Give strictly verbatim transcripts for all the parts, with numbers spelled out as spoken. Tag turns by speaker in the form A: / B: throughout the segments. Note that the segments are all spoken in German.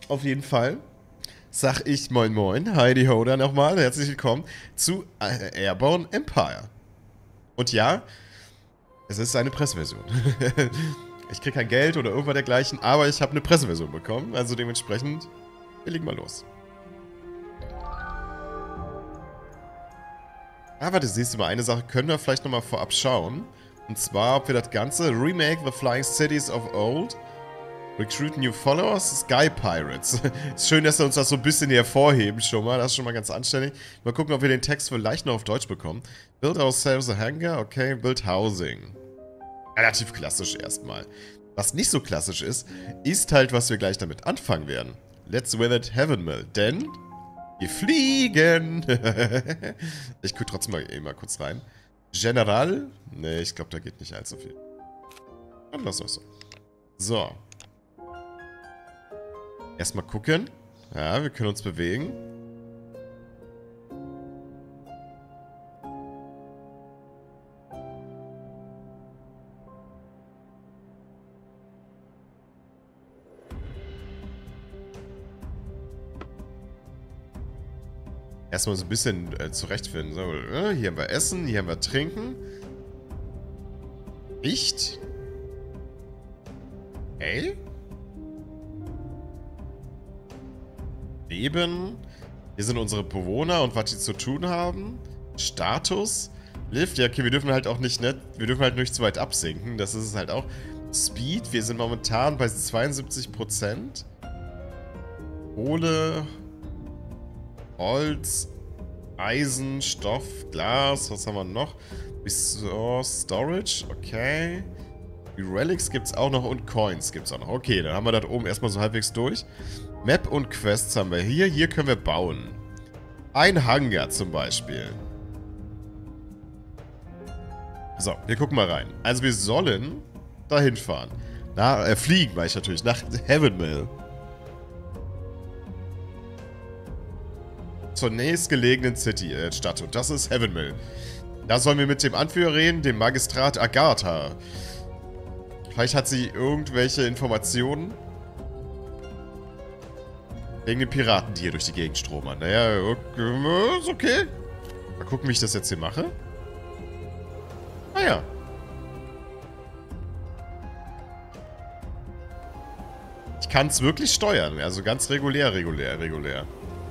A: auf jeden Fall sag ich moin moin, Heidi Ho da nochmal, herzlich willkommen zu äh, Airborne Empire. Und ja, es ist eine Presseversion. Ich krieg kein Geld oder irgendwas dergleichen, aber ich habe eine Presseversion bekommen, also dementsprechend, wir legen mal los. Aber das siehst du mal, eine Sache können wir vielleicht nochmal vorab schauen. Und zwar, ob wir das Ganze Remake The Flying Cities of Old, Recruit New Followers, Sky Pirates. Ist schön, dass wir uns das so ein bisschen hervorheben schon mal. Das ist schon mal ganz anständig. Mal gucken, ob wir den Text vielleicht noch auf Deutsch bekommen. Build ourselves a hangar, okay. Build housing. Relativ klassisch erstmal. Was nicht so klassisch ist, ist halt, was wir gleich damit anfangen werden. Let's win it Heaven Mill. Denn wir fliegen. Ich gucke trotzdem mal, eben mal kurz rein. General? Ne, ich glaube, da geht nicht allzu viel. Dann lass das so. So. Erstmal gucken. Ja, wir können uns bewegen. Erstmal so ein bisschen äh, zurechtfinden. So, äh, hier haben wir Essen, hier haben wir Trinken. Licht. Hey? Leben. Hier sind unsere Bewohner und was die zu tun haben. Status. Lift. Ja, okay, wir dürfen halt auch nicht, ne? Wir dürfen halt nicht zu weit absinken. Das ist es halt auch. Speed. Wir sind momentan bei zweiundsiebzig Prozent. Kohle. Holz. Eisen. Stoff. Glas. Was haben wir noch? Resource Storage. Okay. Die Relics gibt es auch noch und Coins gibt es auch noch. Okay, dann haben wir das oben erstmal so halbwegs durch. Map und Quests haben wir hier. Hier können wir bauen. Ein Hangar zum Beispiel. So, wir gucken mal rein. Also wir sollen dahin fahren. Na, äh, fliegen, weiß ich natürlich. Nach Heaven Mill. Zur nächstgelegenen City, äh, Stadt. Und das ist Heaven Mill. Da sollen wir mit dem Anführer reden, dem Magistrat Agatha. Vielleicht hat sie irgendwelche Informationen. Wegen den Piraten, die hier durch die Gegend stromern. Naja, okay, ist okay. Mal gucken, wie ich das jetzt hier mache. Ah ja. Ich kann es wirklich steuern. Also ganz regulär, regulär, regulär.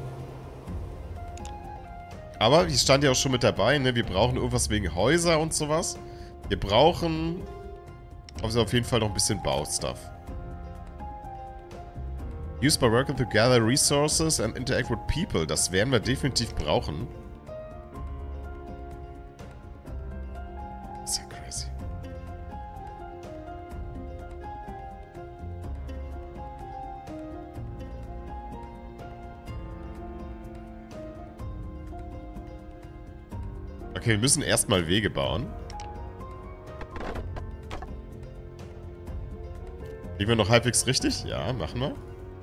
A: Aber, hier stand ja auch schon mit dabei, ne? Wir brauchen irgendwas wegen Häuser und sowas. Wir brauchen also auf jeden Fall noch ein bisschen Baustuff. Use by working to gather resources and interact with people. Das werden wir definitiv brauchen. Das ist ja crazy. Okay, wir müssen erstmal Wege bauen. Liegen wir noch halbwegs richtig? Ja, machen wir.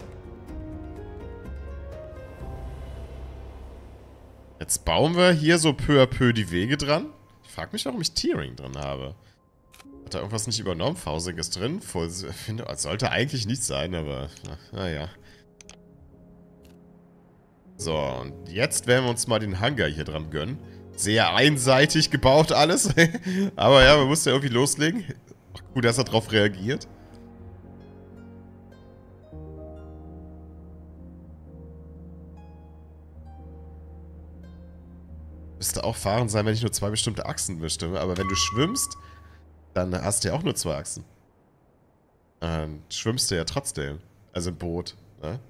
A: Jetzt bauen wir hier so peu à peu die Wege dran. Ich frage mich, warum ich Tiering drin habe. Hat da irgendwas nicht übernommen? Fausing ist drin. Voll, finde, sollte eigentlich nicht sein, aber naja. So, und jetzt werden wir uns mal den Hangar hier dran gönnen. Sehr einseitig gebaut alles. Aber ja, man muss ja irgendwie loslegen. Ach, gut, dass er darauf reagiert. Müsste auch fahren sein, wenn ich nur zwei bestimmte Achsen bestimme. Aber wenn du schwimmst, dann hast du ja auch nur zwei Achsen. Dann schwimmst du ja trotzdem. Also ein Boot, ne?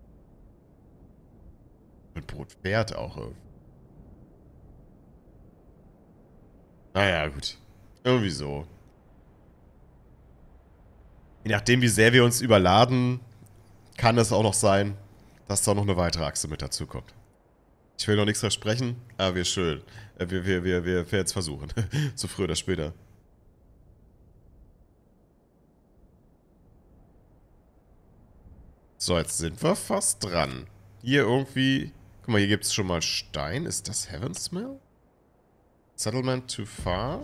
A: Ein Boot fährt auch irgendwie. Naja, gut. Irgendwie so. Je nachdem, wie sehr wir uns überladen, kann es auch noch sein, dass da noch eine weitere Achse mit dazu kommt. Ich will noch nichts versprechen, aber wir schön. Wir, wir, wir, wir, wir werden jetzt versuchen. Zu früh oder später. So, jetzt sind wir fast dran. Hier irgendwie... Guck mal, hier gibt es schon mal Stein. Ist das Heaven's Mill? Settlement too far?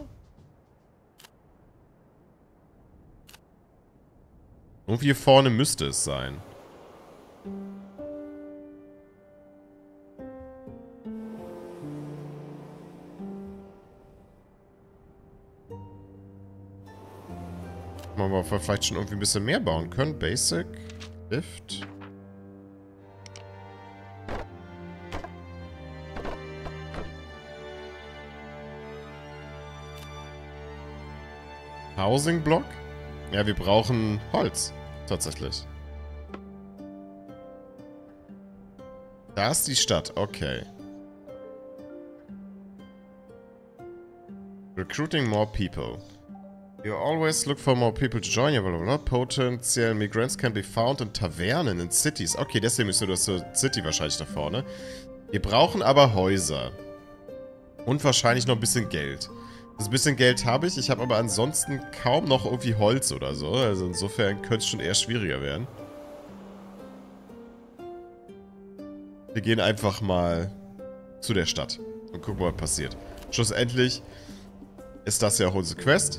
A: Irgendwie hier vorne müsste es sein. Mal, ob wir vielleicht schon irgendwie ein bisschen mehr bauen können. Basic, Lift. Housing Block? Ja, wir brauchen Holz. Tatsächlich. Da ist die Stadt. Okay. Recruiting more people. You always look for more people to join you. Blablabla. Potential migrants can be found in Tavernen in cities. Okay, deswegen ist das so City wahrscheinlich da vorne. Wir brauchen aber Häuser. Und wahrscheinlich noch ein bisschen Geld. Das bisschen Geld habe ich. Ich habe aber ansonsten kaum noch irgendwie Holz oder so. Also insofern könnte es schon eher schwieriger werden. Wir gehen einfach mal zu der Stadt und gucken, was passiert. Schlussendlich ist das ja auch unsere Quest.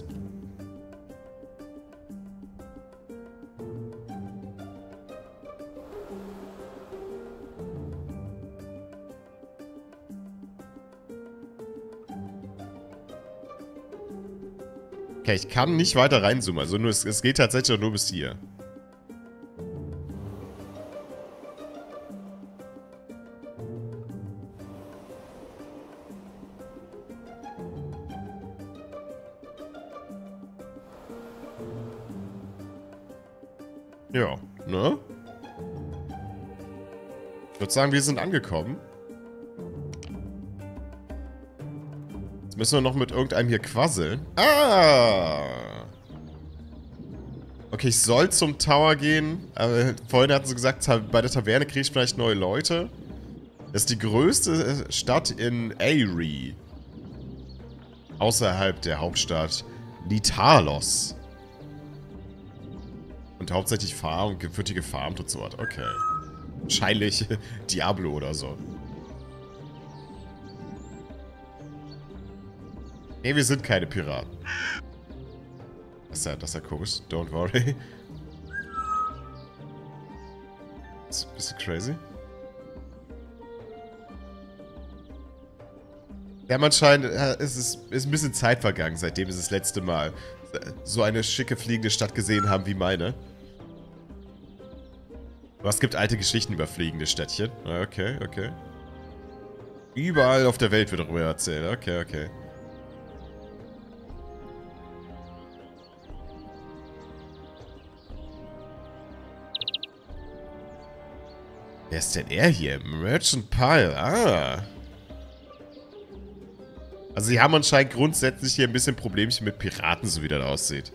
A: Okay, ich kann nicht weiter reinzoomen. Also nur, es, es geht tatsächlich nur bis hier. Ja, ne? Ich würde sagen, wir sind angekommen. Jetzt müssen wir noch mit irgendeinem hier quasseln. Ah! Okay, ich soll zum Tower gehen. Aber vorhin hatten sie gesagt, bei der Taverne kriege ich vielleicht neue Leute. Das ist die größte Stadt in Aerie. Außerhalb der Hauptstadt Litalos. Und hauptsächlich Farm, wird hier gefarmt und so was. Okay. Wahrscheinlich Diablo oder so. Nee, wir sind keine Piraten. Das ist ja, das ist ja komisch. Don't worry. Das ist ein bisschen crazy. Ja, anscheinend ist es ist ein bisschen Zeit vergangen, seitdem wir das letzte Mal so eine schicke fliegende Stadt gesehen haben wie meine. Aber es gibt alte Geschichten über fliegende Städtchen. Okay, okay. Überall auf der Welt wird darüber erzählt. Okay, okay. Wer ist denn er hier? Merchant Pile. Ah. Also sie haben anscheinend grundsätzlich hier ein bisschen Problemchen mit Piraten, so wie das aussieht.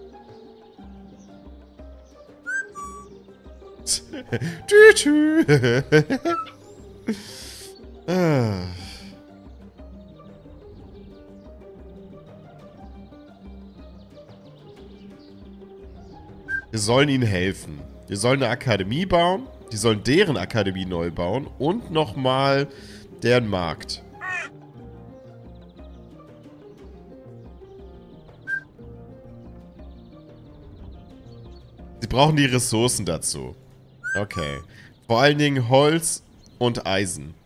A: Tü tü. ah. Wir sollen ihnen helfen. Wir sollen eine Akademie bauen. Die sollen deren Akademie neu bauen. Und nochmal deren Markt. Sie brauchen die Ressourcen dazu. Okay. Vor allen Dingen Holz und Eisen.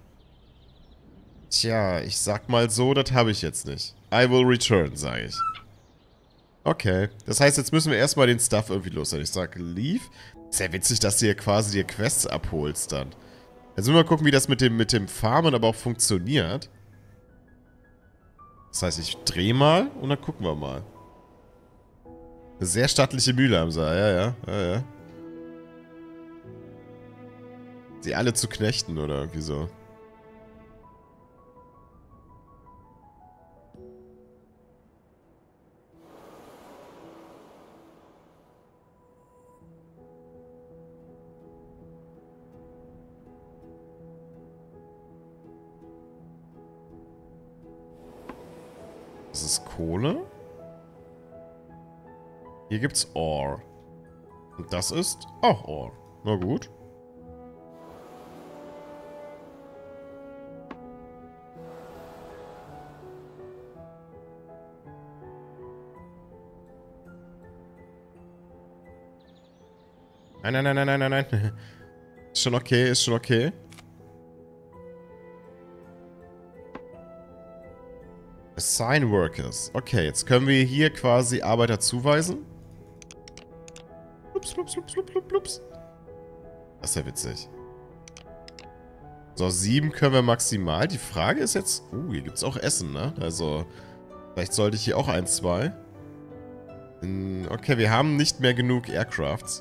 A: Tja, ich sag mal so, das habe ich jetzt nicht. I will return, sage ich. Okay. Das heißt, jetzt müssen wir erstmal den Stuff irgendwie loswerden. Ich sag leave. Ist ja witzig, dass du hier quasi die Quests abholst dann. Jetzt müssen wir mal gucken, wie das mit dem, mit dem Farmen aber auch funktioniert. Das heißt, ich drehe mal und dann gucken wir mal. Eine sehr stattliche Mühle haben sie. Ja, ja, ja, ja. Sie alle zu knechten oder irgendwie so. Das ist Kohle. Hier gibt's Ore. Und das ist auch Ore. Na gut. Nein, nein, nein, nein, nein, nein, nein. Ist schon okay, ist schon okay. Assign Workers. Okay, jetzt können wir hier quasi Arbeiter zuweisen. Ups, ups, ups, ups, ups, ups. Das ist ja witzig. So, sieben können wir maximal. Die Frage ist jetzt... Uh, hier gibt es auch Essen, ne? Also, vielleicht sollte ich hier auch ein, zwei. Okay, wir haben nicht mehr genug Aircrafts.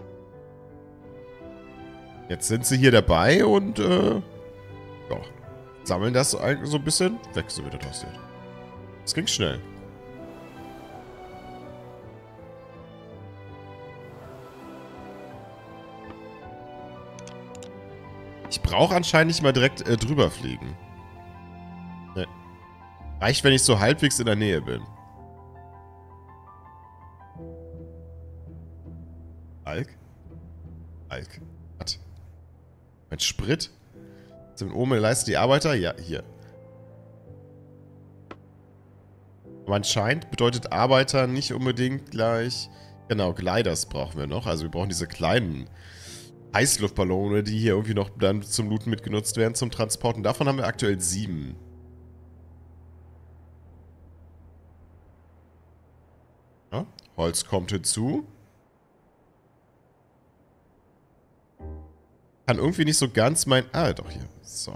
A: Jetzt sind sie hier dabei und, äh... ja, sammeln das so ein bisschen weg, so wie das aussieht. Das ging schnell. Ich brauche anscheinend nicht mal direkt äh, drüber fliegen. Nee. Reicht, wenn ich so halbwegs in der Nähe bin. Alk? Alk. Was? Mein Sprit? Sind oben leisten die Arbeiter? Ja, hier. Aber anscheinend bedeutet Arbeiter nicht unbedingt gleich... Genau, Gliders brauchen wir noch. Also wir brauchen diese kleinen Heißluftballone, die hier irgendwie noch dann zum Looten mitgenutzt werden, zum Transporten. Davon haben wir aktuell sieben. Ja, Holz kommt hinzu. Kann irgendwie nicht so ganz mein... Ah, doch hier. So.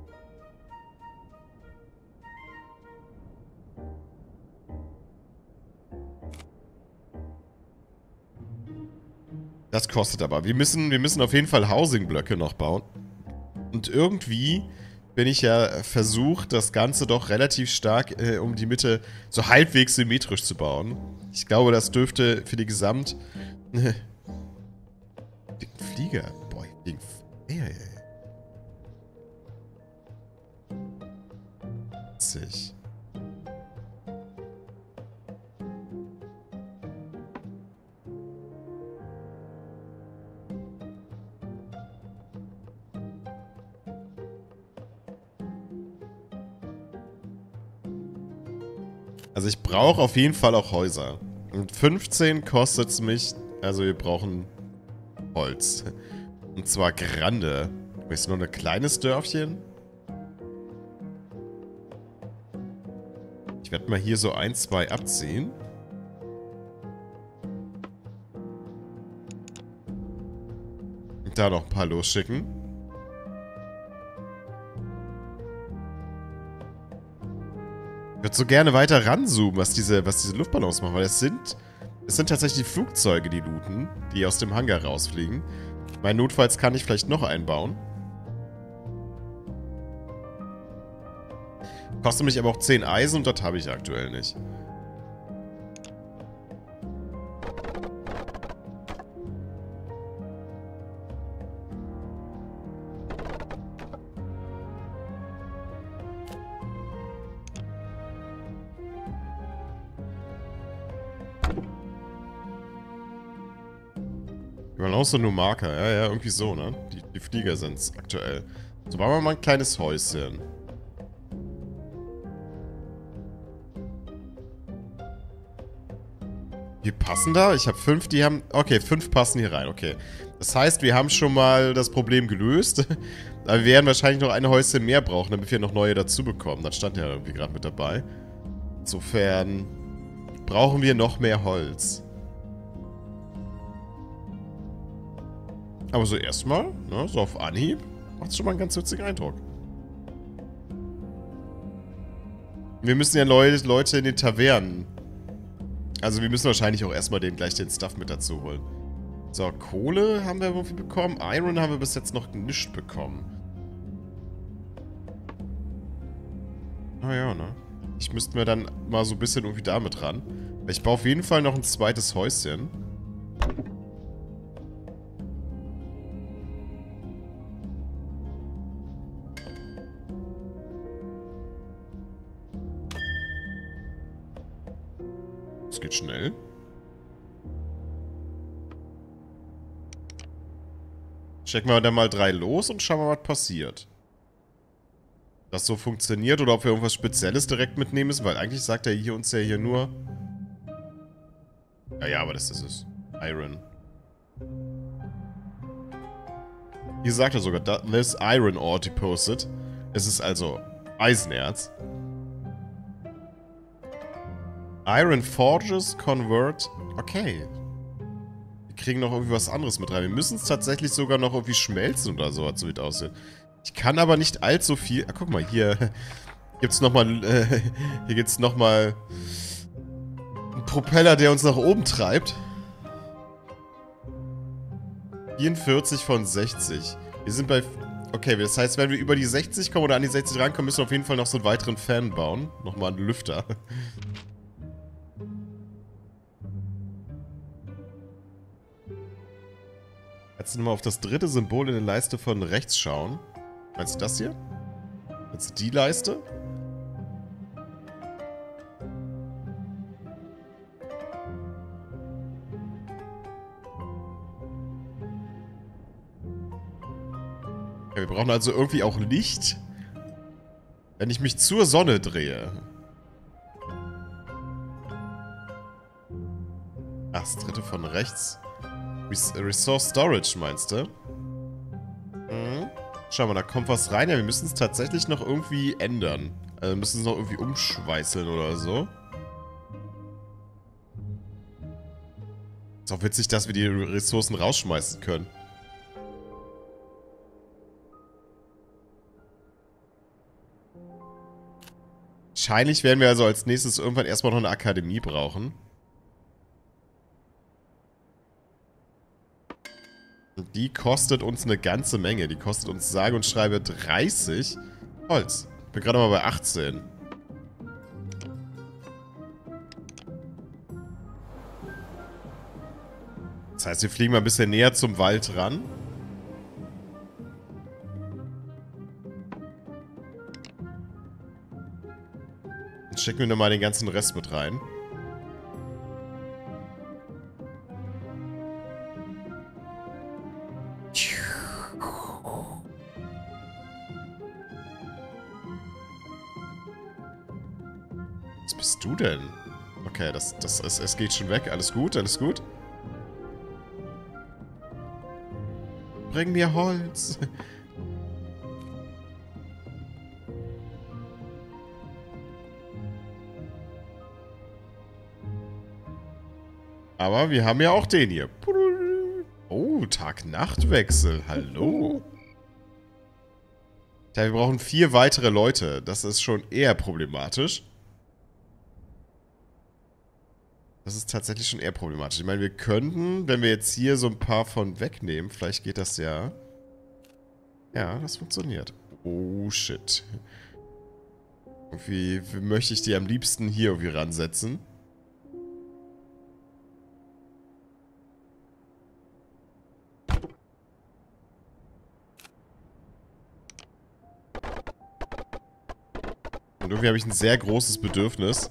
A: Das kostet aber. Wir müssen, wir müssen auf jeden Fall Housing-Blöcke noch bauen. Und irgendwie bin ich ja versucht, das Ganze doch relativ stark äh, um die Mitte so halbwegs symmetrisch zu bauen. Ich glaube, das dürfte für die Gesamt... dicken Flieger. Boah, dicken... Ey, ey. Witzig. Also ich brauche auf jeden Fall auch Häuser. Und fünfzehn kostet es mich... Also wir brauchen Holz. Und zwar Grande. Ist nur ein kleines Dörfchen. Ich werde mal hier so ein, zwei abziehen. Und da noch ein paar losschicken. Ich würde so gerne weiter ranzoomen, was diese, was diese Luftballons machen, weil es sind, es sind tatsächlich die Flugzeuge, die looten, die aus dem Hangar rausfliegen. Mein notfalls kann ich vielleicht noch einbauen. Kostet mich aber auch zehn Eisen und das habe ich aktuell nicht. Balance nur Marker, ja, ja, irgendwie so, ne? Die, die Flieger sind es aktuell. So, bauen wir mal ein kleines Häuschen. Wie passen da? Ich habe fünf, die haben... Okay, fünf passen hier rein, okay. Das heißt, wir haben schon mal das Problem gelöst. Aber wir werden wahrscheinlich noch ein Häuschen mehr brauchen, damit wir noch neue dazu bekommen. Das stand ja irgendwie gerade mit dabei. Insofern brauchen wir noch mehr Holz. Aber so erstmal, ne, so auf Anhieb, macht es schon mal einen ganz witzigen Eindruck. Wir müssen ja Leute, Leute in den Tavernen. Also wir müssen wahrscheinlich auch erstmal den, gleich den Stuff mit dazu holen. So, Kohle haben wir irgendwie bekommen. Iron haben wir bis jetzt noch nicht bekommen. Naja, ne? Ich müsste mir dann mal so ein bisschen irgendwie damit ran. Ich baue auf jeden Fall noch ein zweites Häuschen. Das geht schnell. Checken wir dann mal drei los und schauen wir, was passiert. Das so funktioniert oder ob wir irgendwas Spezielles direkt mitnehmen müssen, weil eigentlich sagt er hier uns ja hier nur... Ja, ja, aber das ist es. Iron. Hier sagt er sogar, this iron ore deposit. Es ist also Eisenerz. Iron Forges convert. Okay. Wir kriegen noch irgendwie was anderes mit rein. Wir müssen es tatsächlich sogar noch irgendwie schmelzen oder so, so wie es aussieht. Ich kann aber nicht allzu viel... Ah, guck mal, hier gibt's nochmal... Äh, hier gibt's nochmal einen Propeller, der uns nach oben treibt. vierundvierzig von sechzig. Wir sind bei... Okay, das heißt, wenn wir über die sechzig kommen oder an die sechzig rankommen, müssen wir auf jeden Fall noch so einen weiteren Fan bauen. Nochmal einen Lüfter. Jetzt nochmal auf das dritte Symbol in der Leiste von rechts schauen. Meinst du das hier? Meinst du die Leiste? Okay, wir brauchen also irgendwie auch Licht, wenn ich mich zur Sonne drehe. Ach, das dritte von rechts. Resource Storage, meinst du? Mhm. Schau mal, da kommt was rein. Ja, wir müssen es tatsächlich noch irgendwie ändern. Also wir müssen es noch irgendwie umschweißeln oder so. Ist auch witzig, dass wir die Ressourcen rausschmeißen können. Wahrscheinlich werden wir also als nächstes irgendwann erstmal noch eine Akademie brauchen. Die kostet uns eine ganze Menge. Die kostet uns sage und schreibe dreißig Holz. Ich bin gerade mal bei achtzehn. Das heißt, wir fliegen mal ein bisschen näher zum Wald ran. Und schicken wir nochmal den ganzen Rest mit rein. Was bist du denn? Okay, das, das, es, es geht schon weg. Alles gut, alles gut. Bring mir Holz. Aber wir haben ja auch den hier. Oh, Tag-Nacht-Wechsel. Hallo. Ja, wir brauchen vier weitere Leute. Das ist schon eher problematisch. Das ist tatsächlich schon eher problematisch. Ich meine, wir könnten, wenn wir jetzt hier so ein paar von wegnehmen, vielleicht geht das ja. Ja, das funktioniert. Oh, shit. Irgendwie möchte ich die am liebsten hier irgendwie ransetzen. Und irgendwie habe ich ein sehr großes Bedürfnis.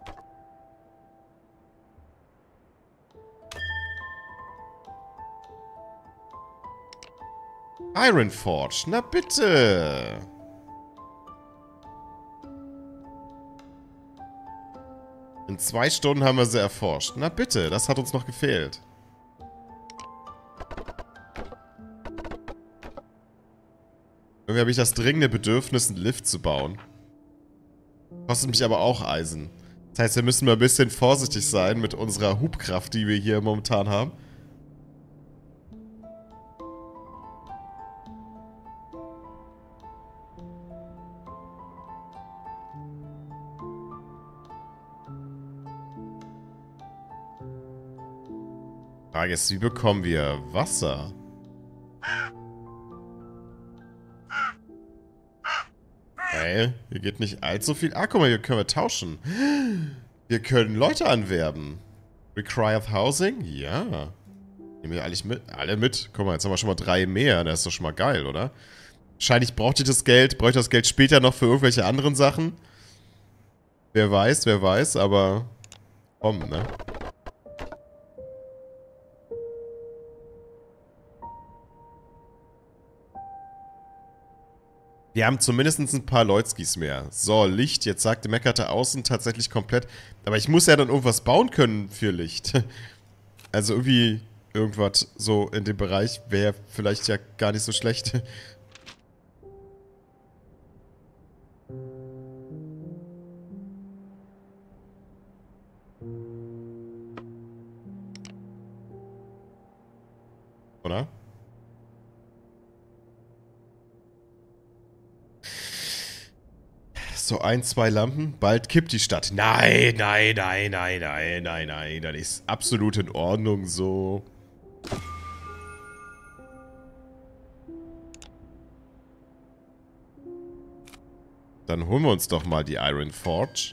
A: Iron Forge, na bitte. In zwei Stunden haben wir sie erforscht. Na bitte, das hat uns noch gefehlt. Irgendwie habe ich das dringende Bedürfnis, einen Lift zu bauen. Kostet mich aber auch Eisen. Das heißt, wir müssen mal ein bisschen vorsichtig sein mit unserer Hubkraft, die wir hier momentan haben. Frage ist, wie bekommen wir Wasser? Okay, hier geht nicht allzu viel. Ah, guck mal, hier können wir tauschen. Wir können Leute anwerben. Required Housing? Ja. Nehmen wir alle mit? Alle mit. Guck mal, jetzt haben wir schon mal drei mehr. Das ist doch schon mal geil, oder? Wahrscheinlich braucht ihr das Geld, braucht ihr das Geld später noch für irgendwelche anderen Sachen. Wer weiß, wer weiß, aber komm, ne? Wir haben zumindest ein paar Leutskis mehr. So, Licht. Jetzt sagte meckerte außen tatsächlich komplett. Aber ich muss ja dann irgendwas bauen können für Licht. Also irgendwie, irgendwas so in dem Bereich wäre vielleicht ja gar nicht so schlecht. Oder? So ein, zwei Lampen. Bald kippt die Stadt. Nein, nein, nein, nein, nein, nein, nein. Das ist absolut in Ordnung so. Dann holen wir uns doch mal die Iron Forge.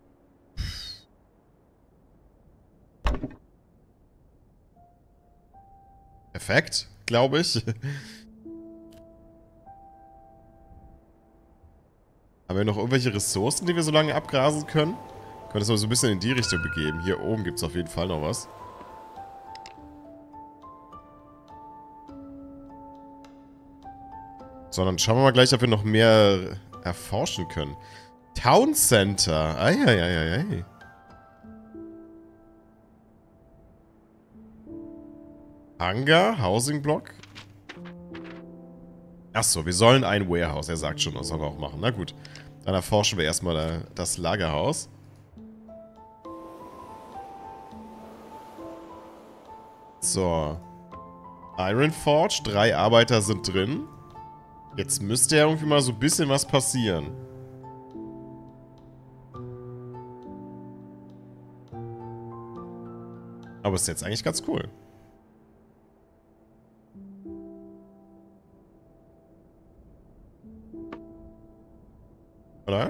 A: Perfekt, glaube ich. Haben wir noch irgendwelche Ressourcen, die wir so lange abgrasen können? Können wir das mal so ein bisschen in die Richtung begeben. Hier oben gibt es auf jeden Fall noch was. So, dann schauen wir mal gleich, ob wir noch mehr erforschen können. Town Center. Eieieiei. Hangar, Housing Block. Achso, wir sollen ein Warehouse. Er sagt schon, das sollen wir auch machen. Na gut. Dann erforschen wir erstmal das Lagerhaus. So. Iron Forge. Drei Arbeiter sind drin. Jetzt müsste ja irgendwie mal so ein bisschen was passieren. Aber ist jetzt eigentlich ganz cool. Oder?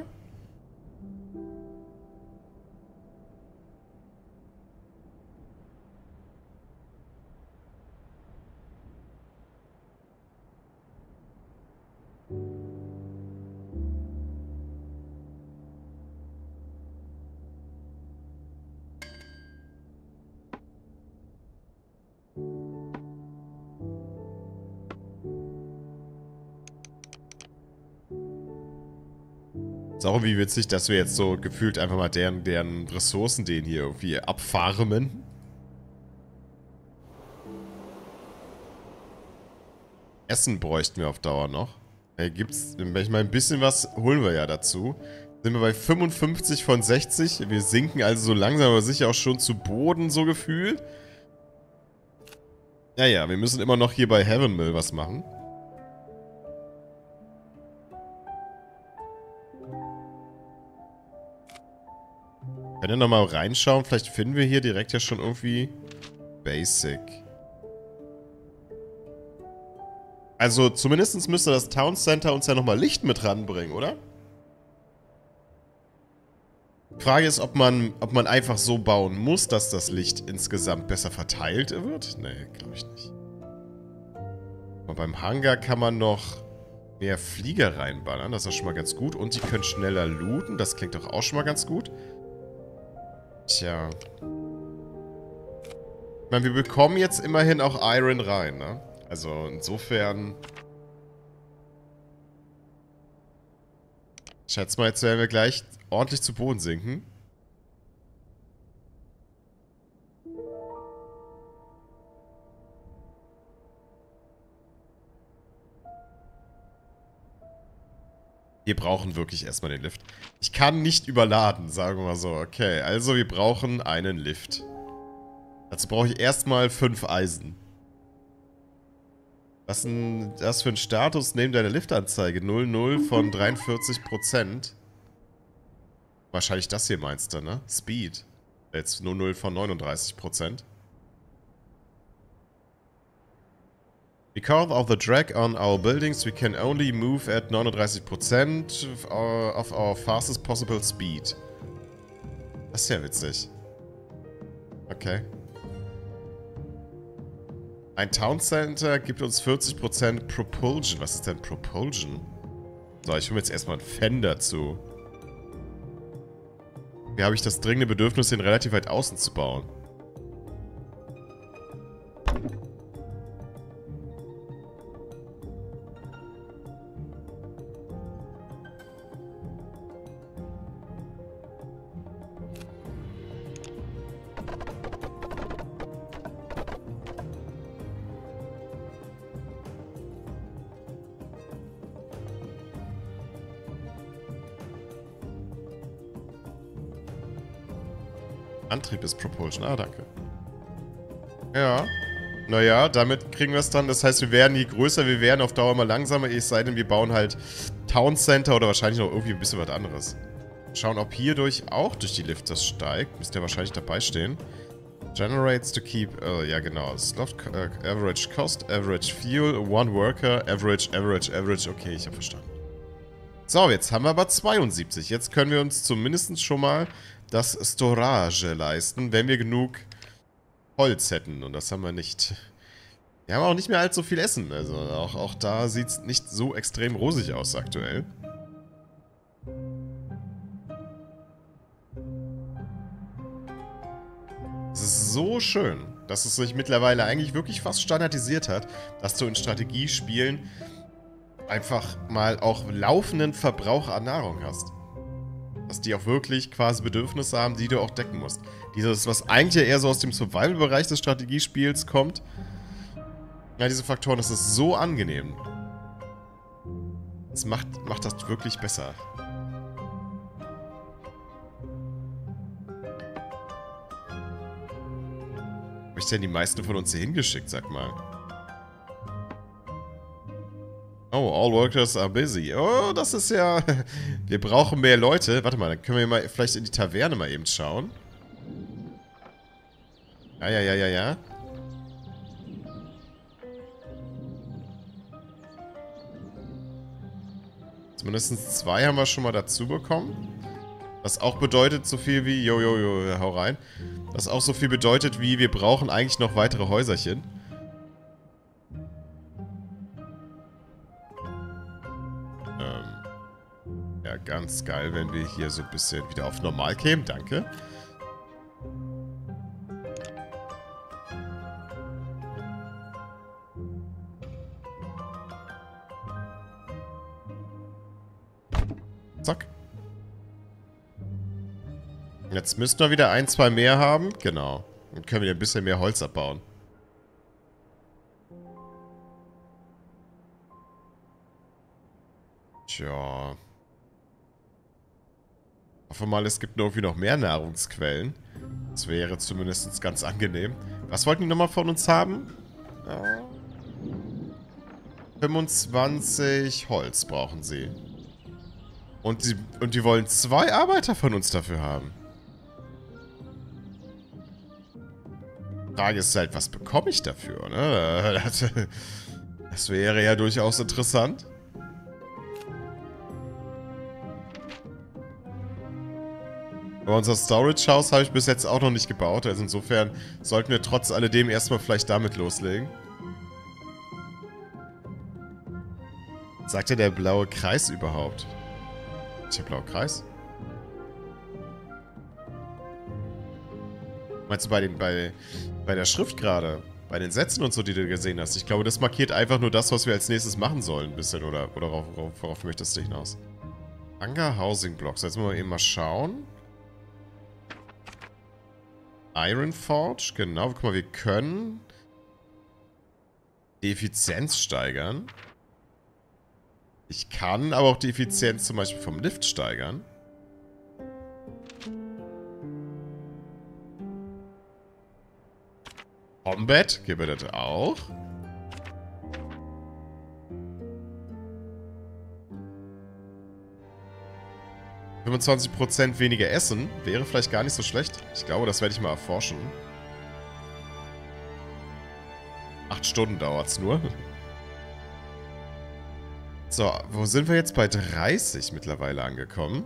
A: Ist auch irgendwie witzig, dass wir jetzt so gefühlt einfach mal deren, deren Ressourcen denen hier irgendwie abfarmen. Essen bräuchten wir auf Dauer noch. Hey, gibt's, ich meine, ein bisschen was holen wir ja dazu. Sind wir bei fünfundfünfzig von sechzig. Wir sinken also so langsam aber sicher auch schon zu Boden, so gefühlt. Naja, wir müssen immer noch hier bei Heavenmill was machen. Können wir nochmal reinschauen? Vielleicht finden wir hier direkt ja schon irgendwie Basic. Also zumindest müsste das Town Center uns ja nochmal Licht mit ranbringen, oder? Die Frage ist, ob man, ob man einfach so bauen muss, dass das Licht insgesamt besser verteilt wird. Nee, glaube ich nicht. Und beim Hangar kann man noch mehr Flieger reinballern. Das ist schon mal ganz gut. Und die können schneller looten. Das klingt doch auch schon mal ganz gut. Tja. Ich meine, wir bekommen jetzt immerhin auch Iron rein, ne? Also insofern... Ich schätze mal, jetzt werden wir gleich ordentlich zu Boden sinken. Wir brauchen wirklich erstmal den Lift. Ich kann nicht überladen, sagen wir mal so. Okay, also wir brauchen einen Lift. Dazu brauche ich erstmal fünf Eisen. Was ist denn das für ein Status neben deiner Liftanzeige? null null von dreiundvierzig Prozent. Wahrscheinlich das hier meinst du, ne? Speed. Jetzt null null von neununddreißig Prozent. Because of the drag on our buildings, we can only move at neununddreißig Prozent of our, of our fastest possible speed. Das ist ja witzig. Okay. Ein Town Center gibt uns vierzig Prozent Propulsion. Was ist denn Propulsion? So, ich hole mir jetzt erstmal einen Fan dazu. Hier habe ich das dringende Bedürfnis, den relativ weit außen zu bauen. Antrieb ist Propulsion. Ah, danke. Ja. Naja, damit kriegen wir es dann. Das heißt, wir werden, je größer wir werden, auf Dauer immer langsamer. Es sei denn, wir bauen halt Town Center oder wahrscheinlich noch irgendwie ein bisschen was anderes. Schauen, ob hierdurch auch durch die Lifte das steigt. Müsste ja wahrscheinlich dabei stehen. Generates to keep... Uh, ja, genau. Slot uh, Average Cost, Average Fuel, One Worker, Average, Average, Average. Okay, ich habe verstanden. So, jetzt haben wir aber zweiundsiebzig. Jetzt können wir uns zumindest schon mal das Storage leisten, wenn wir genug Holz hätten. Und das haben wir nicht. Wir haben auch nicht mehr allzu viel Essen. Also auch, auch da sieht es nicht so extrem rosig aus aktuell. Es ist so schön, dass es sich mittlerweile eigentlich wirklich fast standardisiert hat, dass du in Strategiespielen einfach mal auch laufenden Verbrauch an Nahrung hast. Dass die auch wirklich quasi Bedürfnisse haben, die du auch decken musst. Dieses, was eigentlich ja eher so aus dem Survival-Bereich des Strategiespiels kommt. Ja, diese Faktoren, das ist so angenehm. Das macht, macht das wirklich besser. Habe ich denn die meisten von uns hier hingeschickt, sag mal? Oh, all workers are busy. Oh, das ist ja... Wir brauchen mehr Leute. Warte mal, dann können wir mal vielleicht in die Taverne mal eben schauen. Ja, ja, ja, ja, ja. Zumindest zwei haben wir schon mal dazu bekommen. Was auch bedeutet so viel wie... Jo, jo, jo, hau rein. Was auch so viel bedeutet wie, wir brauchen eigentlich noch weitere Häuserchen. Ja, ganz geil, wenn wir hier so ein bisschen wieder auf normal kämen. Danke. Zack. Jetzt müssten wir wieder ein, zwei mehr haben. Genau. Dann können wir ein bisschen mehr Holz abbauen. Tja. Hoffe mal, es gibt irgendwie noch mehr Nahrungsquellen. Das wäre zumindest ganz angenehm. Was wollten die nochmal von uns haben? Ja. fünfundzwanzig Holz brauchen sie. Und die, und die wollen zwei Arbeiter von uns dafür haben. Die Frage ist halt, was bekomme ich dafür, ne? Das, das wäre ja durchaus interessant. Aber unser Storage-Haus habe ich bis jetzt auch noch nicht gebaut. Also insofern sollten wir trotz alledem erstmal vielleicht damit loslegen. Was sagt ja der blaue Kreis überhaupt? Ist der blaue Kreis? Meinst du bei, den, bei, bei der Schrift gerade? Bei den Sätzen und so, die du gesehen hast? Ich glaube, das markiert einfach nur das, was wir als nächstes machen sollen. Ein bisschen. Oder, oder worauf, worauf möchtest du hinaus? Hangar Housing Blocks. Jetzt müssen wir eben mal schauen. Iron Forge, genau. Guck mal, wir können die Effizienz steigern. Ich kann aber auch die Effizienz zum Beispiel vom Lift steigern. Combat, gib mir das auch. fünfundzwanzig Prozent weniger Essen wäre vielleicht gar nicht so schlecht. Ich glaube, das werde ich mal erforschen. Acht Stunden dauert es nur. So, wo sind wir jetzt? Bei dreißig mittlerweile angekommen.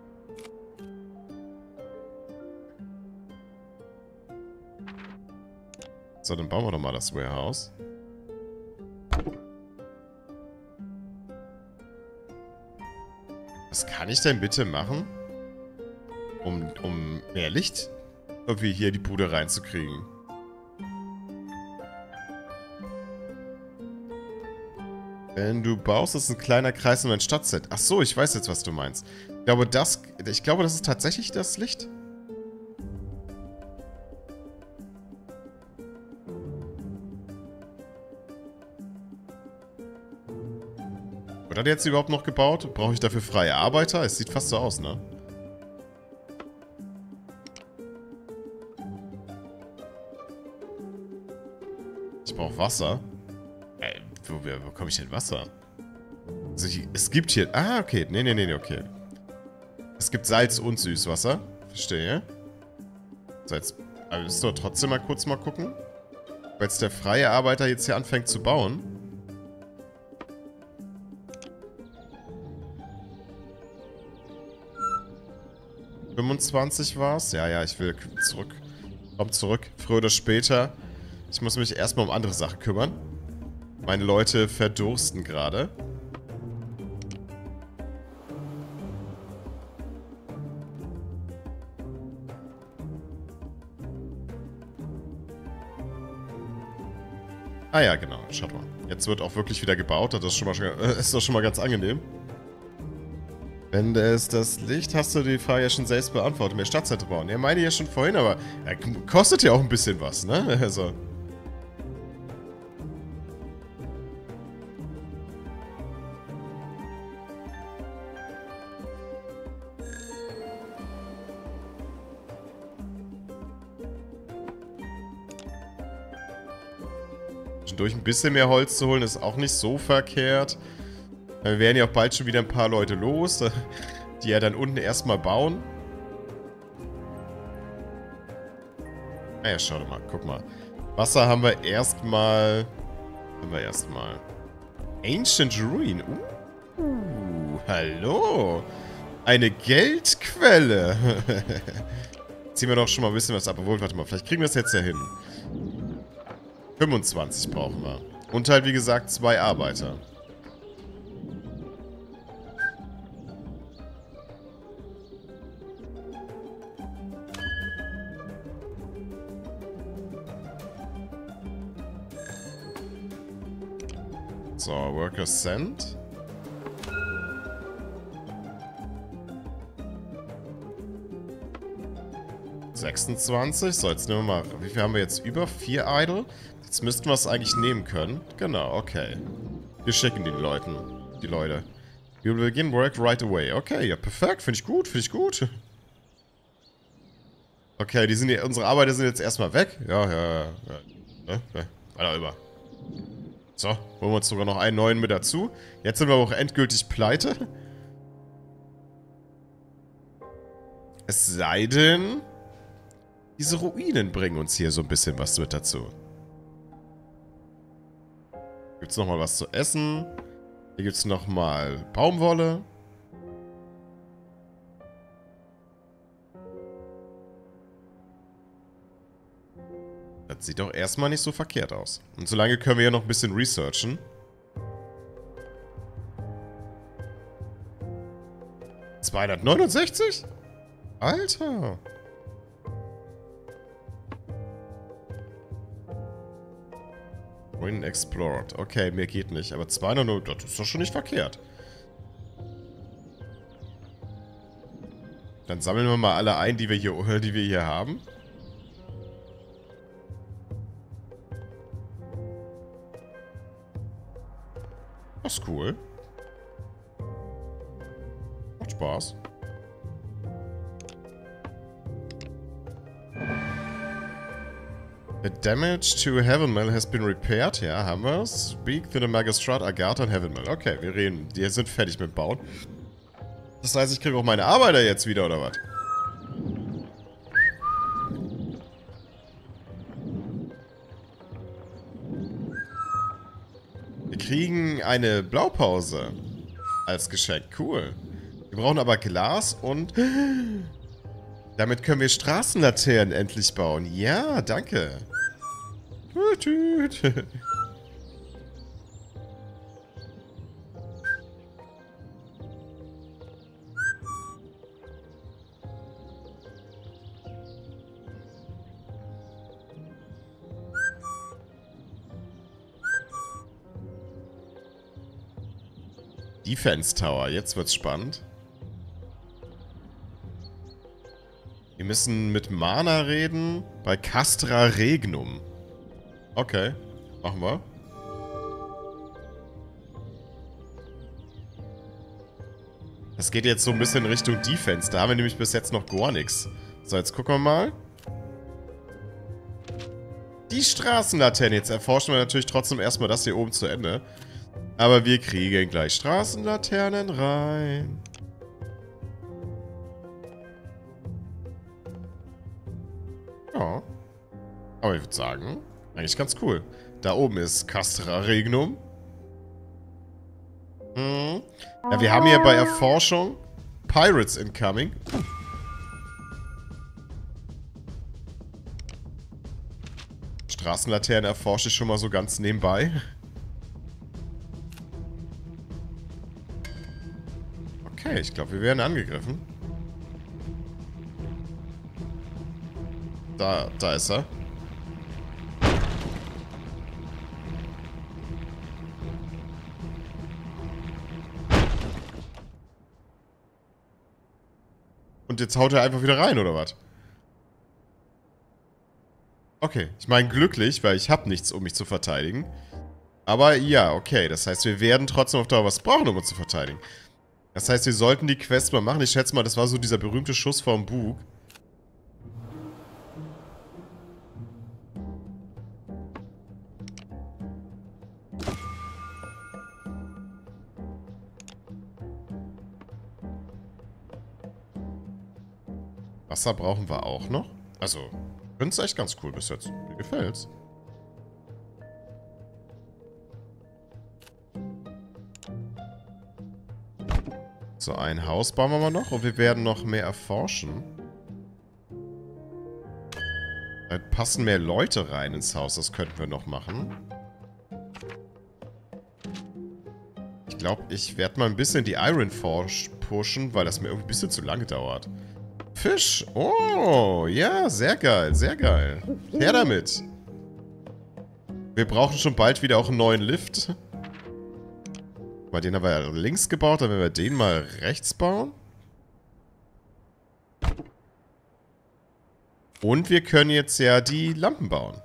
A: So, dann bauen wir doch mal das Warehouse. Was kann ich denn bitte machen, um, um mehr Licht irgendwie hier in die Bude reinzukriegen? Wenn du baust, ist ein kleiner Kreis um ein Stadtset. Ach so, ich weiß jetzt, was du meinst. Ich glaube, das, ich glaube, das ist tatsächlich das Licht. Wird das jetzt überhaupt noch gebaut? Brauche ich dafür freie Arbeiter? Es sieht fast so aus, ne? noch Wasser. Äh, wo, wo bekomme ich denn Wasser? Also ich, es gibt hier... Ah, okay. Nee, nee, nee, okay. Es gibt Salz- und Süßwasser. Verstehe. So, jetzt müssen wir trotzdem mal kurz mal gucken. Weil jetzt der freie Arbeiter jetzt hier anfängt zu bauen. fünfundzwanzig war's. Ja, ja, ich will zurück. Komm zurück. Früher oder später. Ich muss mich erstmal um andere Sachen kümmern. Meine Leute verdursten gerade. Ah ja, genau. Schaut mal. Jetzt wird auch wirklich wieder gebaut. Das ist, schon mal, äh, ist doch schon mal ganz angenehm. Wenn es das Licht, hast du die Frage ja schon selbst beantwortet. Mehr Stadtzentren bauen. Ja, meine ich ja schon vorhin, aber ja, kostet ja auch ein bisschen was, ne? Also. Durch ein bisschen mehr Holz zu holen, ist auch nicht so verkehrt. Wir werden ja auch bald schon wieder ein paar Leute los, die ja dann unten erstmal bauen. Naja, schau doch mal, guck mal. Wasser haben wir erstmal... Haben wir erstmal... Ancient Ruin. Uh, hallo. Eine Geldquelle. Ziehen wir doch schon mal ein bisschen was ab. Obwohl, warte mal, vielleicht kriegen wir es jetzt ja hin. fünfundzwanzig brauchen wir. Und halt, wie gesagt, zwei Arbeiter. So, Workers sent. sechsundzwanzig. So, jetzt nehmen wir mal... Wie viel haben wir jetzt? Über vier Idle? Jetzt müssten wir es eigentlich nehmen können. Genau, okay. Wir schicken den Leuten. Die Leute. We will begin work right away. Okay, ja, perfekt. Finde ich gut, finde ich gut. Okay, die sind, unsere Arbeiter sind jetzt erstmal weg. Ja, ja, ja. ja. ja. Weiter über. So, holen wir uns sogar noch einen neuen mit dazu. Jetzt sind wir aber auch endgültig pleite. Es sei denn, diese Ruinen bringen uns hier so ein bisschen was mit dazu. Gibt es nochmal was zu essen? Hier gibt es nochmal Baumwolle. Das sieht doch erstmal nicht so verkehrt aus. Und solange können wir ja noch ein bisschen researchen. zweihundertneunundsechzig? Alter! Ruin explored. Okay, mehr geht nicht. Aber zweihundert, das ist doch schon nicht verkehrt. Dann sammeln wir mal alle ein, die wir hier, die wir hier haben. Das ist cool. Macht Spaß. The damage to Heavenmill has been repaired. Ja, haben wir es. Speak to the Magistrate Agatha und Heavenmill. Okay, wir reden. Die sind fertig mit Bauen. Das heißt, ich kriege auch meine Arbeiter jetzt wieder, oder was? Wir kriegen eine Blaupause als Geschenk. Cool. Wir brauchen aber Glas und... Damit können wir Straßenlaternen endlich bauen. Ja, danke. Tüt, tüt. Defense Tower, jetzt wird's spannend. Wir müssen mit Mana reden bei Castra Regnum. Okay, machen wir. Das geht jetzt so ein bisschen in Richtung Defense. Da haben wir nämlich bis jetzt noch gar nichts. So, jetzt gucken wir mal. die Straßenlaternen. Jetzt erforschen wir natürlich trotzdem erstmal das hier oben zu Ende. Aber wir kriegen gleich Straßenlaternen rein. Ja. Aber ich würde sagen, eigentlich ganz cool. Da oben ist Castra Regnum. Hm. Ja, wir haben hier bei Erforschung Pirates incoming. Straßenlaternen erforsche ich schon mal so ganz nebenbei. Okay, ich glaube, wir werden angegriffen. Da, da ist er. Und jetzt haut er einfach wieder rein, oder was? Okay, ich meine glücklich, weil ich habe nichts, um mich zu verteidigen. Aber ja, okay, das heißt, wir werden trotzdem auf Dauer was brauchen, um uns zu verteidigen. Das heißt, wir sollten die Quest mal machen. Ich schätze mal, das war so dieser berühmte Schuss vom Bug. Wasser brauchen wir auch noch. Also, ich finde es echt ganz cool bis jetzt. Mir gefällt's. So, ein Haus bauen wir mal noch und wir werden noch mehr erforschen. Da passen mehr Leute rein ins Haus, das könnten wir noch machen. Ich glaube, ich werde mal ein bisschen die Ironforge pushen, weil das mir irgendwie ein bisschen zu lange dauert. Fisch! Oh, ja, sehr geil, sehr geil. Her damit! Wir brauchen schon bald wieder auch einen neuen Lift. Mal den haben wir ja links gebaut, dann werden wir den mal rechts bauen. Und wir können jetzt ja die Lampen bauen.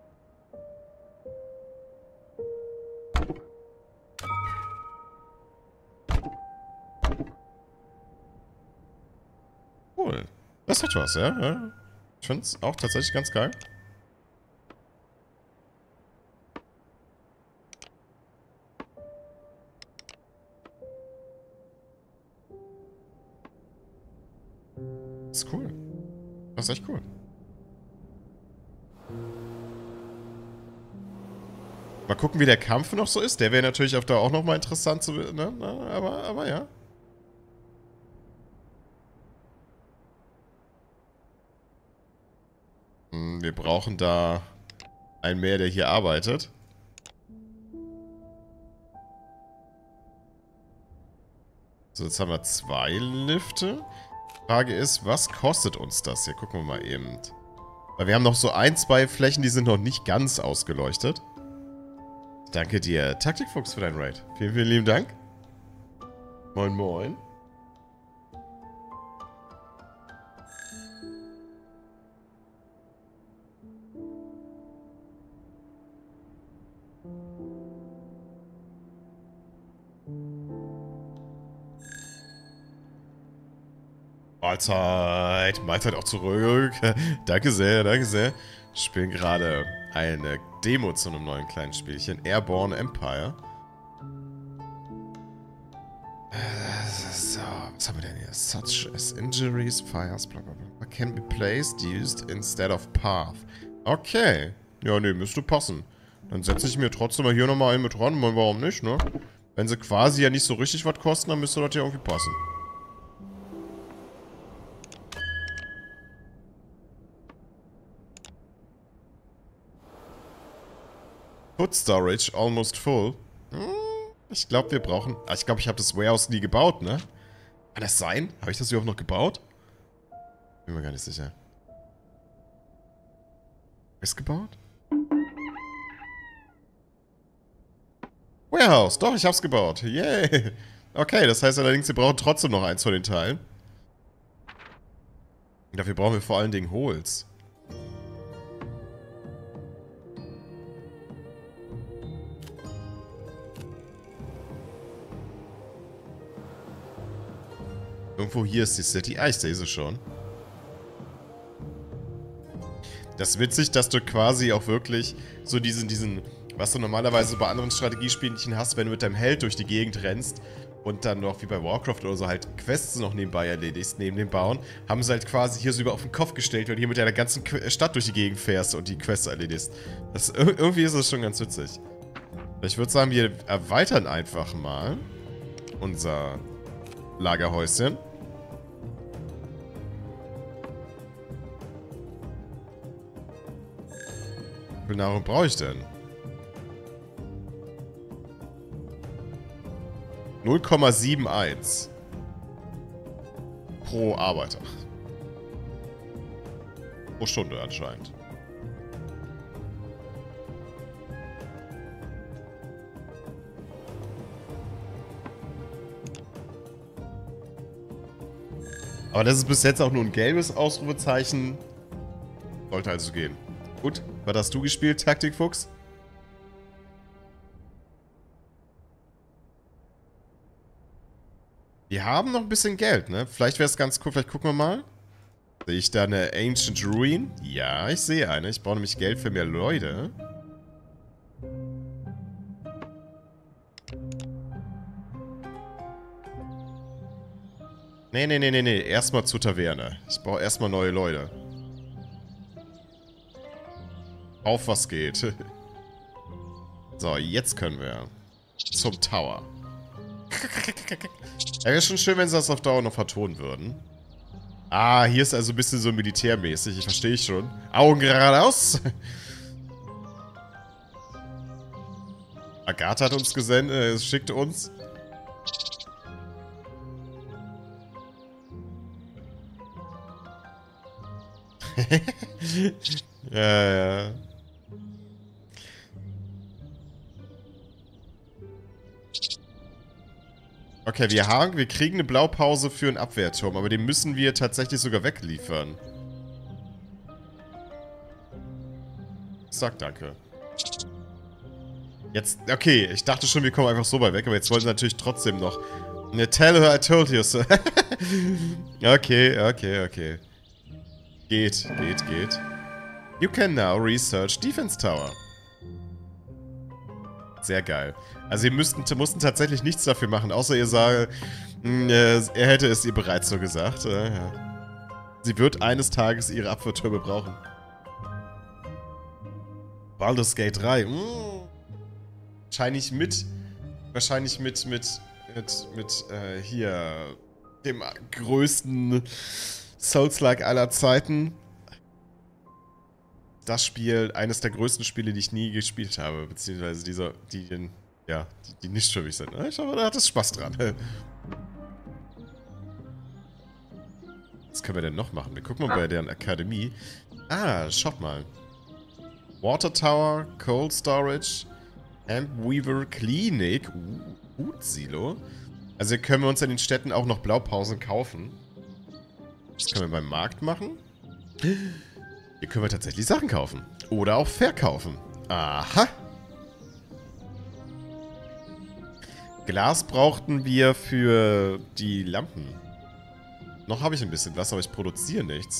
A: Cool. Das hat was, ja. ja. Ich finde es auch tatsächlich ganz geil. Das ist cool. Das ist echt cool. Mal gucken, wie der Kampf noch so ist. Der wäre natürlich auf Dauer auch nochmal interessant zu... Ne? Aber, aber ja. Hm, wir brauchen da einen mehr, der hier arbeitet. So, jetzt haben wir zwei Lifte. Frage ist, was kostet uns das? Hier gucken wir mal eben. Weil wir haben noch so ein, zwei Flächen, die sind noch nicht ganz ausgeleuchtet. Danke dir, Taktikfuchs, für deinen Raid. Vielen, vielen lieben Dank. Moin, moin. Mahlzeit. Mahlzeit auch zurück. Danke sehr, danke sehr. Wir spielen gerade eine Demo zu einem neuen kleinen Spielchen. Airborne Empire. So, was haben wir denn hier? Such as injuries, fires, bla bla bla. Can be placed, used instead of path. Okay. Ja, nee, müsste passen. Dann setze ich mir trotzdem mal hier nochmal einen mit ran. Warum nicht, ne? Wenn sie quasi ja nicht so richtig was kosten, dann müsste das ja irgendwie passen. Food Storage almost full. Hm, ich glaube, wir brauchen... Ah, ich glaube, ich habe das Warehouse nie gebaut, ne? Kann das sein? Habe ich das überhaupt noch gebaut? Bin mir gar nicht sicher. Ist gebaut? Warehouse. Doch, ich hab's gebaut. Yay. Okay, das heißt allerdings, wir brauchen trotzdem noch eins von den Teilen. Und dafür brauchen wir vor allen Dingen Holz. Irgendwo hier ist die City. Ah, ich sehe sie schon. Das ist witzig, dass du quasi auch wirklich so diesen, diesen, was du normalerweise bei anderen Strategiespielchen hast, wenn du mit deinem Held durch die Gegend rennst und dann noch wie bei Warcraft oder so halt Quests noch nebenbei erledigst, neben dem Bauen, haben sie halt quasi hier so über auf den Kopf gestellt, weil du hier mit deiner ganzen Stadt durch die Gegend fährst und die Quests erledigst. Das, irgendwie ist das schon ganz witzig. Ich würde sagen, wir erweitern einfach mal unser Lagerhäuschen. Wie viel Nahrung brauche ich denn? null Komma einundsiebzig pro Arbeiter. Pro Stunde anscheinend. Aber das ist bis jetzt auch nur ein gelbes Ausrufezeichen. Sollte also gehen. Gut, was hast du gespielt, Taktikfuchs? Wir haben noch ein bisschen Geld, ne? Vielleicht wäre es ganz cool, vielleicht gucken wir mal. Sehe ich da eine Ancient Ruin? Ja, ich sehe eine. Ich brauche nämlich Geld für mehr Leute. Nee, nee, nee, nee, nee. Erstmal zur Taverne. Ich brauche erstmal neue Leute. Auf was geht. So, jetzt können wir zum Tower. Ja, wäre schon schön, wenn sie das auf Dauer noch vertonen würden. Ah, hier ist also ein bisschen so militärmäßig. Ich verstehe ich schon. Augen geradeaus. Agatha hat uns gesendet, äh, schickt uns. Ja, ja. Okay, wir haben, wir kriegen eine Blaupause für einen Abwehrturm, aber den müssen wir tatsächlich sogar wegliefern. Sag danke. Jetzt, okay, ich dachte schon, wir kommen einfach so weit weg, aber jetzt wollen sie natürlich trotzdem noch. Ne, tell her I told you so. Okay, okay, okay. Geht, geht, geht. You can now research Defense Tower. Sehr geil. Also ihr müssten, mussten tatsächlich nichts dafür machen, außer ihr sagt, äh, er hätte es ihr bereits so gesagt. Äh, ja. Sie wird eines Tages ihre Abwehrtürme brauchen. Baldur's Gate drei. Mm. Wahrscheinlich mit, wahrscheinlich mit, mit, mit, mit, äh, hier, dem größten Souls-like aller Zeiten. Das Spiel, eines der größten Spiele, die ich nie gespielt habe, beziehungsweise diese, die, ja, die, die nicht für mich sind. Ich hoffe, da hat es Spaß dran. Was können wir denn noch machen? Wir gucken mal bei deren Akademie. Ah, schaut mal. Water Tower, Cold Storage, Hemp Weaver Klinik, uh, Hutsilo. Also hier können wir uns in den Städten auch noch Blaupausen kaufen. Das können wir beim Markt machen. Hier können wir tatsächlich Sachen kaufen. Oder auch verkaufen. Aha. Glas brauchten wir für die Lampen. Noch habe ich ein bisschen was, aber ich produziere nichts.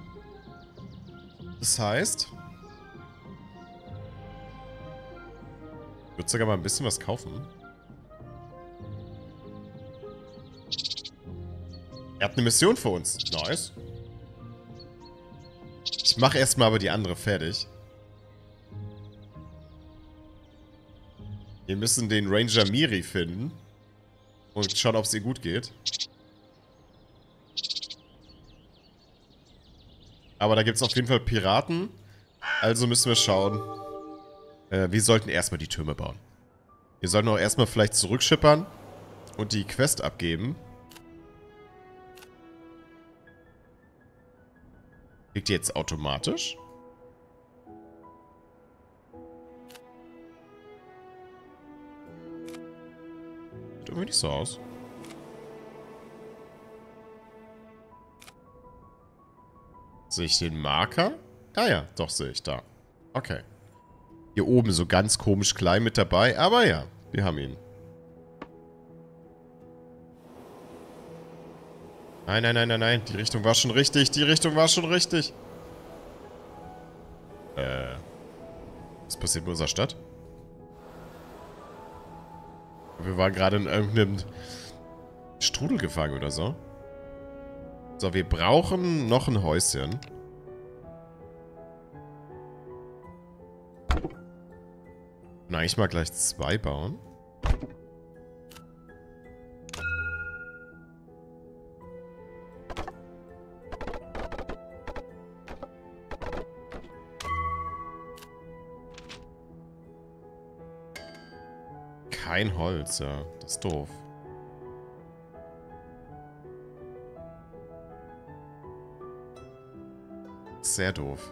A: Das heißt, ich würde sogar mal ein bisschen was kaufen. Er hat eine Mission für uns. Nice. Ich mache erstmal aber die andere fertig. Wir müssen den Ranger Miri finden. Und schauen, ob es ihr gut geht. Aber da gibt es auf jeden Fall Piraten. Also müssen wir schauen. Äh, wir sollten erstmal die Türme bauen. Wir sollten auch erstmal vielleicht zurückschippern. Und die Quest abgeben. Kriegt die jetzt automatisch? Sieht irgendwie nicht so aus. Sehe ich den Marker? Ah ja, doch sehe ich da. Okay. Hier oben so ganz komisch klein mit dabei, aber ja, wir haben ihn. Nein, nein, nein, nein, nein. Die Richtung war schon richtig. Die Richtung war schon richtig. passiert mit unserer Stadt? Wir waren gerade in irgendeinem Strudel gefangen oder so. So, wir brauchen noch ein Häuschen. Na, ich mal gleich zwei bauen. Kein Holz, ja. Das ist doof. Sehr doof.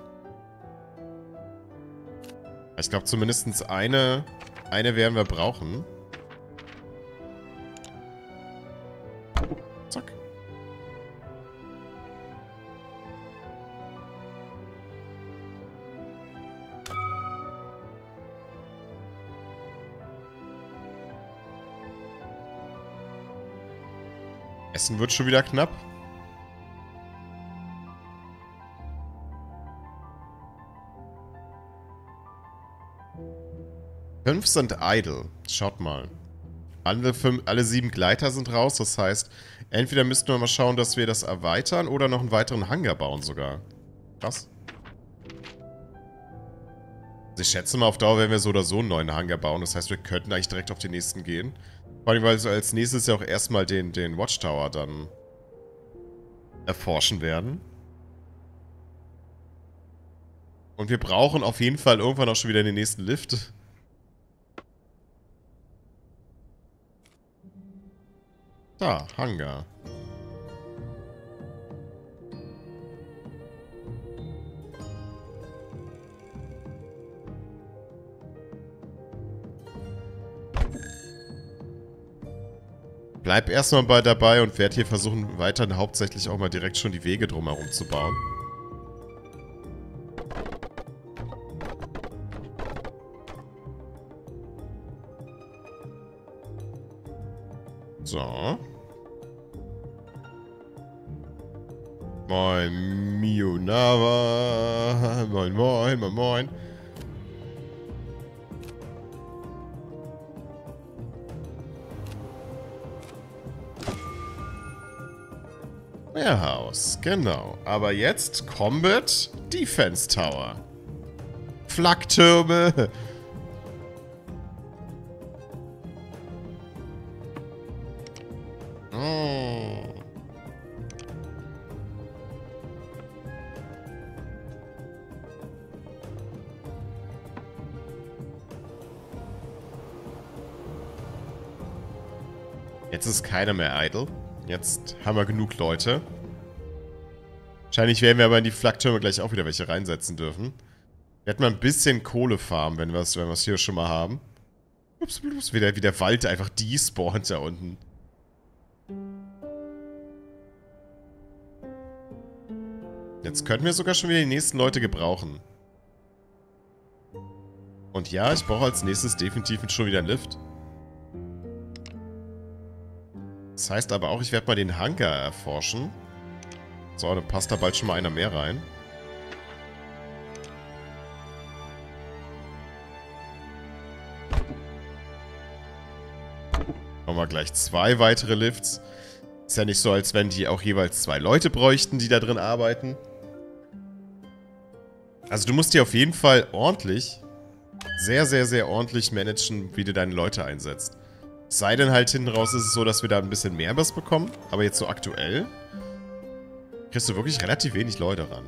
A: Ich glaube, zumindest eine, eine werden wir brauchen. Zack. Essen wird schon wieder knapp. Fünf sind idle. Schaut mal. Alle, fünf, alle sieben Gleiter sind raus. Das heißt, entweder müssten wir mal schauen, dass wir das erweitern oder noch einen weiteren Hangar bauen sogar. Krass. Also ich schätze mal, auf Dauer werden wir so oder so einen neuen Hangar bauen. Das heißt, wir könnten eigentlich direkt auf den nächsten gehen. Vor allem, weil wir als nächstes ja auch erstmal den, den Watchtower dann erforschen werden. Und wir brauchen auf jeden Fall irgendwann auch schon wieder den nächsten Lift. Da, Hangar. Bleib erstmal bei dabei und werde hier versuchen, weiter hauptsächlich auch mal direkt schon die Wege drumherum zu bauen. So. Moin, Mionava. Moin, moin, moin, moin. Warehouse, genau. Aber jetzt Combat Defense Tower. Flaktürme. Oh. Jetzt ist keiner mehr idle. Jetzt haben wir genug Leute. Wahrscheinlich werden wir aber in die Flaktürme gleich auch wieder welche reinsetzen dürfen. Wir hätten mal ein bisschen Kohlefarm, wenn wir es wenn hier schon mal haben. Ups, ups, wie der, wie der Wald einfach despawnt da unten. Jetzt könnten wir sogar schon wieder die nächsten Leute gebrauchen. Und ja, ich brauche als nächstes definitiv schon wieder einen Lift. Das heißt aber auch, ich werde mal den Hangar erforschen. So, dann passt da bald schon mal einer mehr rein. Machen wir gleich zwei weitere Lifts. Ist ja nicht so, als wenn die auch jeweils zwei Leute bräuchten, die da drin arbeiten. Also du musst dir auf jeden Fall ordentlich, sehr, sehr, sehr ordentlich managen, wie du deine Leute einsetzt. Sei denn halt hinten raus ist es so, dass wir da ein bisschen mehr was bekommen. Aber jetzt so aktuell kriegst du wirklich relativ wenig Leute ran.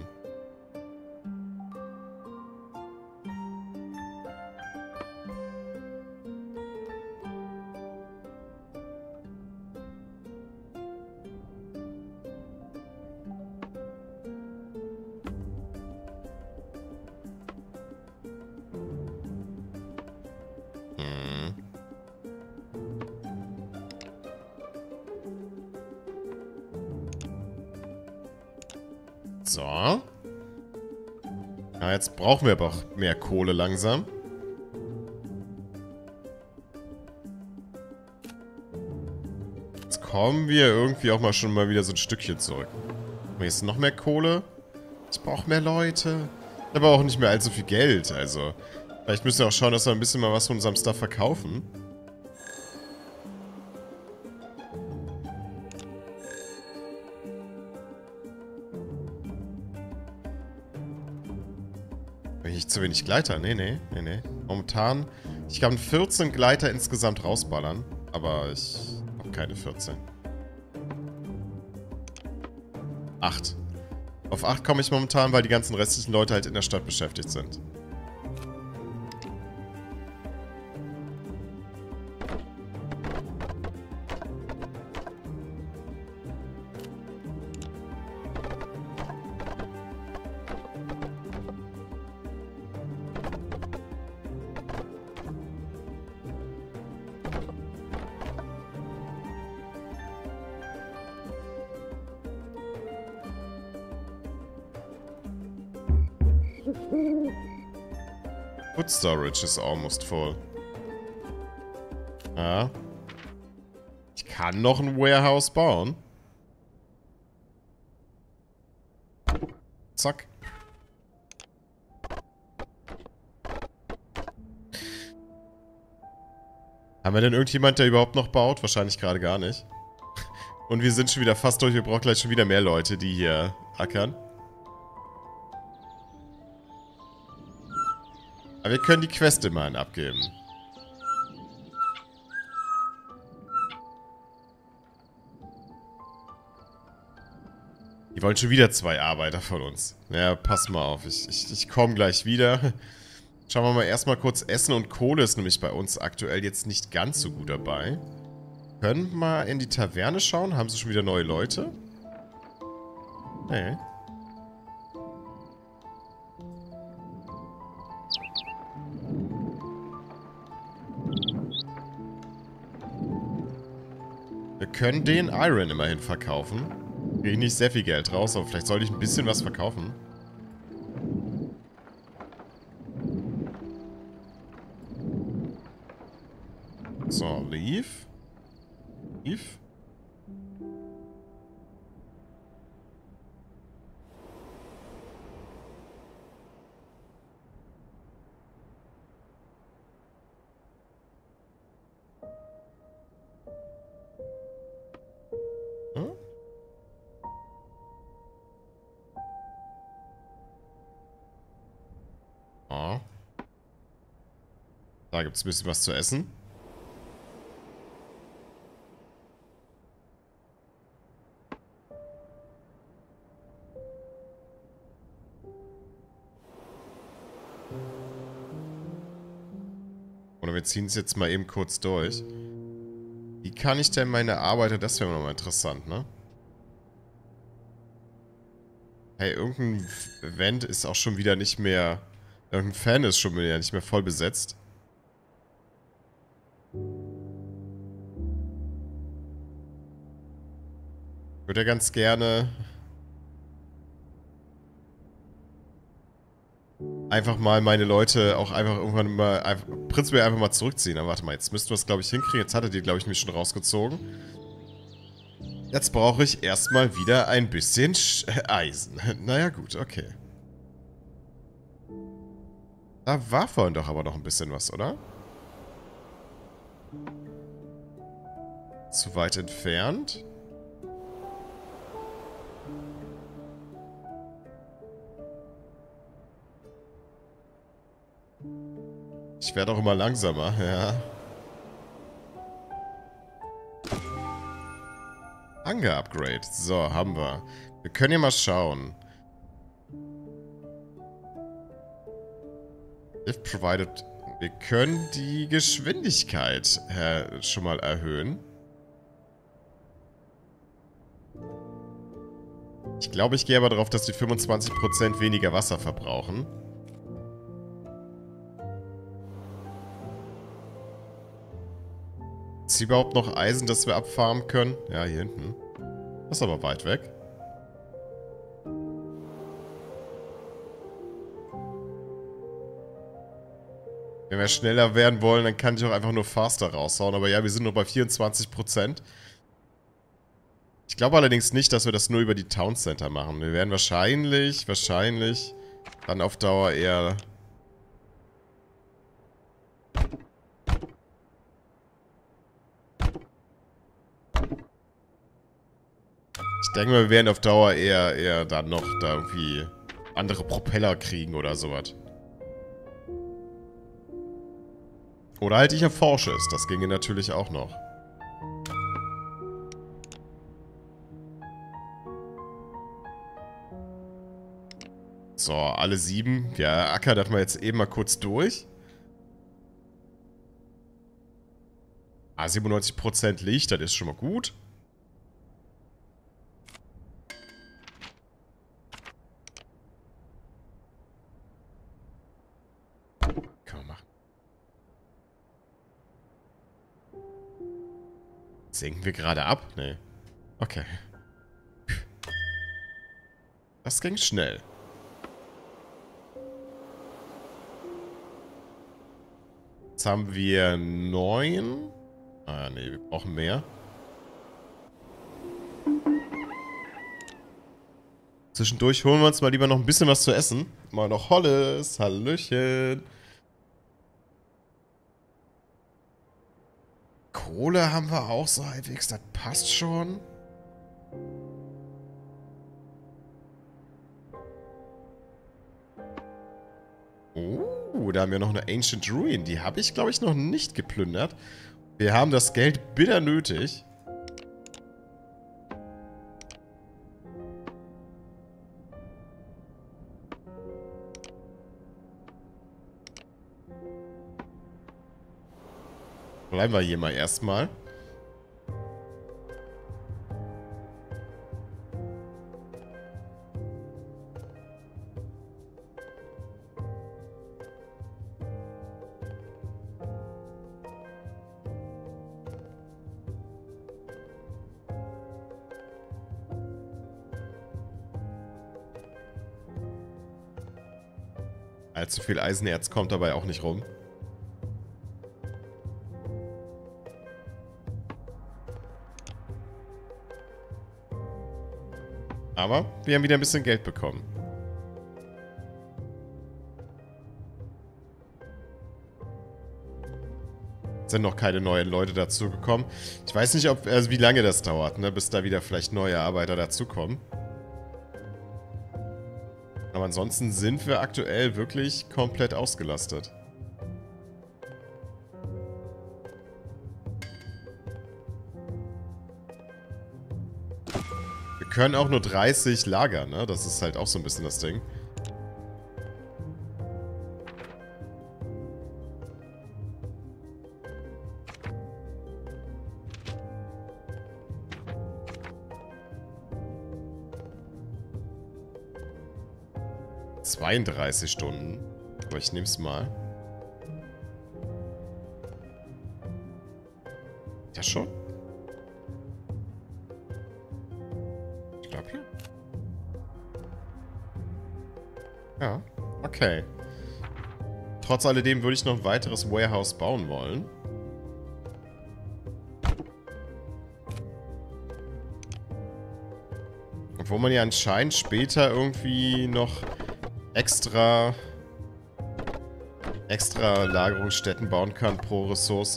A: So. Ja, jetzt brauchen wir aber auch mehr Kohle langsam. Jetzt kommen wir irgendwie auch mal schon mal wieder so ein Stückchen zurück. Hier ist noch mehr Kohle. Ich brauche mehr Leute. Aber auch nicht mehr allzu viel Geld, also. Vielleicht müssen wir auch schauen, dass wir ein bisschen mal was von unserem Stuff verkaufen. Bin ich zu wenig Gleiter? Nee, nee, nee, nee. Momentan, ich kann vierzehn Gleiter insgesamt rausballern, aber ich habe keine vierzehn. acht. Auf acht komme ich momentan, weil die ganzen restlichen Leute halt in der Stadt beschäftigt sind. Food storage is almost full. Ja. Ich kann noch ein Warehouse bauen. Zack. Haben wir denn irgendjemand, der überhaupt noch baut? Wahrscheinlich gerade gar nicht. Und wir sind schon wieder fast durch. Wir brauchen gleich schon wieder mehr Leute, die hier ackern. Aber wir können die Quest immerhin abgeben. Die wollen schon wieder zwei Arbeiter von uns. Ja, pass mal auf. Ich, ich, ich komme gleich wieder. Schauen wir mal erstmal kurz. Essen und Kohle ist nämlich bei uns aktuell jetzt nicht ganz so gut dabei. Können wir mal in die Taverne schauen. Haben sie schon wieder neue Leute? Nee. Wir können den Iron immerhin verkaufen. Kriege ich nicht sehr viel Geld raus, aber vielleicht sollte ich ein bisschen was verkaufen. So, leave. Leave. Hm? Oh. Da gibt es ein bisschen was zu essen. Oder wir ziehen es jetzt mal eben kurz durch. Wie kann ich denn meine Arbeiter... Das wäre nochmal interessant, ne? Hey, irgendein Event ist auch schon wieder nicht mehr... Irgendein Fan ist schon wieder nicht mehr voll besetzt. Ich würde ja ganz gerne... einfach mal meine Leute auch einfach irgendwann mal... Einfach, prinzipiell einfach mal zurückziehen. Aber warte mal, jetzt müssten wir es, glaube ich, hinkriegen. Jetzt hat er die, glaube ich, mich schon rausgezogen. Jetzt brauche ich erstmal wieder ein bisschen Sch Eisen. Naja, gut, okay. Da war vorhin doch aber noch ein bisschen was, oder? Zu weit entfernt. Ich werde auch immer langsamer, ja. Hunger-Upgrade. So, haben wir. Wir können ja mal schauen. If provided... Wir können die Geschwindigkeit äh, schon mal erhöhen. Ich glaube, ich gehe aber darauf, dass die fünfundzwanzig Prozent weniger Wasser verbrauchen. Ist hier überhaupt noch Eisen, das wir abfarmen können? Ja, hier hinten. Das ist aber weit weg. Wenn wir schneller werden wollen, dann kann ich auch einfach nur faster raushauen. Aber ja, wir sind nur bei vierundzwanzig Prozent. Ich glaube allerdings nicht, dass wir das nur über die Town Center machen. Wir werden wahrscheinlich, wahrscheinlich dann auf Dauer eher Ich denke mal, wir werden auf Dauer eher, eher dann noch da irgendwie andere Propeller kriegen oder sowas. Oder halt ich erforsche es. Das ginge natürlich auch noch. So, alle sieben. Ja, Acker, das mal jetzt eben mal kurz durch. Ah, siebenundneunzig Prozent Licht, das ist schon mal gut. Kann man machen. Senken wir gerade ab? Nee. Okay. Das ging schnell. Jetzt haben wir neun. Ah, nee, wir brauchen mehr. Zwischendurch holen wir uns mal lieber noch ein bisschen was zu essen. Mal noch Holles. Hallöchen. Kohle haben wir auch so halbwegs. Das passt schon. Oh, da haben wir noch eine Ancient Ruin. Die habe ich, glaube ich, noch nicht geplündert. Wir haben das Geld bitter nötig. Bleiben wir hier mal erstmal. Allzu viel Eisenerz kommt dabei auch nicht rum. Aber wir haben wieder ein bisschen Geld bekommen. Sind noch keine neuen Leute dazugekommen. Ich weiß nicht, ob, also wie lange das dauert, ne, bis da wieder vielleicht neue Arbeiter dazukommen. Aber ansonsten sind wir aktuell wirklich komplett ausgelastet. Wir können auch nur dreißig lagern, ne? Das ist halt auch so ein bisschen das Ding. zweiunddreißig Stunden. Aber ich nehme es mal. Ja, schon? Ich glaube ja. Ja, okay. Trotz alledem würde ich noch ein weiteres Warehouse bauen wollen. Obwohl man ja anscheinend später irgendwie noch extra extra Lagerungsstätten bauen kann pro Ressource.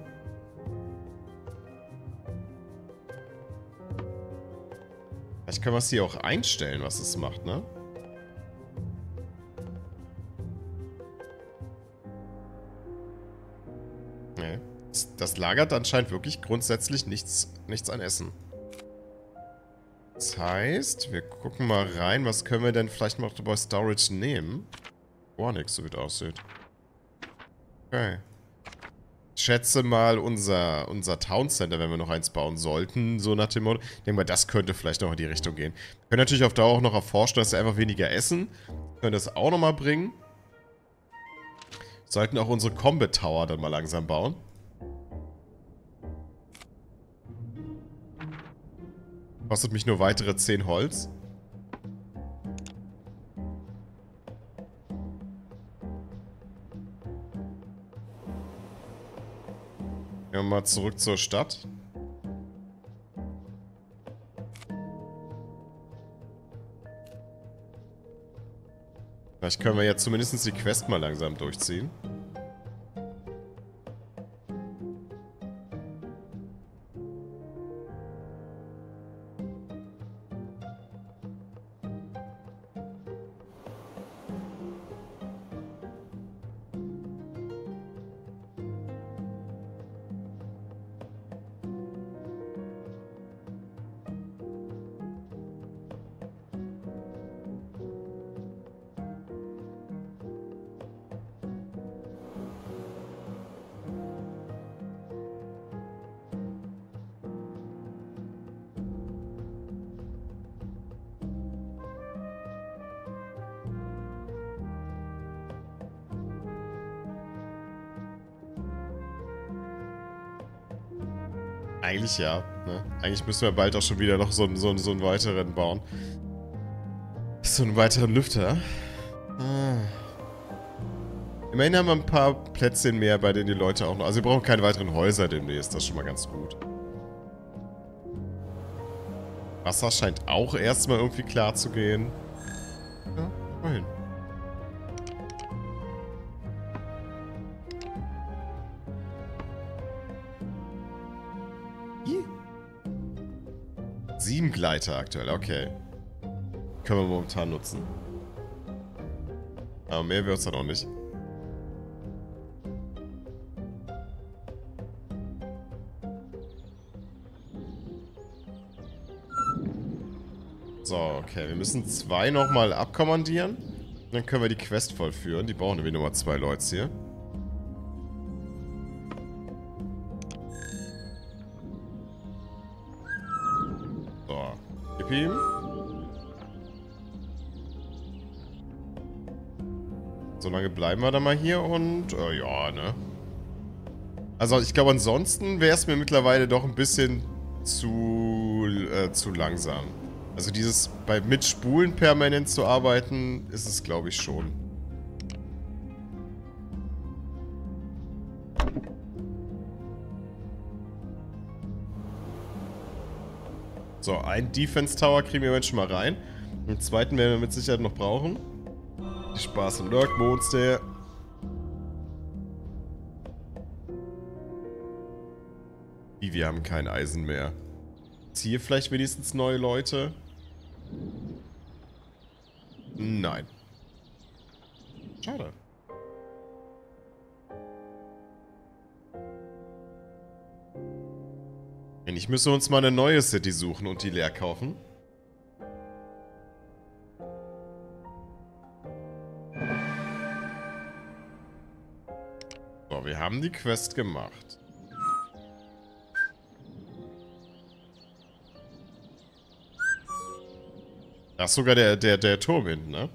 A: Vielleicht können wir es hier auch einstellen, was es macht, ne? Nee. Das lagert anscheinend wirklich grundsätzlich nichts, nichts an Essen. Das heißt, wir gucken mal rein, was können wir denn vielleicht noch bei Storage nehmen? Gar nichts, so wie es aussieht. Okay. Ich schätze mal, unser, unser Town Center, wenn wir noch eins bauen sollten, so nach dem Motto. Ich denke mal, das könnte vielleicht noch in die Richtung gehen. Wir können natürlich auf Dauer auch noch erforschen, dass wir einfach weniger essen. Wir können das auch nochmal bringen. Wir sollten auch unsere Combat Tower dann mal langsam bauen. Kostet mich nur weitere zehn Holz. Gehen wir mal zurück zur Stadt. Vielleicht können wir jetzt zumindest die Quest mal langsam durchziehen. Eigentlich ja. Ne? Eigentlich müssen wir bald auch schon wieder noch so, so, so einen weiteren bauen. So einen weiteren Lüfter. Ah. Immerhin haben wir ein paar Plätzchen mehr, bei denen die Leute auch noch... Also wir brauchen keine weiteren Häuser demnächst. Das ist schon mal ganz gut. Wasser scheint auch erstmal irgendwie klar zu gehen. Ja, immerhin. Sieben Gleiter aktuell, okay. Können wir momentan nutzen. Aber mehr wird es dann auch nicht. So, okay. Wir müssen zwei nochmal abkommandieren. Dann können wir die Quest vollführen. Die brauchen nämlich nochmal zwei Leute hier. So. Gib ihm. So lange bleiben wir dann mal hier und... Äh, ja, ne? Also ich glaube, ansonsten wäre es mir mittlerweile doch ein bisschen zu, äh, zu langsam. Also dieses bei Mitspulen permanent zu arbeiten, ist es glaube ich schon. So, ein Defense Tower kriegen wir jetzt schon mal rein. Den zweiten werden wir mit Sicherheit noch brauchen. Die Spaß im Lurk Monster. Wie, wir haben kein Eisen mehr. Ist hier vielleicht wenigstens neue Leute? Nein. Schade. Ich müsste uns mal eine neue City suchen und die leer kaufen. So, wir haben die Quest gemacht. Da ist sogar der, der, der Turm hinten, ne?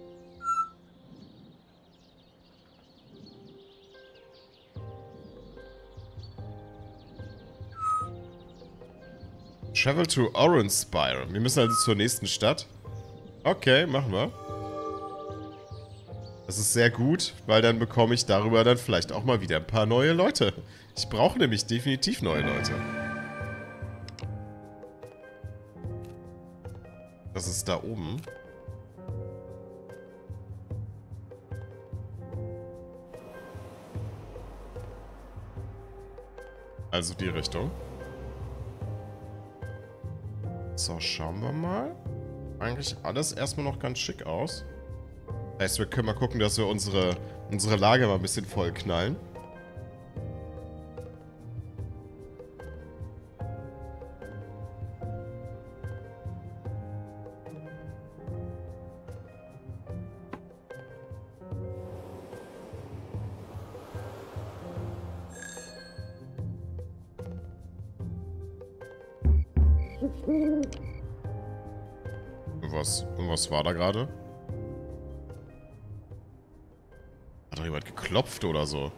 A: Travel to Orange Spire. Wir müssen also zur nächsten Stadt. Okay, machen wir. Das ist sehr gut, weil dann bekomme ich darüber dann vielleicht auch mal wieder ein paar neue Leute. Ich brauche nämlich definitiv neue Leute. Das ist da oben. Also die Richtung. So, schauen wir mal. Eigentlich alles erstmal noch ganz schick aus. Das heißt, wir können mal gucken, dass wir unsere, unsere Lager mal ein bisschen voll knallen. Was, was war da gerade? Hat doch jemand geklopft oder so?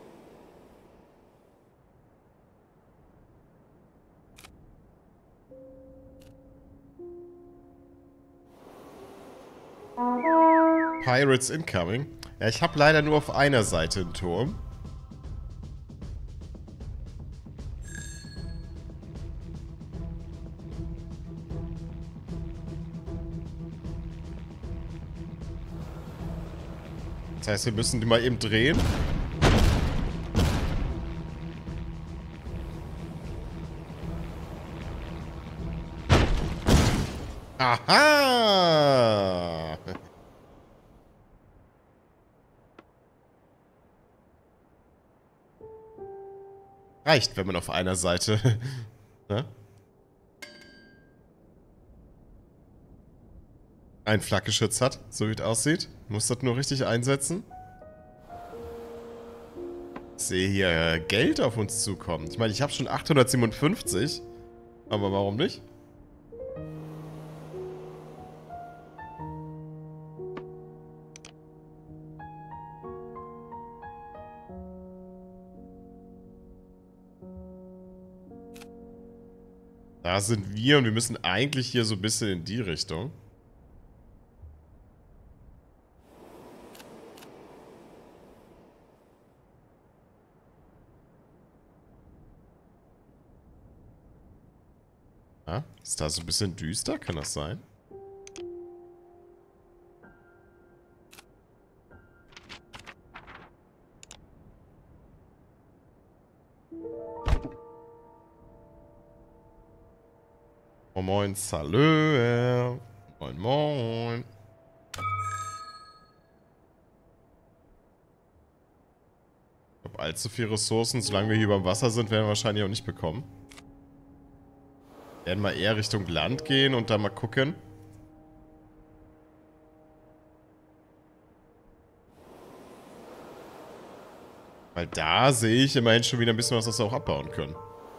A: Pirates incoming. Ja, ich habe leider nur auf einer Seite einen Turm. Das heißt, wir müssen die mal eben drehen. Aha! Reicht, wenn man auf einer Seite... ne? Ein Flakgeschütz hat, so wie es aussieht. Muss das nur richtig einsetzen. Ich sehe hier Geld auf uns zukommen. Ich meine, ich habe schon achthundertsiebenundfünfzig. Aber warum nicht? Da sind wir und wir müssen eigentlich hier so ein bisschen in die Richtung. Ah, ist da so ein bisschen düster? Kann das sein? Moin Moin, Salö. Moin Moin. Ich glaube, allzu viele Ressourcen, solange wir hier beim Wasser sind, werden wir wahrscheinlich auch nicht bekommen. Wir werden mal eher Richtung Land gehen und dann mal gucken. Weil da sehe ich immerhin schon wieder ein bisschen was, was wir auch abbauen können.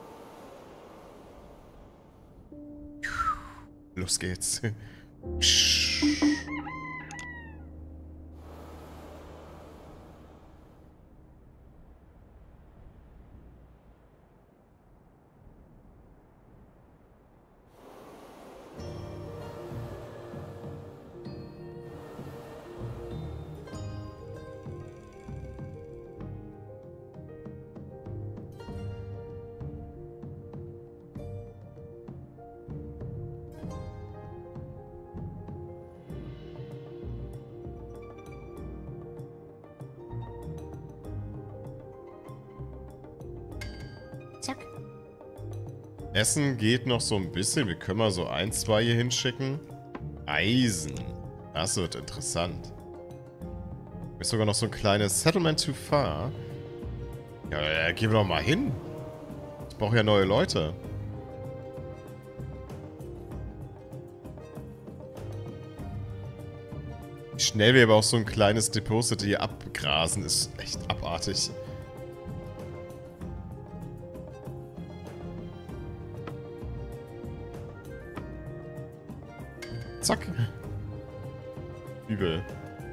A: Los geht's. Zack. Essen geht noch so ein bisschen. Wir können mal so ein, zwei hier hinschicken. Eisen. Das wird interessant. Ist sogar noch so ein kleines Settlement too far. Ja, ja, gehen wir doch mal hin. Ich brauche ja neue Leute. Wie schnell wir aber auch so ein kleines Deposit hier abgrasen, ist echt abartig. Zack. Übel.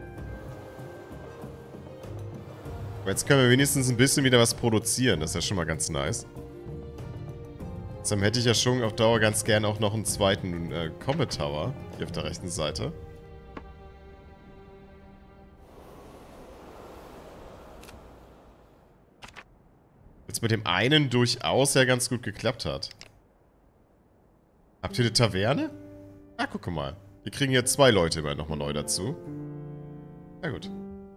A: Aber jetzt können wir wenigstens ein bisschen wieder was produzieren. Das ist ja schon mal ganz nice. Dann hätte ich ja schon auf Dauer ganz gern auch noch einen zweiten äh, Comet Tower. Hier auf der rechten Seite. Jetzt mit dem einen durchaus ja ganz gut geklappt hat. Habt ihr eine Taverne? Ah, guck mal. Wir kriegen jetzt zwei Leute immer nochmal neu dazu. Na gut.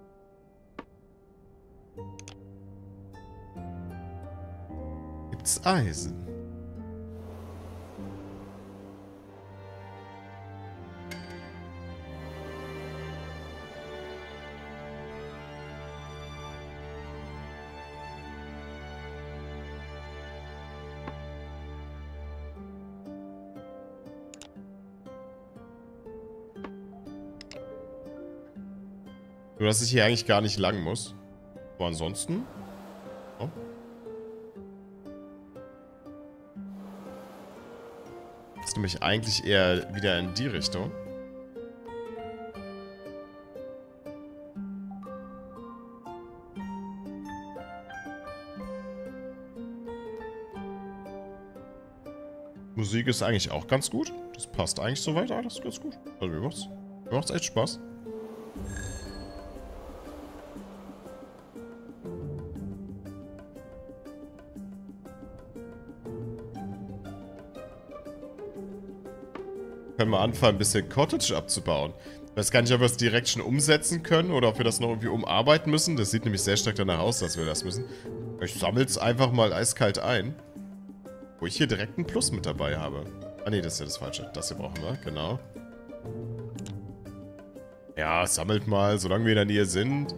A: Gibt's Eisen? Nur, dass ich hier eigentlich gar nicht lang muss. Aber ansonsten... Oh. Ist nämlich eigentlich eher wieder in die Richtung. Musik ist eigentlich auch ganz gut. Das passt eigentlich soweit alles ganz gut. Also mir macht's, mir macht's echt Spaß. Können wir anfangen, ein bisschen Cottage abzubauen. Ich weiß gar nicht, ob wir es direkt schon umsetzen können oder ob wir das noch irgendwie umarbeiten müssen. Das sieht nämlich sehr stark danach aus, dass wir das müssen. Ich sammle es einfach mal eiskalt ein. Wo ich hier direkt einen Plus mit dabei habe. Ah ne, das ist ja das Falsche. Das hier brauchen wir, genau. Ja, sammelt mal, solange wir in der Nähe sind.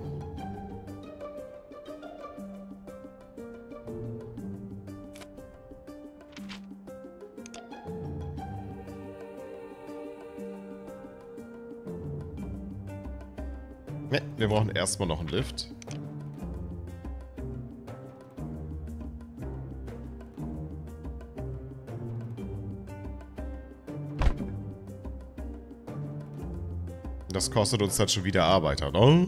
A: Ne, wir brauchen erstmal noch einen Lift. Das kostet uns dann schon wieder Arbeiter, ne?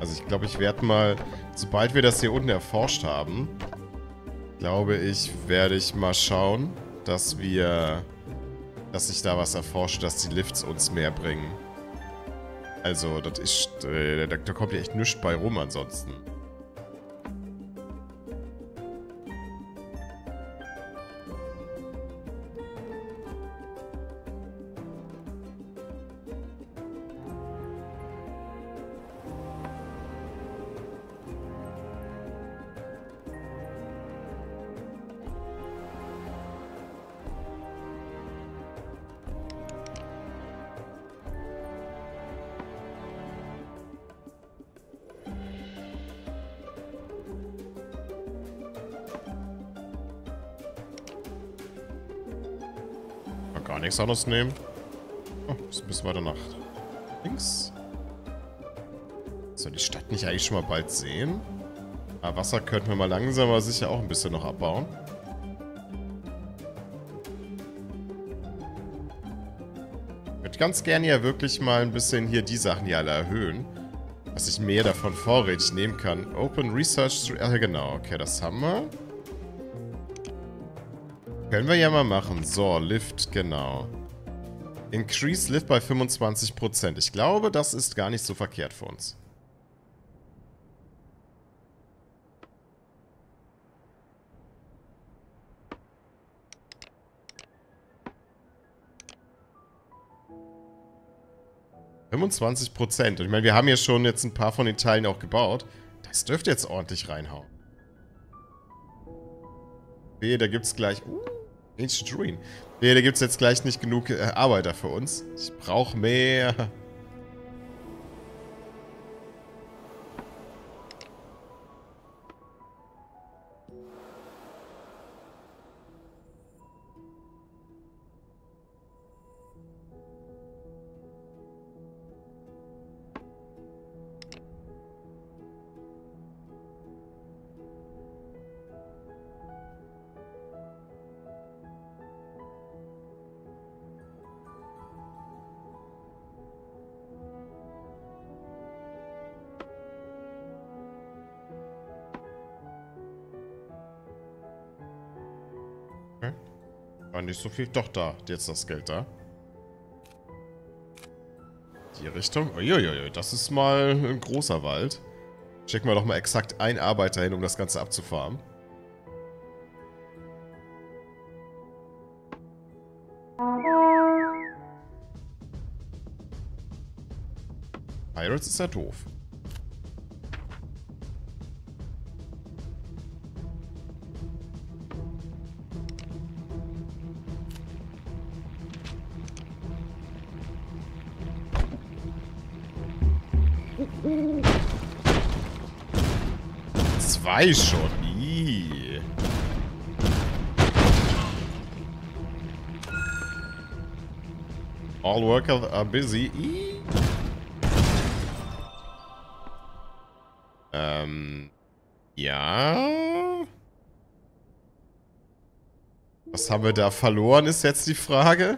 A: Also ich glaube, ich werde mal, sobald wir das hier unten erforscht haben, glaube ich, werde ich mal schauen, dass wir, dass ich da was erforsche, dass die Lifts uns mehr bringen. Also, das ist, äh, da, da kommt ja echt nichts bei rum ansonsten. Gar nichts anderes nehmen. Oh, ist ein bisschen weiter nach links. Soll die Stadt nicht eigentlich schon mal bald sehen? Ah, Wasser könnten wir mal langsam, aber sicher auch ein bisschen noch abbauen. Ich würde ganz gerne ja wirklich mal ein bisschen hier die Sachen hier alle erhöhen. Dass ich mehr davon vorrätig nehmen kann. Open Research... Ah, genau. Okay, das haben wir. Können wir ja mal machen. So, Lift, genau. Increase Lift bei fünfundzwanzig Prozent. Ich glaube, das ist gar nicht so verkehrt für uns. fünfundzwanzig Prozent. Und ich meine, wir haben ja schon jetzt ein paar von den Teilen auch gebaut. Das dürfte jetzt ordentlich reinhauen. Okay, da gibt es gleich... Uh, Ancient Ruin. Nee, da gibt es jetzt gleich nicht genug äh, Arbeiter für uns. Ich brauche mehr. Okay. War nicht so viel. Doch, da. Jetzt das Geld da. Die Richtung. Uiuiui, das ist mal ein großer Wald. Schicken wir doch mal exakt einen Arbeiter hin, um das Ganze abzufarmen. Pirates ist ja doof. Zwei schon. Ii. All workers are busy. Ii. Ähm. Ja. Was haben wir da verloren, ist jetzt die Frage.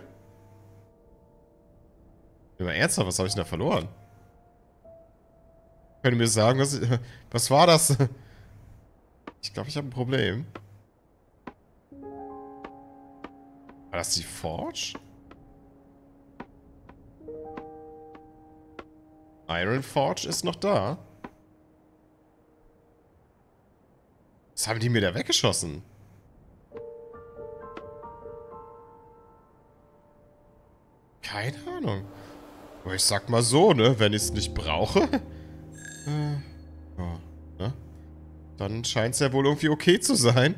A: Immer ernsthaft, was habe ich denn da verloren? Könnt ihr mir sagen, was, was war das? Ich glaube, ich habe ein Problem. War das die Forge? Iron Forge ist noch da. Was haben die mir da weggeschossen? Keine Ahnung. Aber ich sag mal so, ne? Wenn ich es nicht brauche, äh, ja, ne? Dann scheint es ja wohl irgendwie okay zu sein.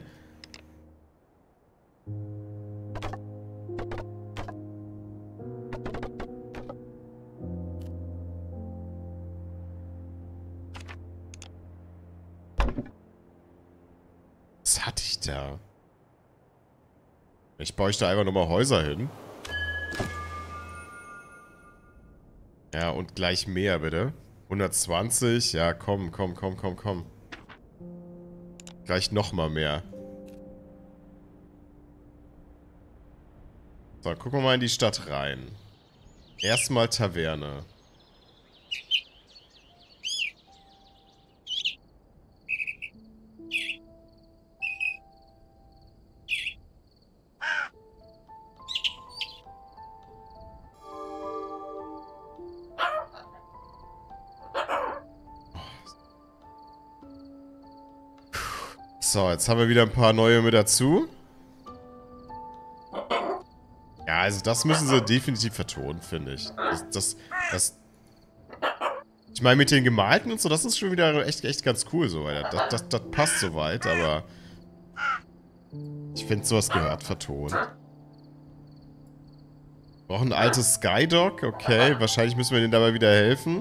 A: Was hatte ich da? Ich baue ich da einfach nochmal Häuser hin. Ja, und gleich mehr, bitte. hundertzwanzig. Ja, komm, komm, komm, komm, komm. Gleich nochmal mehr. So, gucken wir mal in die Stadt rein. Erstmal Taverne. So, jetzt haben wir wieder ein paar neue mit dazu. Ja, also das müssen sie definitiv vertonen, finde ich. Das, das, das... Ich meine, mit den Gemalten und so, das ist schon wieder echt, echt ganz cool soweit. Das, das, das passt soweit, aber... Ich finde, sowas gehört vertont. Brauchen ein altes Skydog? Okay, wahrscheinlich müssen wir denen dabei wieder helfen.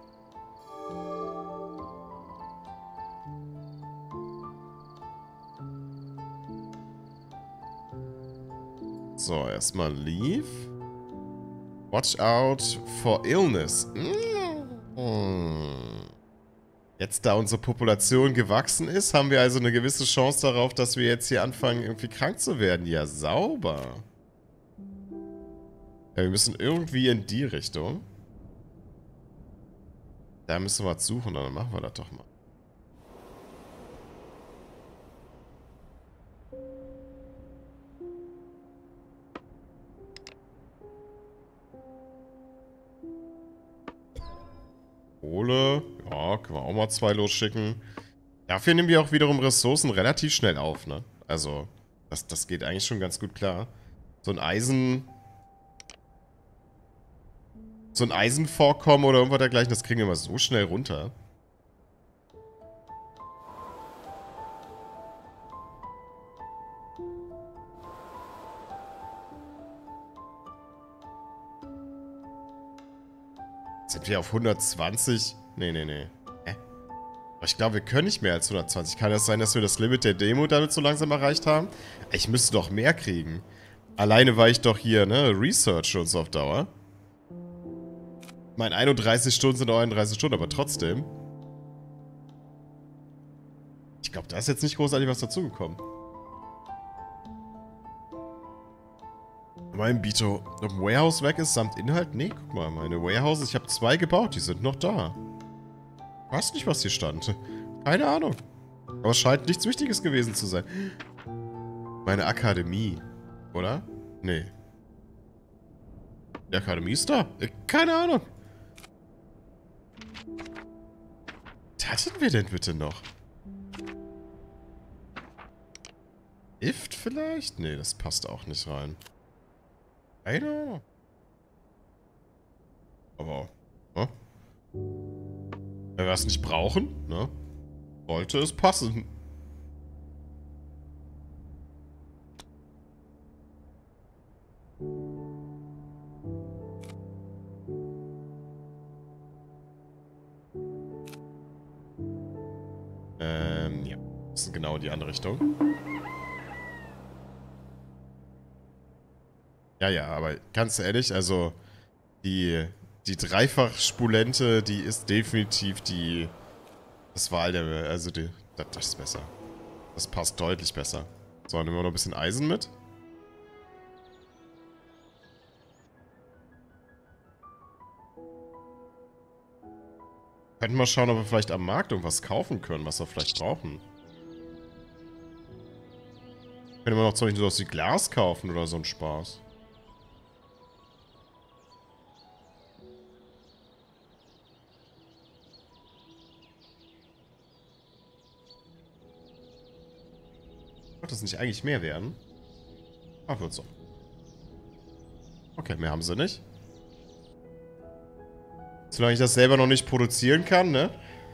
A: So, erstmal Leave. Watch out for illness. Jetzt, da unsere Population gewachsen ist, haben wir also eine gewisse Chance darauf, dass wir jetzt hier anfangen, irgendwie krank zu werden. Ja, sauber. Ja, wir müssen irgendwie in die Richtung. Da müssen wir was suchen, dann machen wir das doch mal. Kohle. Ja, können wir auch mal zwei losschicken. Dafür nehmen wir auch wiederum Ressourcen relativ schnell auf, ne? Also, das, das geht eigentlich schon ganz gut klar. So ein Eisen... So ein Eisenvorkommen oder irgendwas dergleichen, das kriegen wir mal so schnell runter. Sind wir auf hundertzwanzig? Nee, nee, nee. Hä? Aber ich glaube, wir können nicht mehr als hundertzwanzig. Kann das sein, dass wir das Limit der Demo damit so langsam erreicht haben? Ich müsste doch mehr kriegen. Alleine war ich doch hier, ne? Research und so auf Dauer. Ich meine, einunddreißig Stunden sind auch einunddreißig Stunden, aber trotzdem. Ich glaube, da ist jetzt nicht großartig was dazugekommen. Mein Bito, ob ein Warehouse weg ist samt Inhalt? Nee, guck mal, meine Warehouses, ich habe zwei gebaut, die sind noch da. Ich weiß nicht, was hier stand. Keine Ahnung. Aber es scheint nichts Wichtiges gewesen zu sein. Meine Akademie, oder? Nee. Die Akademie ist da. Keine Ahnung. Was hatten wir denn bitte noch? Ift vielleicht? Nee, das passt auch nicht rein. Keine Ahnung. Aber, ne? Wenn wir es nicht brauchen, ne? Sollte es passen. Ähm, ja. Das ist genau die andere Richtung. Ja, ja, aber ganz ehrlich, also die, die Dreifachspulente, die ist definitiv die das Wahl der, also die, das, das ist besser. Das passt deutlich besser. So, nehmen wir noch ein bisschen Eisen mit. Könnten wir schauen, ob wir vielleicht am Markt irgendwas kaufen können, was wir vielleicht brauchen. Können wir noch zum Beispiel sowas wie Glas kaufen oder so ein Spaß. Wird das nicht eigentlich mehr werden? Ach, wird so. Okay, mehr haben sie nicht. Solange ich das selber noch nicht produzieren kann, ne?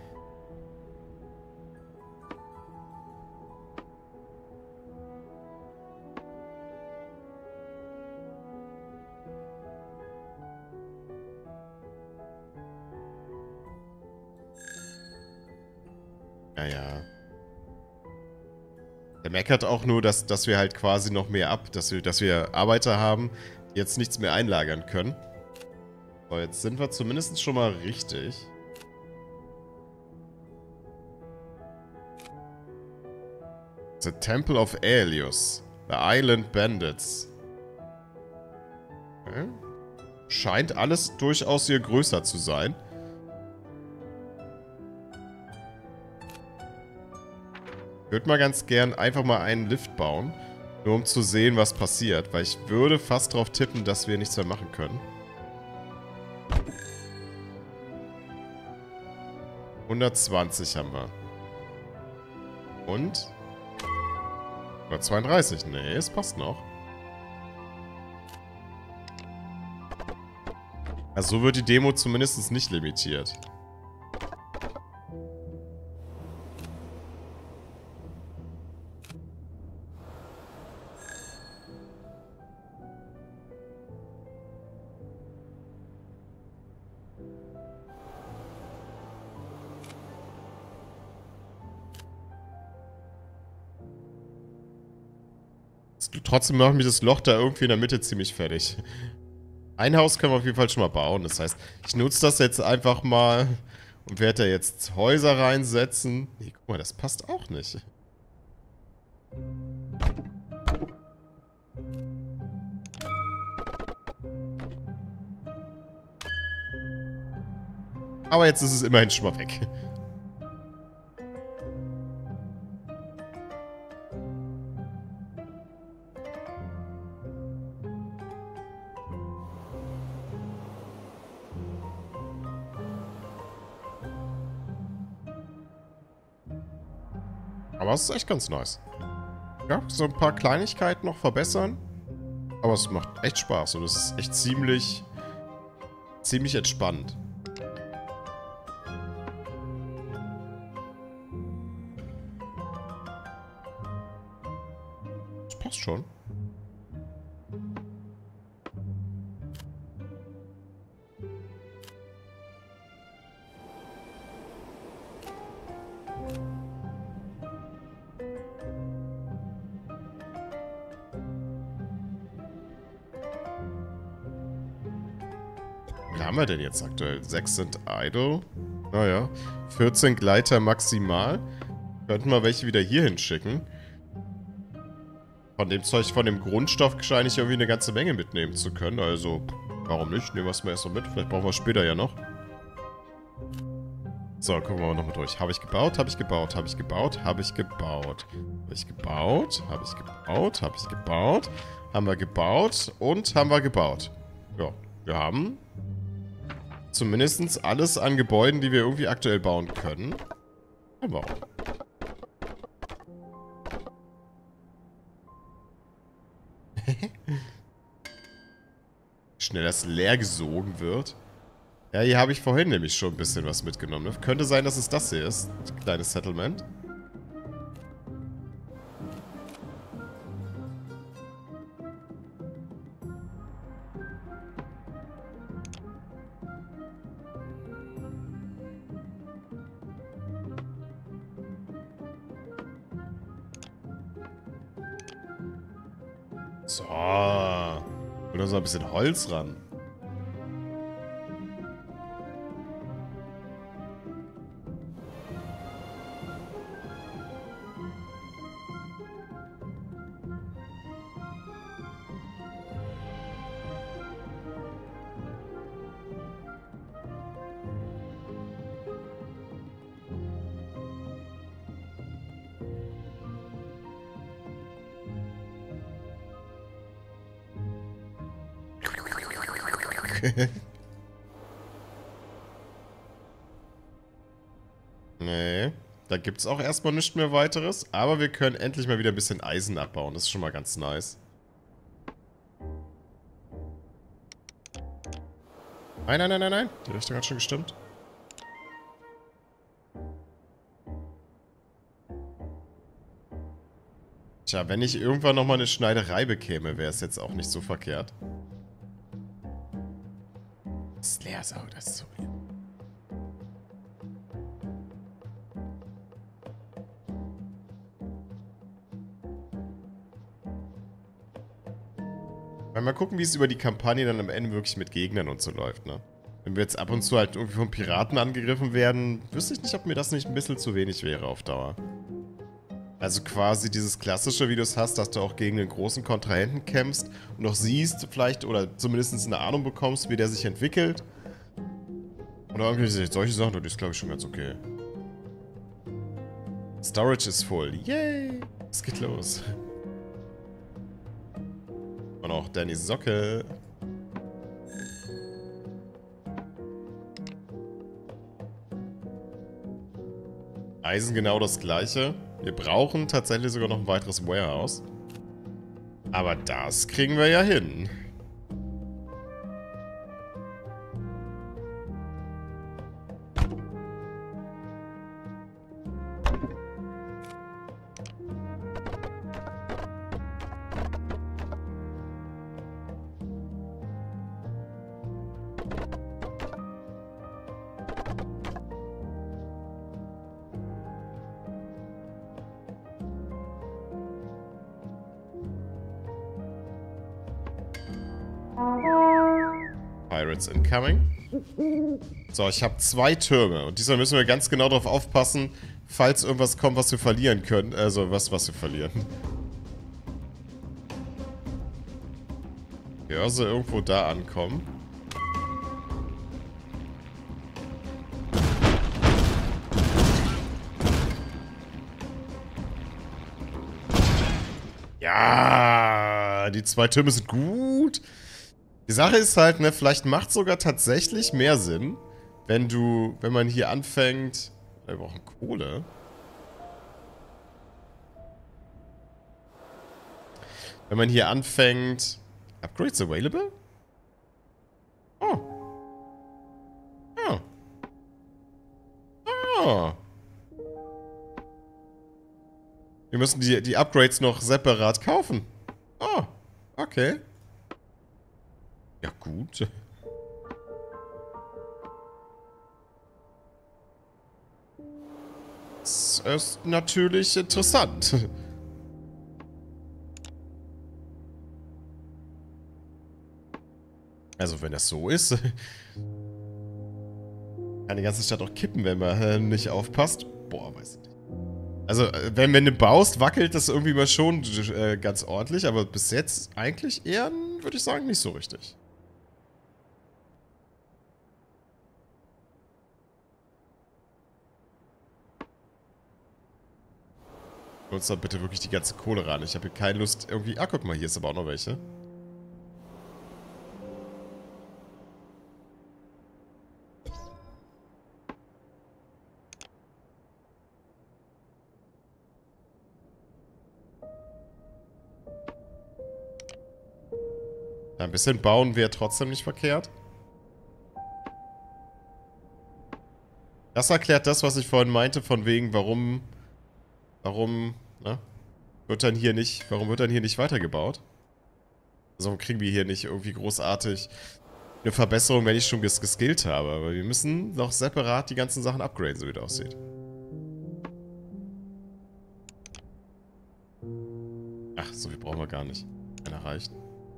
A: Ja, ja. Der meckert auch nur, dass, dass wir halt quasi noch mehr ab, dass wir, dass wir Arbeiter haben, die jetzt nichts mehr einlagern können. So, jetzt sind wir zumindest schon mal richtig. The Temple of Aelius. The Island Bandits. Okay. Scheint alles durchaus hier größer zu sein. Ich würde mal ganz gern einfach mal einen Lift bauen. Nur um zu sehen, was passiert. Weil ich würde fast drauf tippen, dass wir nichts mehr machen können. hundertzwanzig haben wir. Und Oder zweiunddreißig. Nee, es passt noch. Also so wird die Demo zumindest nicht limitiert. Trotzdem macht mich das Loch da irgendwie in der Mitte ziemlich fertig. Ein Haus können wir auf jeden Fall schon mal bauen. Das heißt, ich nutze das jetzt einfach mal und werde da jetzt Häuser reinsetzen. Nee, guck mal, das passt auch nicht. Aber jetzt ist es immerhin schon mal weg. Aber es ist echt ganz nice. Ja, so ein paar Kleinigkeiten noch verbessern. Aber es macht echt Spaß und es ist echt ziemlich, ziemlich entspannt. Das passt schon. Wie haben wir denn jetzt aktuell? sechs sind idle. Naja. vierzehn Gleiter maximal. Könnten wir welche wieder hier hinschicken. Von dem Zeug, von dem Grundstoff scheine ich irgendwie eine ganze Menge mitnehmen zu können. Also, warum nicht? Nehmen wir es mal erst mal mit. Vielleicht brauchen wir es später ja noch. So, gucken wir mal nochmal durch. Habe ich gebaut? Habe ich gebaut? Habe ich gebaut? Habe ich gebaut? Habe ich gebaut? Habe ich gebaut? Habe ich gebaut? Haben wir gebaut? Und haben wir gebaut. Ja, wir haben zumindest alles an Gebäuden, die wir irgendwie aktuell bauen können. Aber auch. Schnell das leer gesogen wird. Ja, hier habe ich vorhin nämlich schon ein bisschen was mitgenommen. Ne? Könnte sein, dass es das hier ist. Ein kleines Settlement. So. Oder so ein bisschen Holz ran. Nee, da gibt es auch erstmal nichts mehr weiteres. Aber wir können endlich mal wieder ein bisschen Eisen abbauen. Das ist schon mal ganz nice. Nein, nein, nein, nein, nein. Die Richtung hat schon gestimmt. Tja, wenn ich irgendwann nochmal eine Schneiderei bekäme, wäre es jetzt auch nicht so verkehrt. Das ist leer, Sau, das ist so leer. Mal gucken, wie es über die Kampagne dann am Ende wirklich mit Gegnern und so läuft, ne? Wenn wir jetzt ab und zu halt irgendwie von Piraten angegriffen werden, wüsste ich nicht, ob mir das nicht ein bisschen zu wenig wäre auf Dauer. Also quasi dieses klassische, wie du es hast, dass du auch gegen einen großen Kontrahenten kämpfst und auch siehst vielleicht oder zumindest eine Ahnung bekommst, wie der sich entwickelt. Oder irgendwie solche Sachen, das ist glaube ich schon ganz okay. Storage ist voll. Yay! Es geht los. Und auch Dannys Socke. Eisen genau das gleiche. Wir brauchen tatsächlich sogar noch ein weiteres Warehouse. Aber das kriegen wir ja hin. Pirates incoming. So, ich habe zwei Türme. Und diesmal müssen wir ganz genau darauf aufpassen, falls irgendwas kommt, was wir verlieren können. Also, was, was wir verlieren. Börse irgendwo da ankommen. Ja, die zwei Türme sind gut. Die Sache ist halt, ne, vielleicht macht es sogar tatsächlich mehr Sinn, wenn du, wenn man hier anfängt... Wir brauchen Kohle. Wenn man hier anfängt... Upgrades available? Oh. Oh. Oh. Wir müssen die, die Upgrades noch separat kaufen. Oh. Okay. Ja, gut. Das ist natürlich interessant. Also, wenn das so ist, kann die ganze Stadt auch kippen, wenn man nicht aufpasst. Boah, weiß ich nicht. Also, wenn, wenn du baust, wackelt das irgendwie mal schon äh, ganz ordentlich, aber bis jetzt eigentlich eher, würde ich sagen, nicht so richtig. Uns da bitte wirklich die ganze Kohle ran. Ich habe hier keine Lust irgendwie... Ah, guck mal, hier ist aber auch noch welche. Ein bisschen bauen wäre trotzdem nicht verkehrt. Das erklärt das, was ich vorhin meinte, von wegen, warum... Warum, ne? Wird dann hier nicht... Warum wird dann hier nicht weitergebaut? Also warum kriegen wir hier nicht irgendwie großartig eine Verbesserung, wenn ich schon ges geskillt habe? Aber wir müssen noch separat die ganzen Sachen upgraden, so wie das aussieht. Ach, so viel brauchen wir gar nicht. Einer reicht.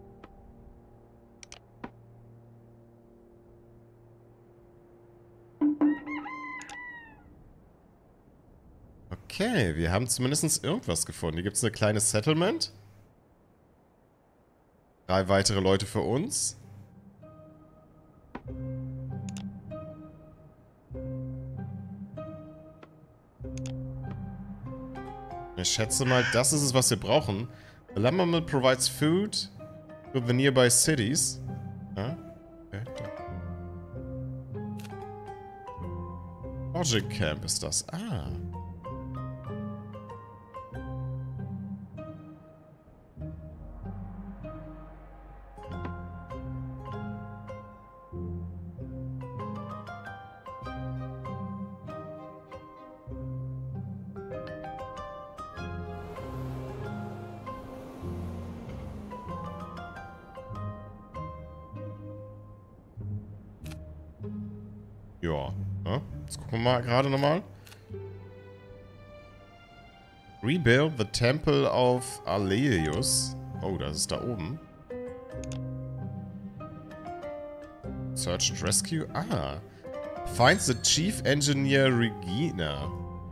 A: Okay, wir haben zumindest irgendwas gefunden. Hier gibt es eine kleine Settlement. Drei weitere Leute für uns. Ich schätze mal, das ist es, was wir brauchen. The lumber mill provides food to the nearby cities. Ja? Okay. Logic Camp ist das. Ah. Ja, ja. Jetzt gucken wir mal gerade nochmal. Rebuild the Temple of Aleus. Oh, das ist da oben. Search and Rescue. Ah. Finds the Chief Engineer Regina.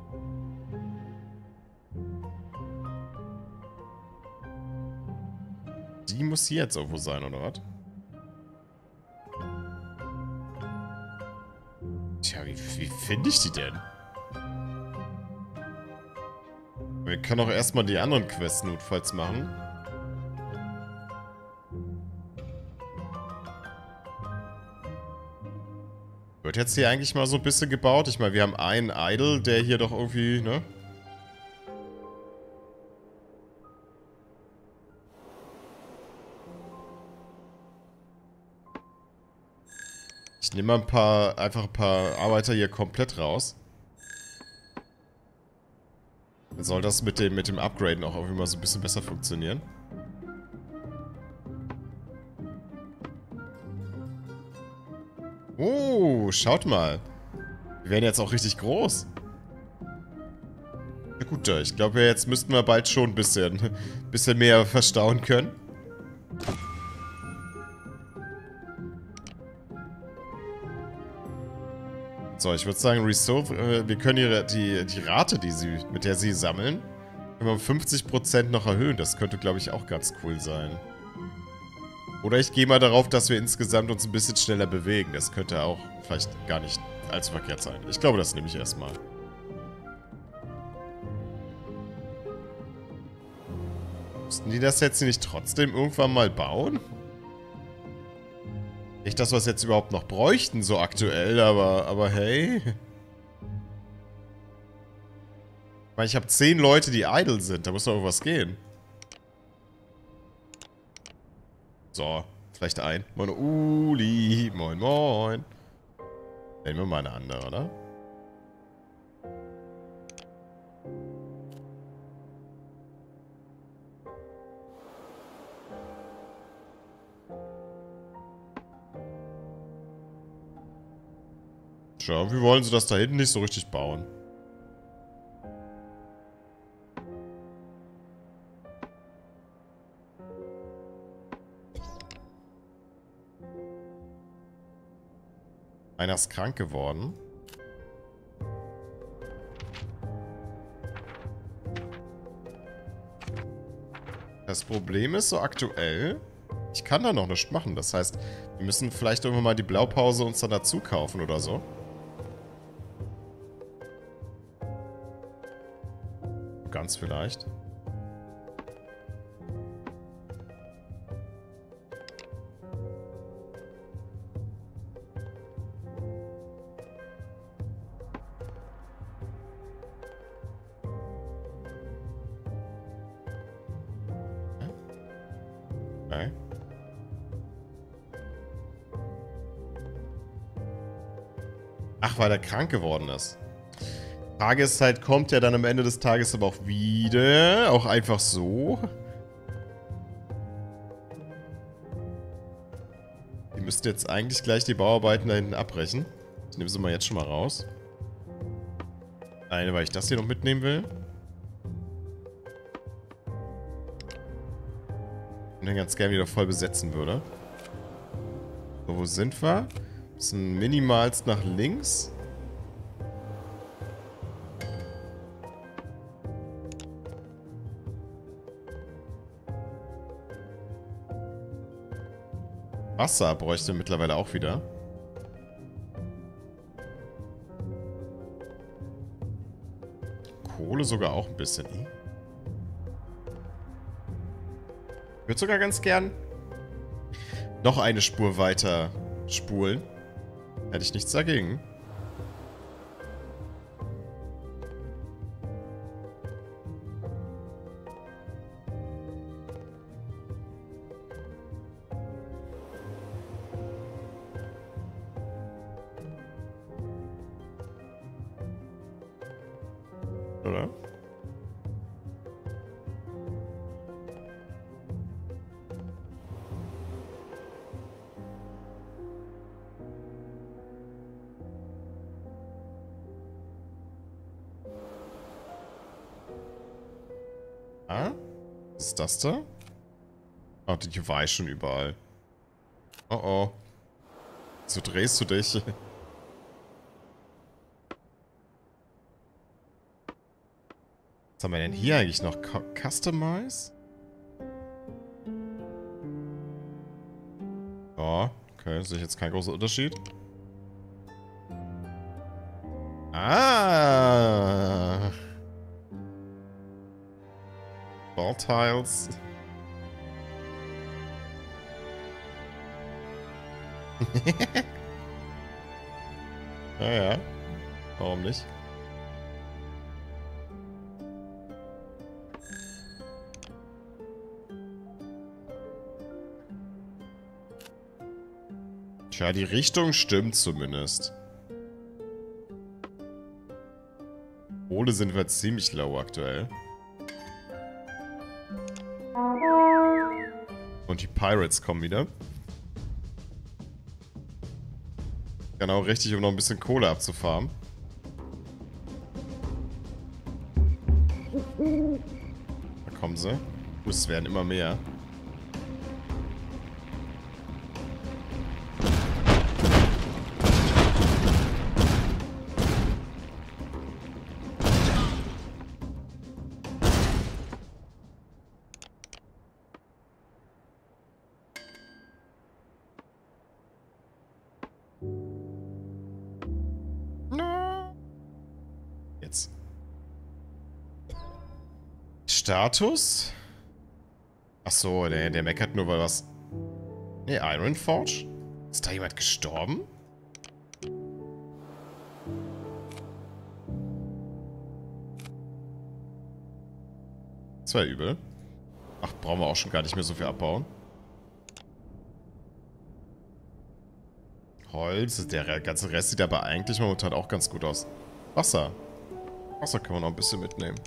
A: Die muss hier jetzt irgendwo sein, oder was? Tja, wie, wie finde ich die denn? Wir können auch erstmal die anderen Quests notfalls machen. Wird jetzt hier eigentlich mal so ein bisschen gebaut? Ich meine, wir haben einen Idol, der hier doch irgendwie, ne? Ich nehme mal ein paar, einfach ein paar Arbeiter hier komplett raus. Dann soll das mit dem, mit dem Upgraden auch irgendwie mal so ein bisschen besser funktionieren. Oh, schaut mal. Wir werden jetzt auch richtig groß. Na gut, ich glaube, jetzt müssten wir bald schon ein bisschen, bisschen mehr verstauen können. So, ich würde sagen, Resolve, äh, wir können ihre, die, die Rate, die sie, mit der sie sammeln, immer um fünfzig Prozent noch erhöhen. Das könnte, glaube ich, auch ganz cool sein. Oder ich gehe mal darauf, dass wir insgesamt uns ein bisschen schneller bewegen. Das könnte auch vielleicht gar nicht allzu verkehrt sein. Ich glaube, das nehme ich erstmal. Müssten die das jetzt nicht trotzdem irgendwann mal bauen? Nicht, dass wir es jetzt überhaupt noch bräuchten, so aktuell, aber, aber hey. Ich meine, ich habe zehn Leute, die idle sind. Da muss doch irgendwas gehen. So, vielleicht ein. Moin Uli, moin moin. Nehmen wir mal eine andere, oder? Tja, wie wollen sie das da hinten nicht so richtig bauen? Einer ist krank geworden. Das Problem ist so aktuell, ich kann da noch nichts machen. Das heißt, wir müssen vielleicht irgendwann mal die Blaupause uns dann dazu kaufen oder so. Ganz vielleicht. Okay. Ach, weil er krank geworden ist. Tageszeit kommt ja dann am Ende des Tages aber auch wieder. Auch einfach so. Die müssten jetzt eigentlich gleich die Bauarbeiten da hinten abbrechen. Ich nehme sie mal jetzt schon mal raus. Eine, weil ich das hier noch mitnehmen will. Und den ganz gerne wieder voll besetzen würde. So, wo sind wir? Bisschen minimalst nach links. Wasser bräuchte mittlerweile auch wieder. Kohle sogar auch ein bisschen. Ich würde sogar ganz gern noch eine Spur weiter spulen. Hätte ich nichts dagegen. Oder? Ah? Was ist das da? Oh, die war ich schon überall. Oh oh. So drehst du dich. Was haben wir denn hier eigentlich noch? Customize? Ja, okay, sehe ich jetzt keinen großen Unterschied. Ah! Ball Tiles. Naja, warum nicht? Tja, die Richtung stimmt zumindest. Kohle sind wir ziemlich low aktuell. Und die Pirates kommen wieder. Genau richtig, um noch ein bisschen Kohle abzufarmen. Da kommen sie. Es werden immer mehr. Jetzt. Status? Achso, der, der meckert nur, weil was... Ne, Ironforge? Ist da jemand gestorben? Das war übel. Ach, brauchen wir auch schon gar nicht mehr so viel abbauen. Holz, der ganze Rest sieht aber eigentlich momentan auch ganz gut aus. Wasser. Wasser können wir noch ein bisschen mitnehmen.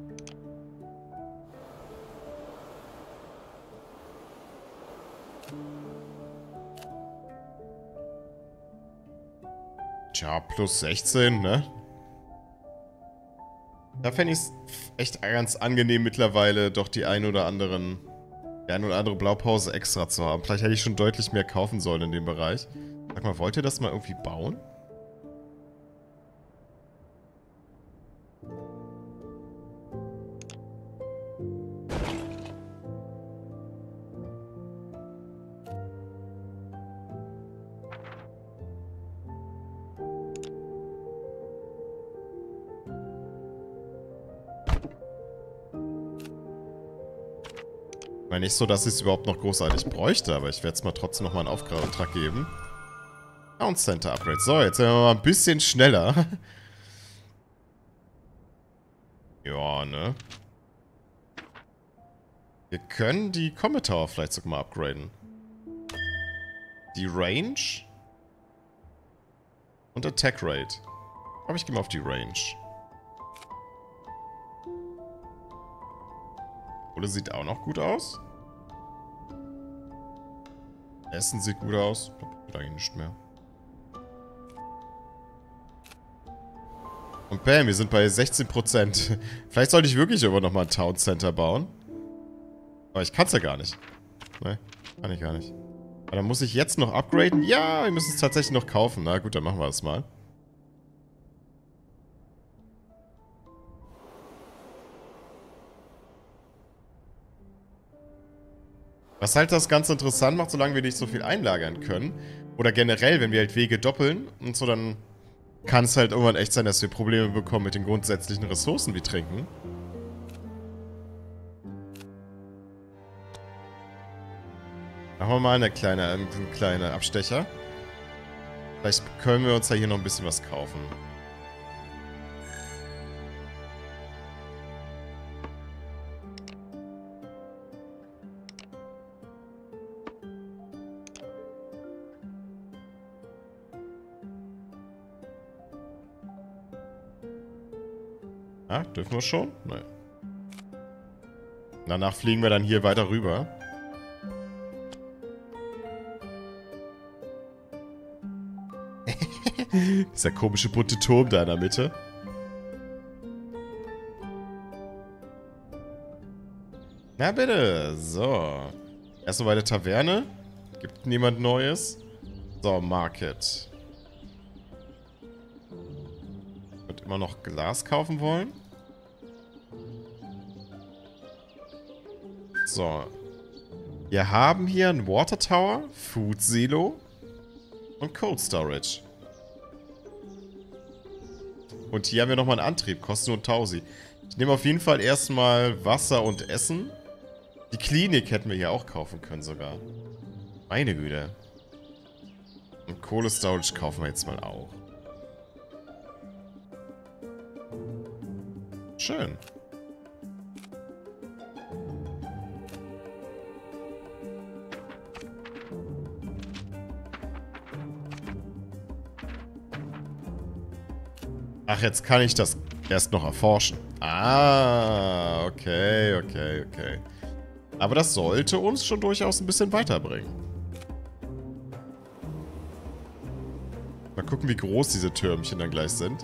A: Tja, plus sechzehn, ne? Da fände ich es echt ganz angenehm mittlerweile, doch die ein oder anderen, die ein oder andere Blaupause extra zu haben. Vielleicht hätte ich schon deutlich mehr kaufen sollen in dem Bereich. Sag mal, wollt ihr das mal irgendwie bauen? Ich meine nicht so, dass ich es überhaupt noch großartig bräuchte, aber ich werde es mal trotzdem nochmal einen Auftrag geben. Sound Center Upgrade. So, jetzt sind wir mal ein bisschen schneller. Ja, ne? Wir können die Comet Tower vielleicht sogar mal upgraden. Die Range und Attack Rate. Aber ich gehe mal auf die Range. Oder sieht auch noch gut aus. Essen sieht gut aus. Da passiert eigentlich nicht mehr. Und bam, wir sind bei sechzehn Prozent. Vielleicht sollte ich wirklich aber nochmal ein Town Center bauen. Aber ich kann es ja gar nicht. Ne, kann ich gar nicht. Aber dann muss ich jetzt noch upgraden. Ja, wir müssen es tatsächlich noch kaufen. Na gut, dann machen wir das mal. Was halt das Ganze interessant macht, solange wir nicht so viel einlagern können. Oder generell, wenn wir halt Wege doppeln und so, dann kann es halt irgendwann echt sein, dass wir Probleme bekommen mit den grundsätzlichen Ressourcen wie Trinken. Machen wir mal eine kleine, einen kleinen Abstecher. Vielleicht können wir uns ja hier noch ein bisschen was kaufen. Ah, dürfen wir schon? Nein. Danach fliegen wir dann hier weiter rüber. Dieser komische bunte Turm da in der Mitte. Na bitte. So. Erstmal bei der Taverne. Gibt niemand Neues. So, Market. Wird immer noch Glas kaufen wollen. So. Wir haben hier einen Water Tower, Food Silo und Cold Storage. Und hier haben wir nochmal einen Antrieb, kostet nur Tausi. Ich nehme auf jeden Fall erstmal Wasser und Essen. Die Klinik hätten wir hier auch kaufen können sogar. Meine Güte. Und Kohle Storage kaufen wir jetzt mal auch. Schön. Ach, jetzt kann ich das erst noch erforschen. Ah, okay, okay, okay. Aber das sollte uns schon durchaus ein bisschen weiterbringen. Mal gucken, wie groß diese Türmchen dann gleich sind.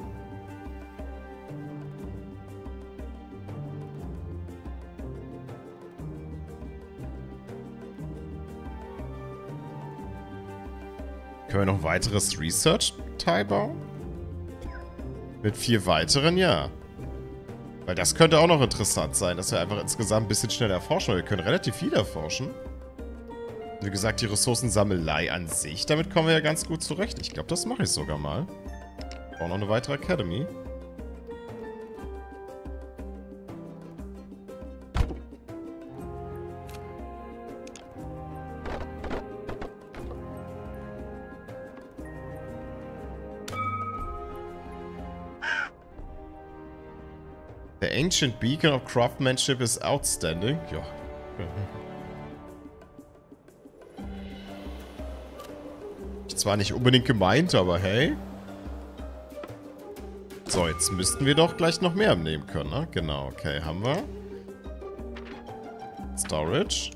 A: Können wir noch ein weiteres Research-Teil bauen? Mit vier weiteren, ja. Weil das könnte auch noch interessant sein, dass wir einfach insgesamt ein bisschen schneller erforschen. Wir können relativ viel erforschen. Wie gesagt, die Ressourcensammelei an sich, damit kommen wir ja ganz gut zurecht. Ich glaube, das mache ich sogar mal. Auch noch eine weitere Academy. The ancient beacon of craftsmanship is outstanding. Ja. Zwar nicht unbedingt gemeint, aber hey. So, jetzt müssten wir doch gleich noch mehr nehmen können, ne? Genau, okay, haben wir. Storage.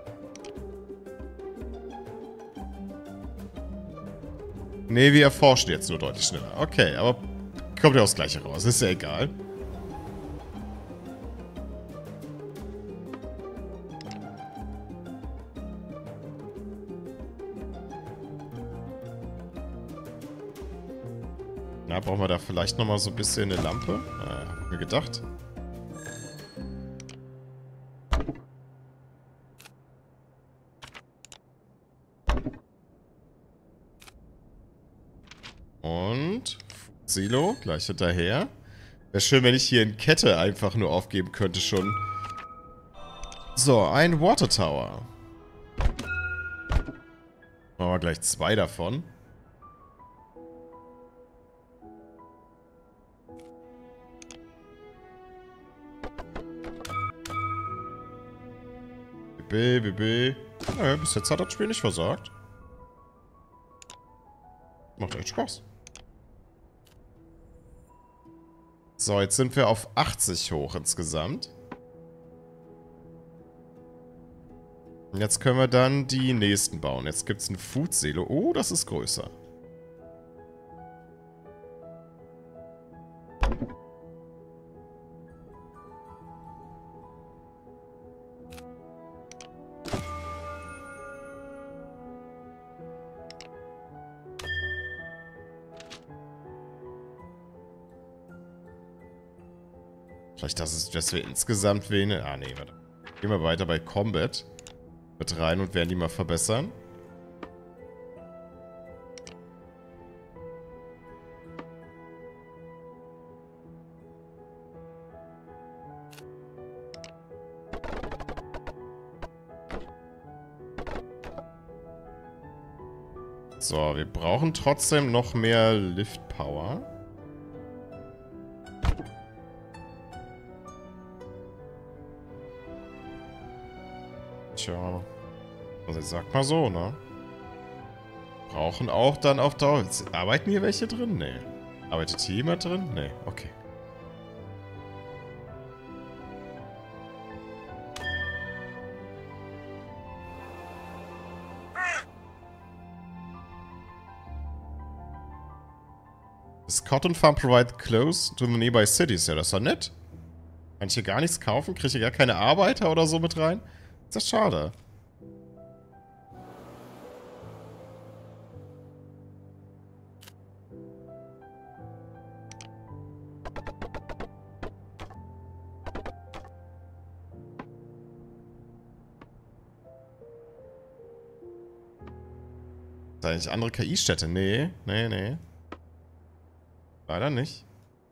A: Ne, wir erforschen jetzt nur deutlich schneller. Okay, aber kommt ja aufs Gleiche raus, ist ja egal. Na, brauchen wir da vielleicht nochmal so ein bisschen eine Lampe? Äh, hab ich mir gedacht. Und Silo, gleich hinterher. Wäre schön, wenn ich hier in Kette einfach nur aufgeben könnte schon. So, ein Water Tower. Machen wir gleich zwei davon. B, B, B. Naja, bis jetzt hat das Spiel nicht versagt. Macht echt Spaß. So, jetzt sind wir auf achtzig hoch insgesamt. Und jetzt können wir dann die nächsten bauen. Jetzt gibt es ein Food-Silo. Oh, das ist größer. Vielleicht, dass, es, dass wir insgesamt wenig... Ah, nee, warte. Gehen wir weiter bei Combat mit rein und werden die mal verbessern. So, wir brauchen trotzdem noch mehr Lift Power. Tja, also ich sag mal so, ne? Brauchen auch dann auf Dauer... Arbeiten hier welche drin? Nee. Arbeitet hier jemand drin? Nee, okay. This cotton farm provide clothes to the nearby cities. Ja, das ist doch nett. Kann ich hier gar nichts kaufen? Kriege ich hier gar keine Arbeiter oder so mit rein? Ist das schade. Ist da eigentlich andere K I-Städte? Nee, nee, nee. Leider nicht.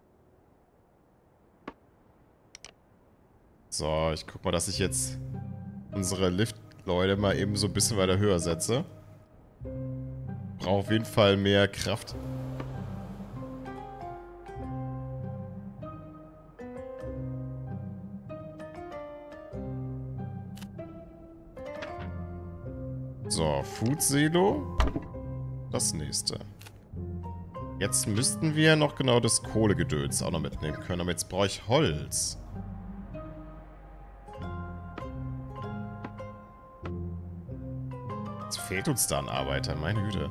A: So, ich guck mal, dass ich jetzt unsere Lift-Leute mal eben so ein bisschen weiter höher setze. Brauche auf jeden Fall mehr Kraft. So, Food Silo. Das nächste. Jetzt müssten wir noch genau das Kohlegedöns auch noch mitnehmen können. Aber jetzt brauche ich Holz. Jetzt fehlt uns da ein Arbeiter, meine Güte.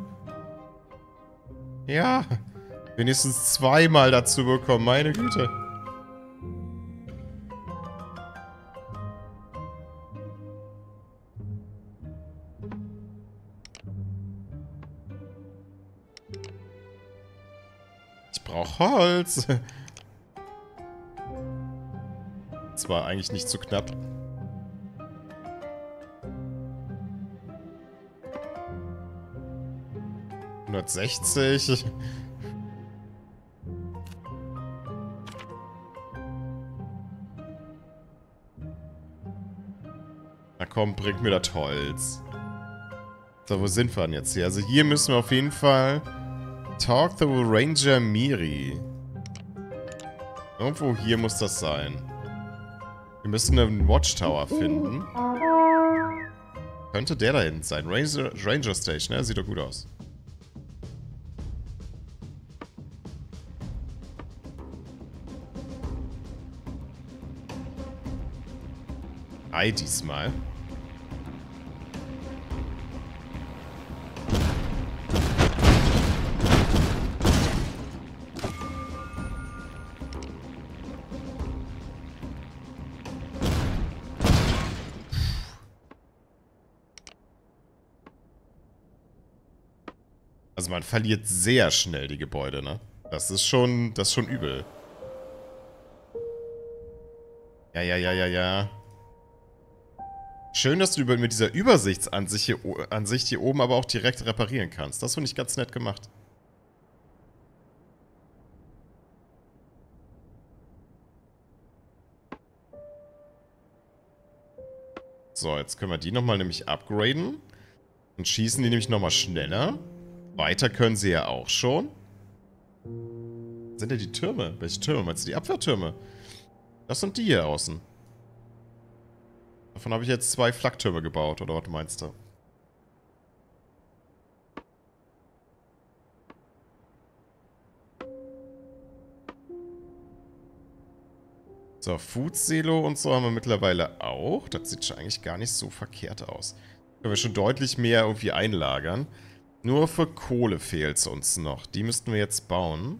A: Ja, wenigstens zweimal dazu bekommen, meine Güte. Ich brauche Holz. Das war eigentlich nicht zu knapp. hundertsechzig. Na komm, bring mir das Holz. So, wo sind wir denn jetzt hier? Also hier müssen wir auf jeden Fall... Talk to Ranger Miri. Irgendwo hier muss das sein. Wir müssen einen Watchtower finden. Könnte der da hinten sein. Ranger, Ranger Station, ne? Sieht doch gut aus. Ei, diesmal. Also man verliert sehr schnell die Gebäude, ne? Das ist schon, das ist schon übel. Ja, ja, ja, ja, ja. Schön, dass du mit dieser Übersichtsansicht hier, Ansicht hier oben aber auch direkt reparieren kannst. Das finde ich ganz nett gemacht. So, jetzt können wir die nochmal nämlich upgraden. Und schießen die nämlich nochmal schneller. Weiter können sie ja auch schon. Sind ja die Türme? Welche Türme? Meinst du die Abwehrtürme? Das sind die hier außen. Davon habe ich jetzt zwei Flaktürme gebaut, oder was meinst du? So, Food Silo und so haben wir mittlerweile auch. Das sieht schon eigentlich gar nicht so verkehrt aus. Können wir schon deutlich mehr irgendwie einlagern. Nur für Kohle fehlt es uns noch. Die müssten wir jetzt bauen.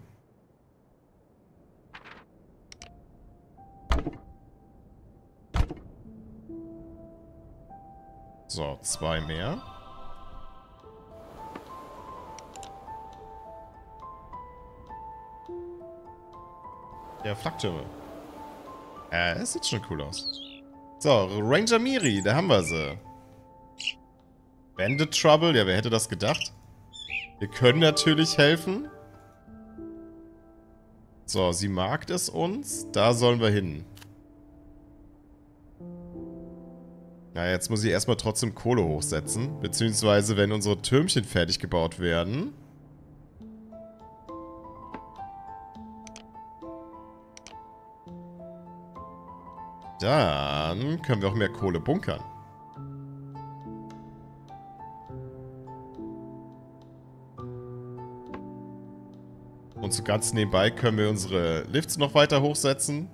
A: So, zwei mehr. Ja, Flaktürme. Äh, das sieht schon cool aus. So, Ranger Miri, da haben wir sie. Bandit Trouble, ja, wer hätte das gedacht? Wir können natürlich helfen. So, sie mag es uns. Da sollen wir hin. Na, jetzt muss ich erstmal trotzdem Kohle hochsetzen. Beziehungsweise, wenn unsere Türmchen fertig gebaut werden. Dann können wir auch mehr Kohle bunkern. Und so ganz nebenbei können wir unsere Lifts noch weiter hochsetzen.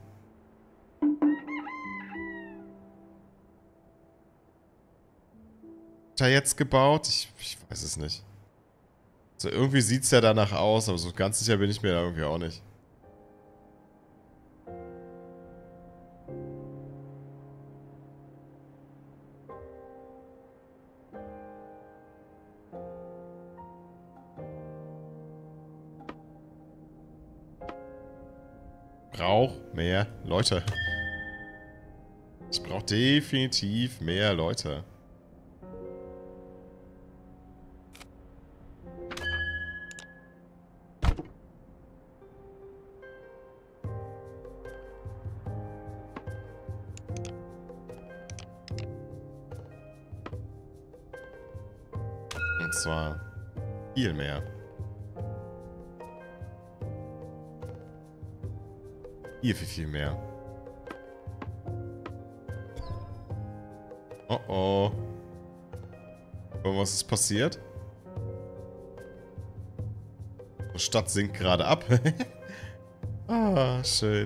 A: Hat er jetzt gebaut? Ich, ich weiß es nicht. So, irgendwie sieht es ja danach aus, aber so ganz sicher bin ich mir da irgendwie auch nicht. Brauche mehr Leute. Ich brauche definitiv mehr Leute. Und zwar viel mehr. Hier viel, viel mehr. Oh oh. Und was ist passiert? Die Stadt sinkt gerade ab. Ah, schön.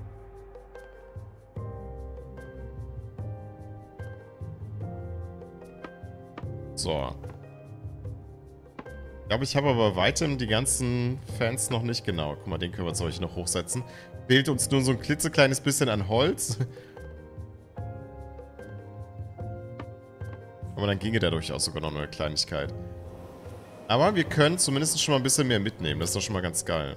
A: So. Ich glaube, ich habe aber weitem die ganzen Fans noch nicht genau. Guck mal, den können wir jetzt euch noch hochsetzen. Fehlt uns nur so ein klitzekleines bisschen an Holz. Aber dann ginge da durchaus sogar noch eine Kleinigkeit. Aber wir können zumindest schon mal ein bisschen mehr mitnehmen. Das ist doch schon mal ganz geil.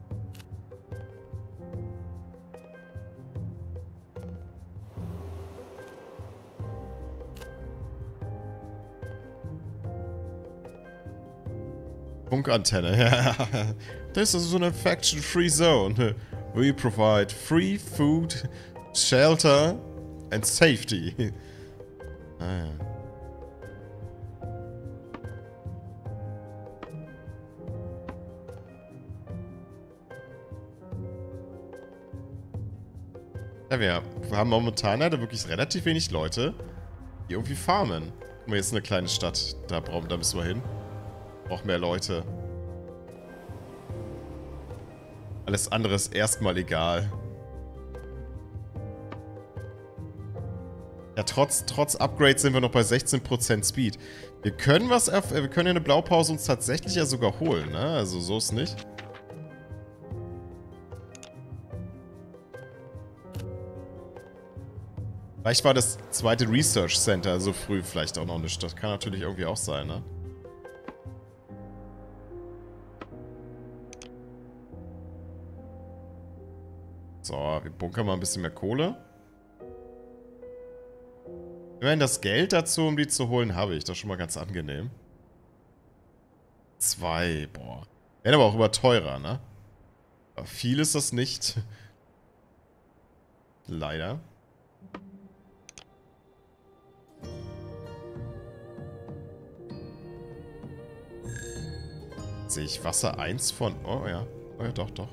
A: Funkantenne, ja. This is an infection-free zone. We provide free food, shelter and safety. Ah, ja. Ja, wir haben momentan leider wirklich relativ wenig Leute, die irgendwie farmen. Guck mal, jetzt ist eine kleine Stadt. Da, brauchen, da müssen wir hin. Braucht mehr Leute. Alles andere ist erstmal egal. Ja, trotz, trotz Upgrade sind wir noch bei sechzehn Prozent Speed. Wir können was, wir können ja eine Blaupause uns tatsächlich ja sogar holen, ne? Also so ist nicht. Vielleicht war das zweite Research Center so früh vielleicht auch noch eine Stadt. Kann natürlich irgendwie auch sein, ne? So, wir bunkern mal ein bisschen mehr Kohle. Immerhin das Geld dazu, um die zu holen, habe ich. Das ist schon mal ganz angenehm. Zwei, boah. Werden aber auch immer teurer, ne? Aber viel ist das nicht. Leider. Sehe ich Wasser eins von... Oh ja. Oh ja, doch, doch.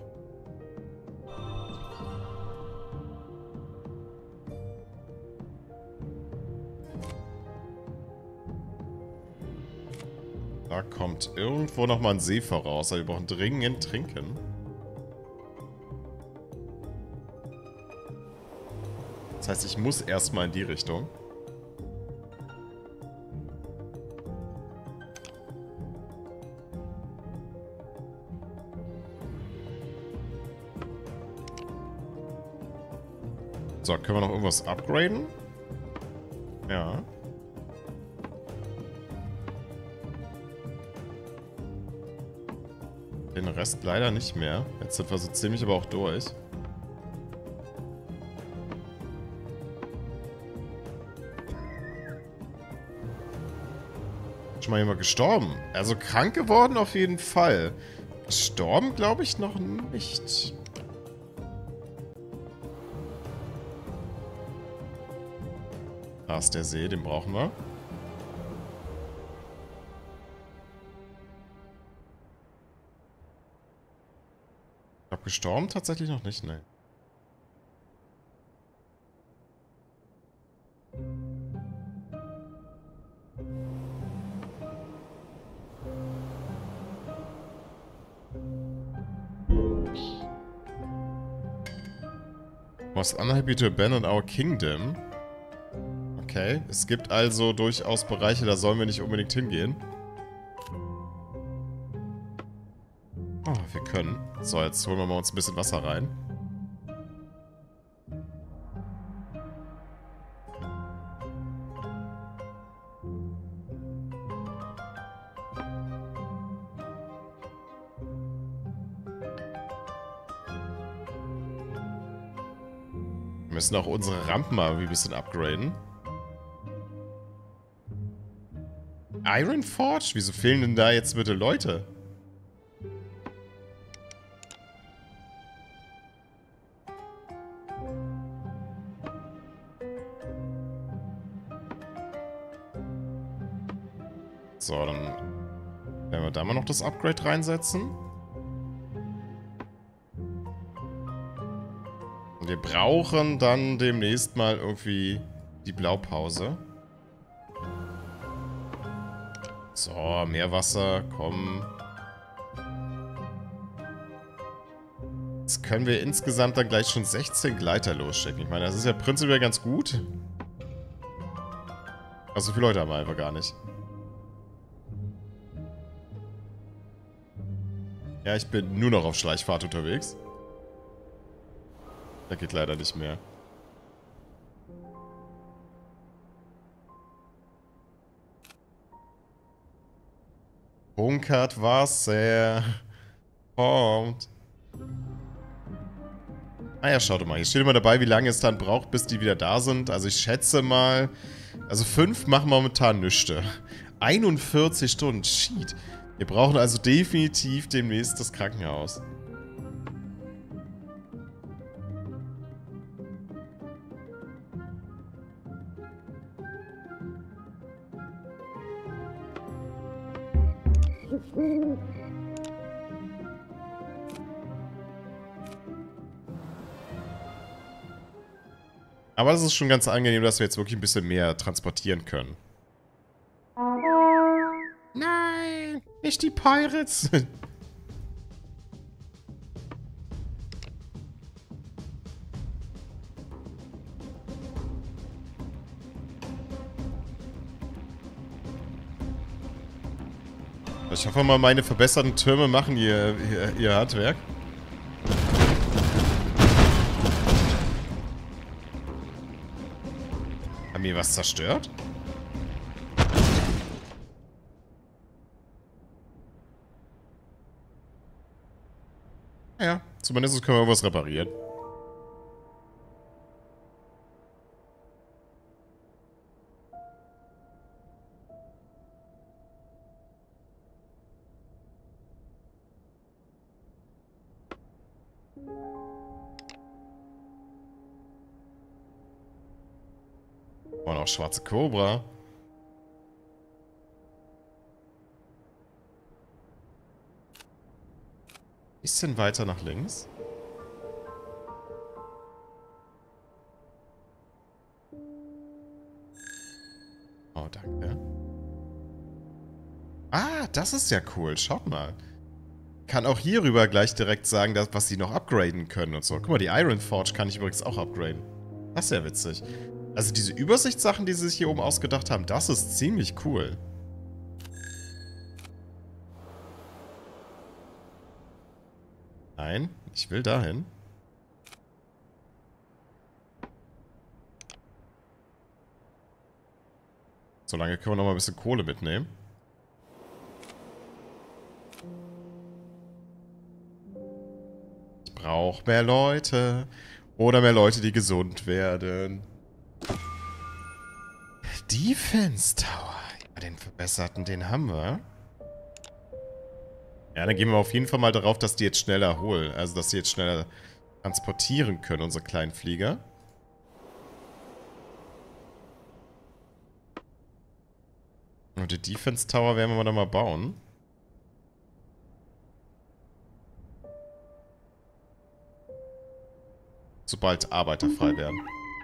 A: Da kommt irgendwo nochmal ein See voraus. Aber wir brauchen dringend Trinken. Das heißt, ich muss erstmal in die Richtung. So, können wir noch irgendwas upgraden? Ja. Den Rest leider nicht mehr. Jetzt sind wir so ziemlich aber auch durch. Schon mal jemand gestorben? Also krank geworden auf jeden Fall. Gestorben glaube ich noch nicht. Da ist der See, den brauchen wir. Ich glaube, gestorben tatsächlich noch nicht, ne. Was unhappy to abandon our kingdom? Okay, es gibt also durchaus Bereiche, da sollen wir nicht unbedingt hingehen. Oh, wir können. So, jetzt holen wir mal uns ein bisschen Wasser rein. Wir müssen auch unsere Rampen mal ein bisschen upgraden. Ironforge? Wieso fehlen denn da jetzt bitte Leute? So, dann werden wir da mal noch das Upgrade reinsetzen. Wir brauchen dann demnächst mal irgendwie die Blaupause. So, mehr Wasser, komm. Jetzt können wir insgesamt dann gleich schon sechzehn Gleiter losschicken. Ich meine, das ist ja prinzipiell ganz gut. Aber so viele Leute haben wir einfach gar nicht. Ja, ich bin nur noch auf Schleichfahrt unterwegs. Da geht leider nicht mehr. Bunkert Wasser. Kommt. Ah ja, schaut mal. Hier steht immer dabei, wie lange es dann braucht, bis die wieder da sind. Also ich schätze mal... Also fünf machen momentan nüchte. einundvierzig Stunden. Shit. Wir brauchen also definitiv demnächst das Krankenhaus. Aber das ist schon ganz angenehm, dass wir jetzt wirklich ein bisschen mehr transportieren können. Nein, nicht die Pirates. Ich hoffe mal, meine verbesserten Türme machen ihr, ihr, ihr Handwerk. Haben wir was zerstört? Ja, zumindest können wir was reparieren. Und auch schwarze Kobra. Bisschen weiter nach links. Oh, danke. Ah, das ist ja cool. Schaut mal. Kann auch hierüber gleich direkt sagen, dass, was sie noch upgraden können und so. Guck mal, die Iron Forge kann ich übrigens auch upgraden. Das ist ja witzig. Also diese Übersichtssachen, die sie sich hier oben ausgedacht haben, das ist ziemlich cool. Nein, ich will dahin. Solange können wir noch mal ein bisschen Kohle mitnehmen. Ich brauche mehr Leute. Oder mehr Leute, die gesund werden. Defense Tower. Ja, den verbesserten, den haben wir. Ja, dann gehen wir auf jeden Fall mal darauf, dass die jetzt schneller holen. Also, dass sie jetzt schneller transportieren können, unsere kleinen Flieger. Und die Defense Tower werden wir dann mal bauen. Sobald Arbeiter frei werden.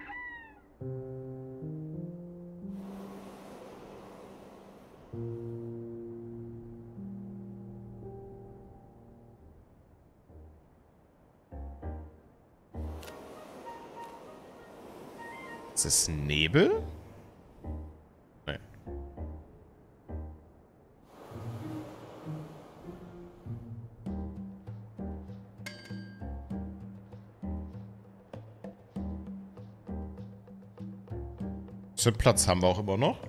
A: Ist es Nebel? Nee. So einen Platz haben wir auch immer noch.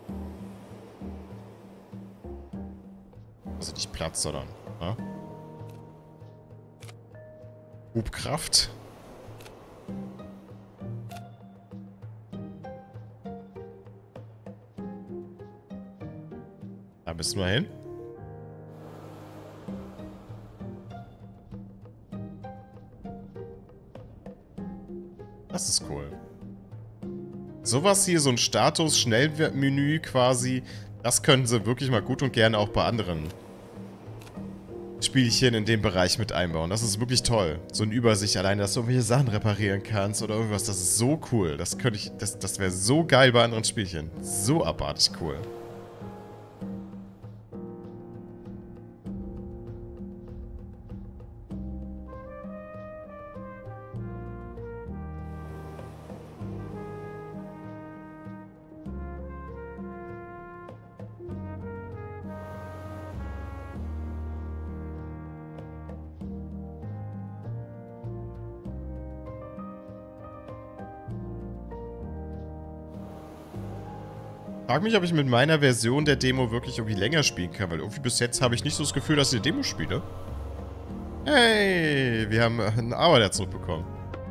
A: Also nicht Platz, sondern ja? Hubkraft. Da müssen wir hin. Das ist cool. Sowas hier, so ein Status-Schnellmenü quasi, das können sie wirklich mal gut und gerne auch bei anderen Spielchen in dem Bereich mit einbauen. Das ist wirklich toll. So eine Übersicht alleine, dass du irgendwelche Sachen reparieren kannst oder irgendwas, das ist so cool. Das könnte ich, das, das wäre so geil bei anderen Spielchen. So abartig cool. frage mich, ob ich mit meiner Version der Demo wirklich irgendwie länger spielen kann, weil irgendwie bis jetzt habe ich nicht so das Gefühl, dass ich eine Demo spiele. Hey, wir haben einen Arbeiter zurückbekommen.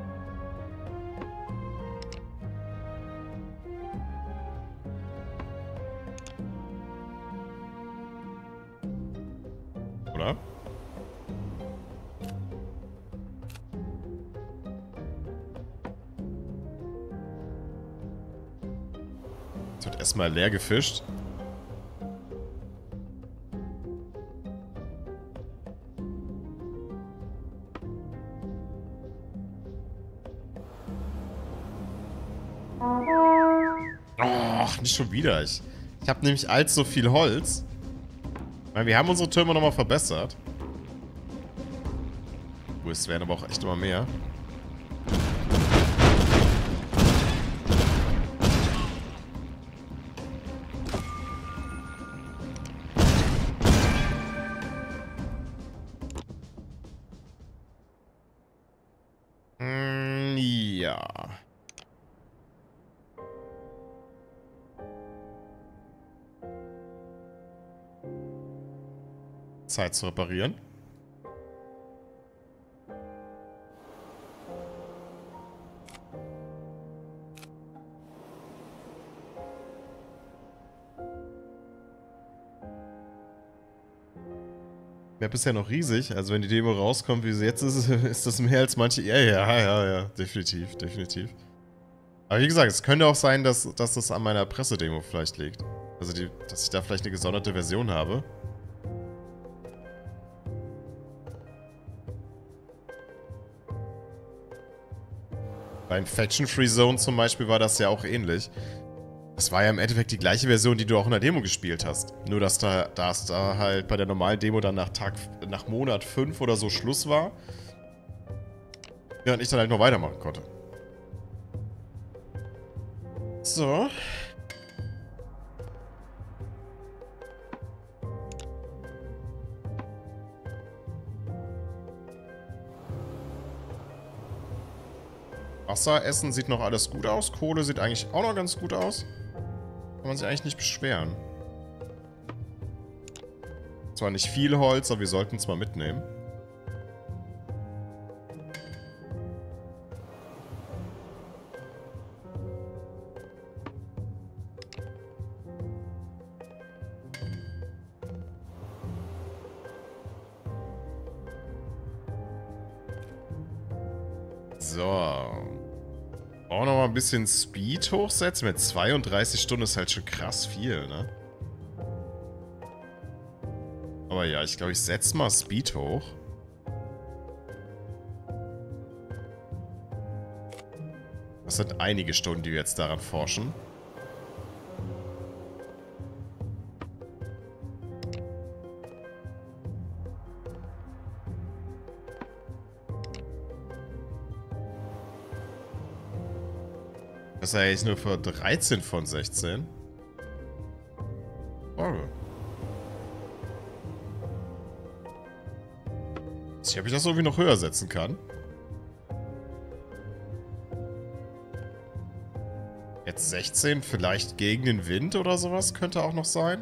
A: Oder? Es wird erstmal leer gefischt. Ach, nicht schon wieder. Ich, ich habe nämlich allzu viel Holz. Weil wir haben unsere Türme nochmal verbessert. Oh, es werden aber auch echt immer mehr. Mm, ja. Zeit zu reparieren. Die Map ist ja noch riesig, also wenn die Demo rauskommt, wie sie jetzt ist, ist das mehr als manche... Ja, ja, ja, ja, definitiv, definitiv. Aber wie gesagt, es könnte auch sein, dass, dass das an meiner Pressedemo vielleicht liegt. Also, die, dass ich da vielleicht eine gesonderte Version habe. Bei Infection-Free Zone zum Beispiel war das ja auch ähnlich. Das war ja im Endeffekt die gleiche Version, die du auch in der Demo gespielt hast. Nur, dass da, dass da halt bei der normalen Demo dann nach Tag, nach Monat fünf oder so Schluss war. Ja, und ich dann halt noch weitermachen konnte. So. Wasser, Essen sieht noch alles gut aus. Kohle sieht eigentlich auch noch ganz gut aus. Kann man sich eigentlich nicht beschweren. Zwar nicht viel Holz, aber wir sollten es mal mitnehmen. So. Auch noch mal ein bisschen Speed hochsetzen. Mit zweiunddreißig Stunden ist halt schon krass viel, ne? Aber ja, ich glaube, ich setze mal Speed hoch. Das sind einige Stunden, die wir jetzt daran forschen. Das ist ja jetzt nur für dreizehn von sechzehn. Oh. Ich weiß nicht, ob ich das irgendwie noch höher setzen kann. Jetzt sechzehn, vielleicht gegen den Wind oder sowas, könnte auch noch sein.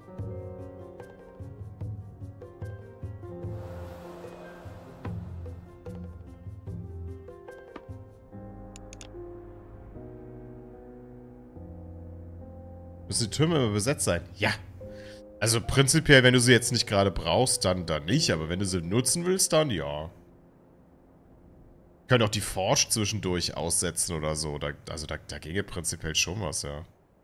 A: Müssen die Türme immer besetzt sein? Ja. Also prinzipiell, wenn du sie jetzt nicht gerade brauchst, dann, dann nicht. Aber wenn du sie nutzen willst, dann ja. Können auch die Forge zwischendurch aussetzen oder so. Da, also da, da ginge prinzipiell schon was, ja.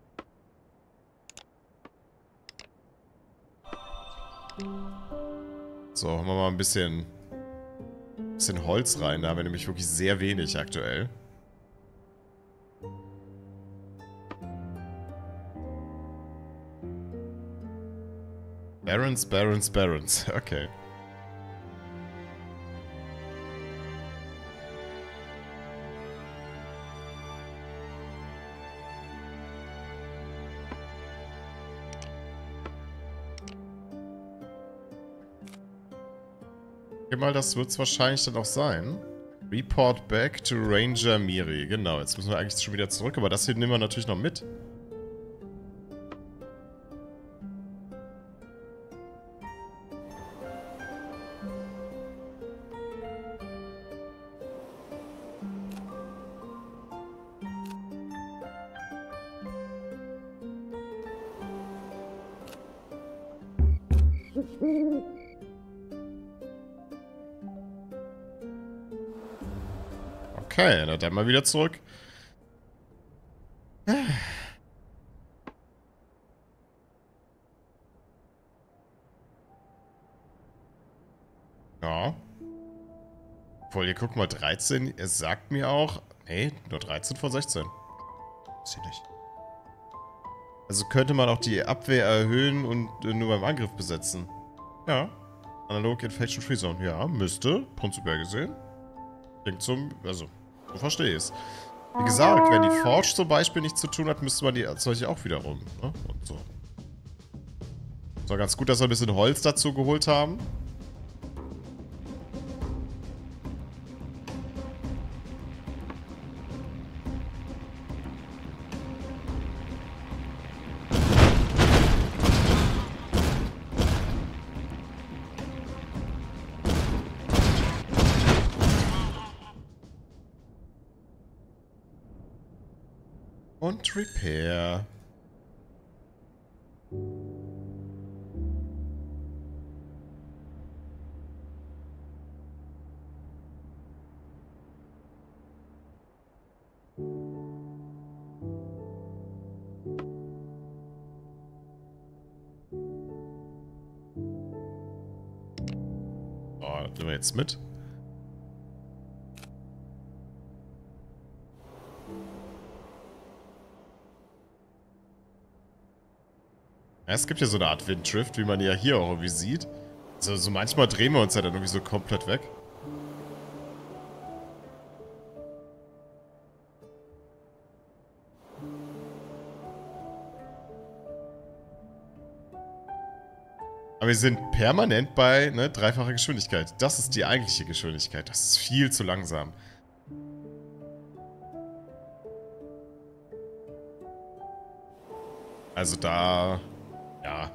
A: So, machen wir mal ein bisschen, bisschen Holz rein. Da haben wir nämlich wirklich sehr wenig aktuell. Barons, Barons, Barons. Okay. Ich denke mal, das wird es wahrscheinlich dann auch sein. Report back to Ranger Miri. Genau, jetzt müssen wir eigentlich schon wieder zurück, aber das hier nehmen wir natürlich noch mit. Okay, na dann mal wieder zurück. Ja. Obwohl, ihr guckt mal, dreizehn, er sagt mir auch... Nee, nur dreizehn von sechzehn. Ist hier nicht. Also könnte man auch die Abwehr erhöhen und äh, nur beim Angriff besetzen. Ja. Analog Infection Free Zone. Ja, müsste. Prinzipiell gesehen. Klingt zum... Also, so verstehe ich es. Wie gesagt, wenn die Forge zum Beispiel nichts zu tun hat, müsste man die solche auch wiederum. Ne? Und so. Es war ganz gut, dass wir ein bisschen Holz dazu geholt haben. Und Repair. Oh, das nehmen wir jetzt mit. Ja, es gibt ja so eine Art Winddrift, wie man ja hier auch irgendwie sieht. So, so manchmal drehen wir uns ja dann irgendwie so komplett weg. Aber wir sind permanent bei, ne, dreifacher Geschwindigkeit. Das ist die eigentliche Geschwindigkeit. Das ist viel zu langsam. Also da... Ja.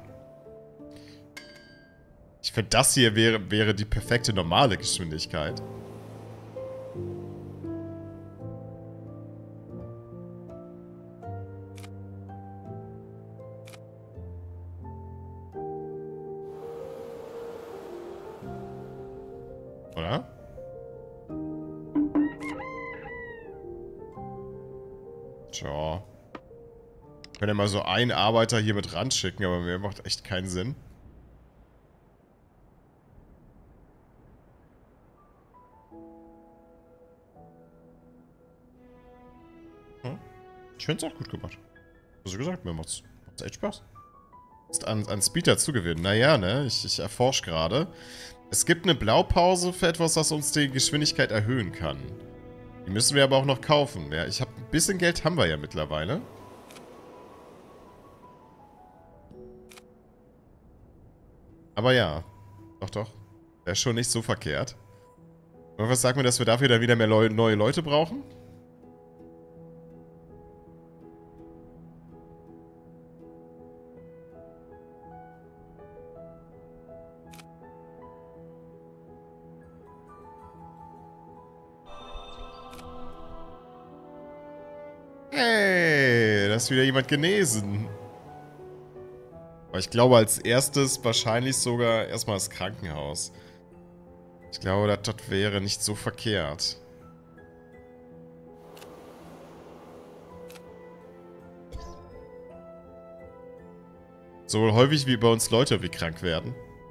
A: Ich finde, das hier wäre, wäre die perfekte normale Geschwindigkeit. Oder? Tja. Wir können ja mal so einen Arbeiter hier mit ran schicken, aber mir macht echt keinen Sinn. Hm. Ich finde es auch gut gemacht. Also gesagt, mir macht's, macht's echt Spaß. Ist an, an Speed dazu gewinnen. Naja, ne? Ich, ich erforsche gerade. Es gibt eine Blaupause für etwas, das uns die Geschwindigkeit erhöhen kann. Die müssen wir aber auch noch kaufen. Ja, ich habe ein bisschen Geld haben wir ja mittlerweile. Aber ja. Doch, doch. Wäre schon nicht so verkehrt. Und was sagt mir, dass wir dafür dann wieder mehr Leu neue Leute brauchen? Hey, da ist wieder jemand genesen. Aber ich glaube als erstes wahrscheinlich sogar erstmal das Krankenhaus. Ich glaube, das, das wäre nicht so verkehrt. So häufig wie bei uns Leute wie krank werden.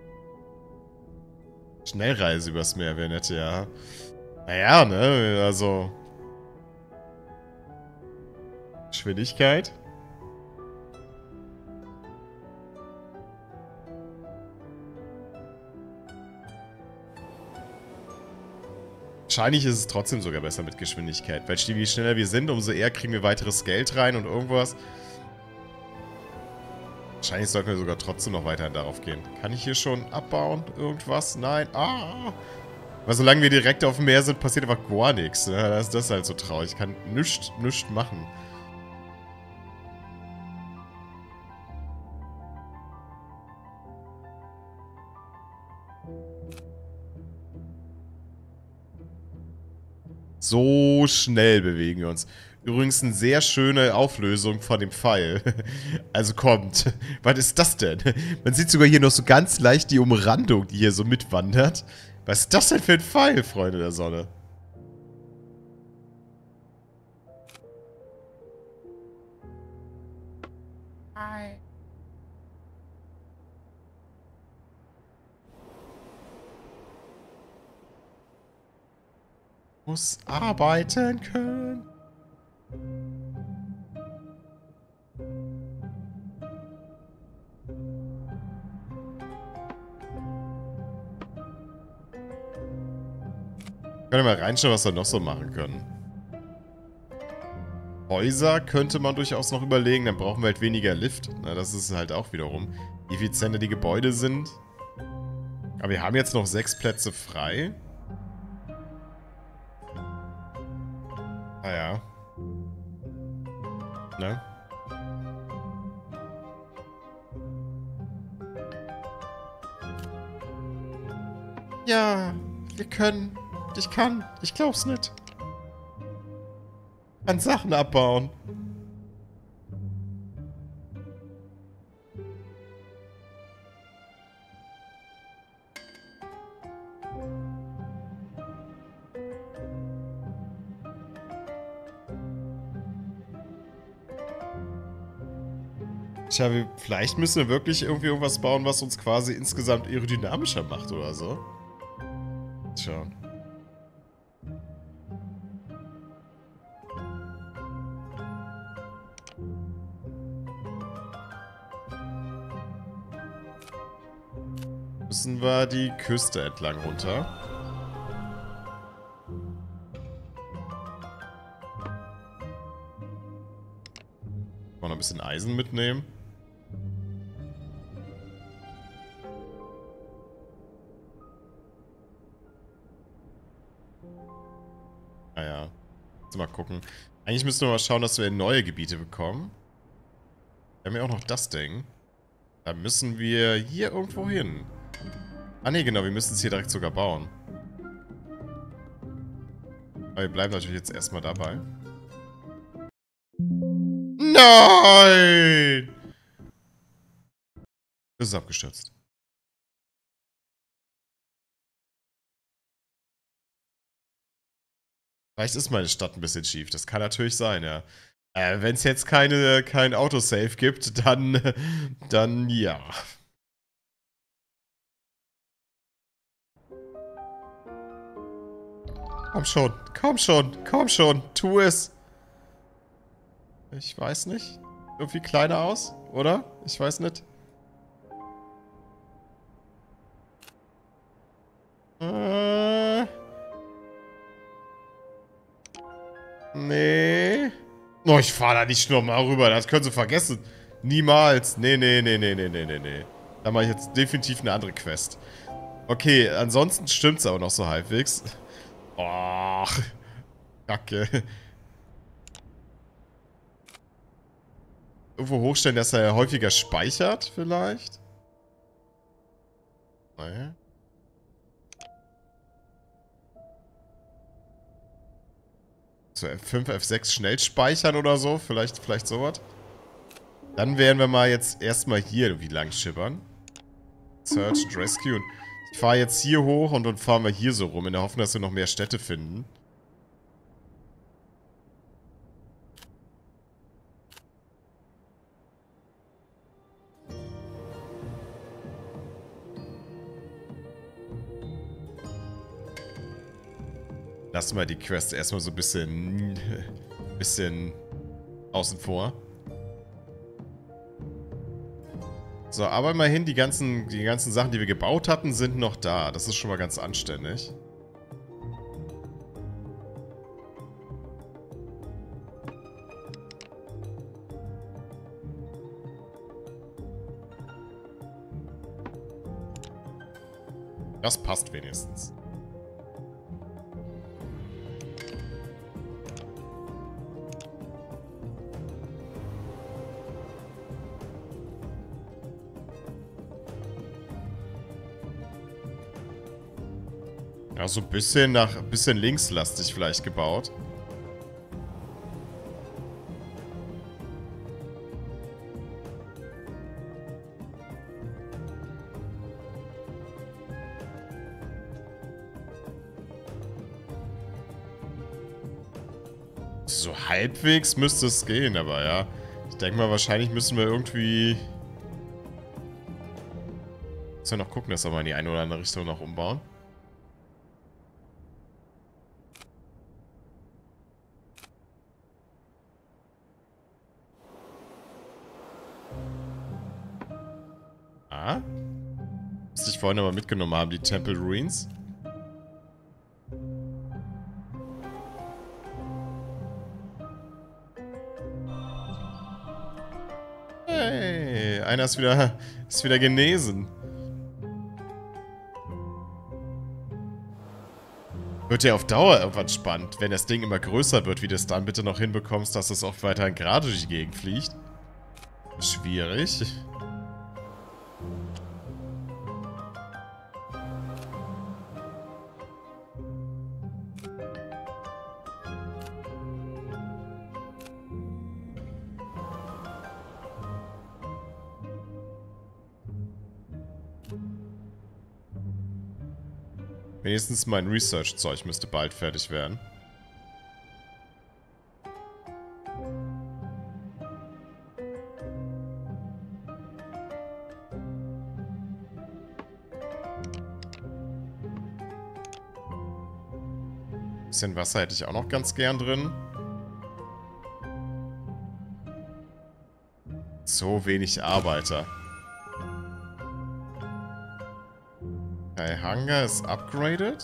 A: Schnellreise übers Meer wäre nett, ja. Naja, ne, also... Geschwindigkeit. Wahrscheinlich ist es trotzdem sogar besser mit Geschwindigkeit, weil je schneller wir sind, umso eher kriegen wir weiteres Geld rein und irgendwas. Wahrscheinlich sollten wir sogar trotzdem noch weiter darauf gehen. Kann ich hier schon abbauen? Irgendwas? Nein. Ah! Aber solange wir direkt auf dem Meer sind, passiert einfach gar nichts. Ne? Das, das ist halt so traurig. Ich kann nichts, nichts machen. So schnell bewegen wir uns. Übrigens eine sehr schöne Auflösung von dem Pfeil. Also kommt. Was ist das denn? Man sieht sogar hier noch so ganz leicht die Umrandung, die hier so mitwandert. Was ist das denn für ein Pfeil, Freunde der Sonne? Hi. Muss arbeiten können. Können wir mal reinschauen, was wir noch so machen können. Häuser könnte man durchaus noch überlegen, dann brauchen wir halt weniger Lift. Na, das ist halt auch wiederum, wie effizienter die Gebäude sind. Aber wir haben jetzt noch sechs Plätze frei. Ah ja. Ne? Ja, wir können. Ich kann. Ich glaub's nicht. An Sachen abbauen. Tja, wir, vielleicht müssen wir wirklich irgendwie irgendwas bauen, was uns quasi insgesamt aerodynamischer macht oder so. Tja. Müssen wir die Küste entlang runter. Noch ein bisschen Eisen mitnehmen. Naja. Jetzt mal gucken. Eigentlich müssen wir mal schauen, dass wir neue Gebiete bekommen. Wir haben ja auch noch das Ding. Da müssen wir hier irgendwo hin. Ah ne, genau, wir müssen es hier direkt sogar bauen. Aber wir bleiben natürlich jetzt erstmal dabei. Nein! Das ist abgestürzt. Vielleicht ist meine Stadt ein bisschen schief. Das kann natürlich sein, ja. Äh, wenn es jetzt keine, kein Autosave gibt, dann, dann ja. Komm schon, komm schon, komm schon, tu es. Ich weiß nicht. Irgendwie kleiner aus, oder? Ich weiß nicht. Äh. Nee. Oh, ich fahre da nicht nochmal rüber. Das können Sie vergessen. Niemals. Nee, nee, nee, nee, nee, nee, nee, nee. Da mache ich jetzt definitiv eine andere Quest. Okay, ansonsten stimmt's aber noch so halbwegs. Och. Kacke. Irgendwo hochstellen, dass er häufiger speichert, vielleicht? Naja. So F fünf, F sechs schnell speichern oder so. Vielleicht, vielleicht sowas. Dann werden wir mal jetzt erstmal hier irgendwie lang schippern. Search and Rescue. Ich fahre jetzt hier hoch und dann fahren wir hier so rum, in der Hoffnung, dass wir noch mehr Städte finden. Lassen wir die Quest erstmal so ein bisschen, bisschen außen vor. So, aber immerhin, die ganzen, die ganzen Sachen, die wir gebaut hatten, sind noch da. Das ist schon mal ganz anständig. Das passt wenigstens. Ja, so ein bisschen nach, ein bisschen linkslastig vielleicht gebaut. So halbwegs müsste es gehen, aber ja. Ich denke mal, wahrscheinlich müssen wir irgendwie... Müssen wir noch gucken, dass wir mal in die eine oder andere Richtung noch umbauen. Ah? Was ich vorhin aber mitgenommen haben, die Temple Ruins. Hey, einer ist wieder, ist wieder genesen. Wird ja auf Dauer irgendwann spannend, wenn das Ding immer größer wird, wie du es dann bitte noch hinbekommst, dass es auch weiterhin gerade durch die Gegend fliegt. Schwierig. Wenigstens mein Research-Zeug müsste bald fertig werden. Bisschen Wasser hätte ich auch noch ganz gern drin. So wenig Arbeiter. Okay, Hangar ist upgraded.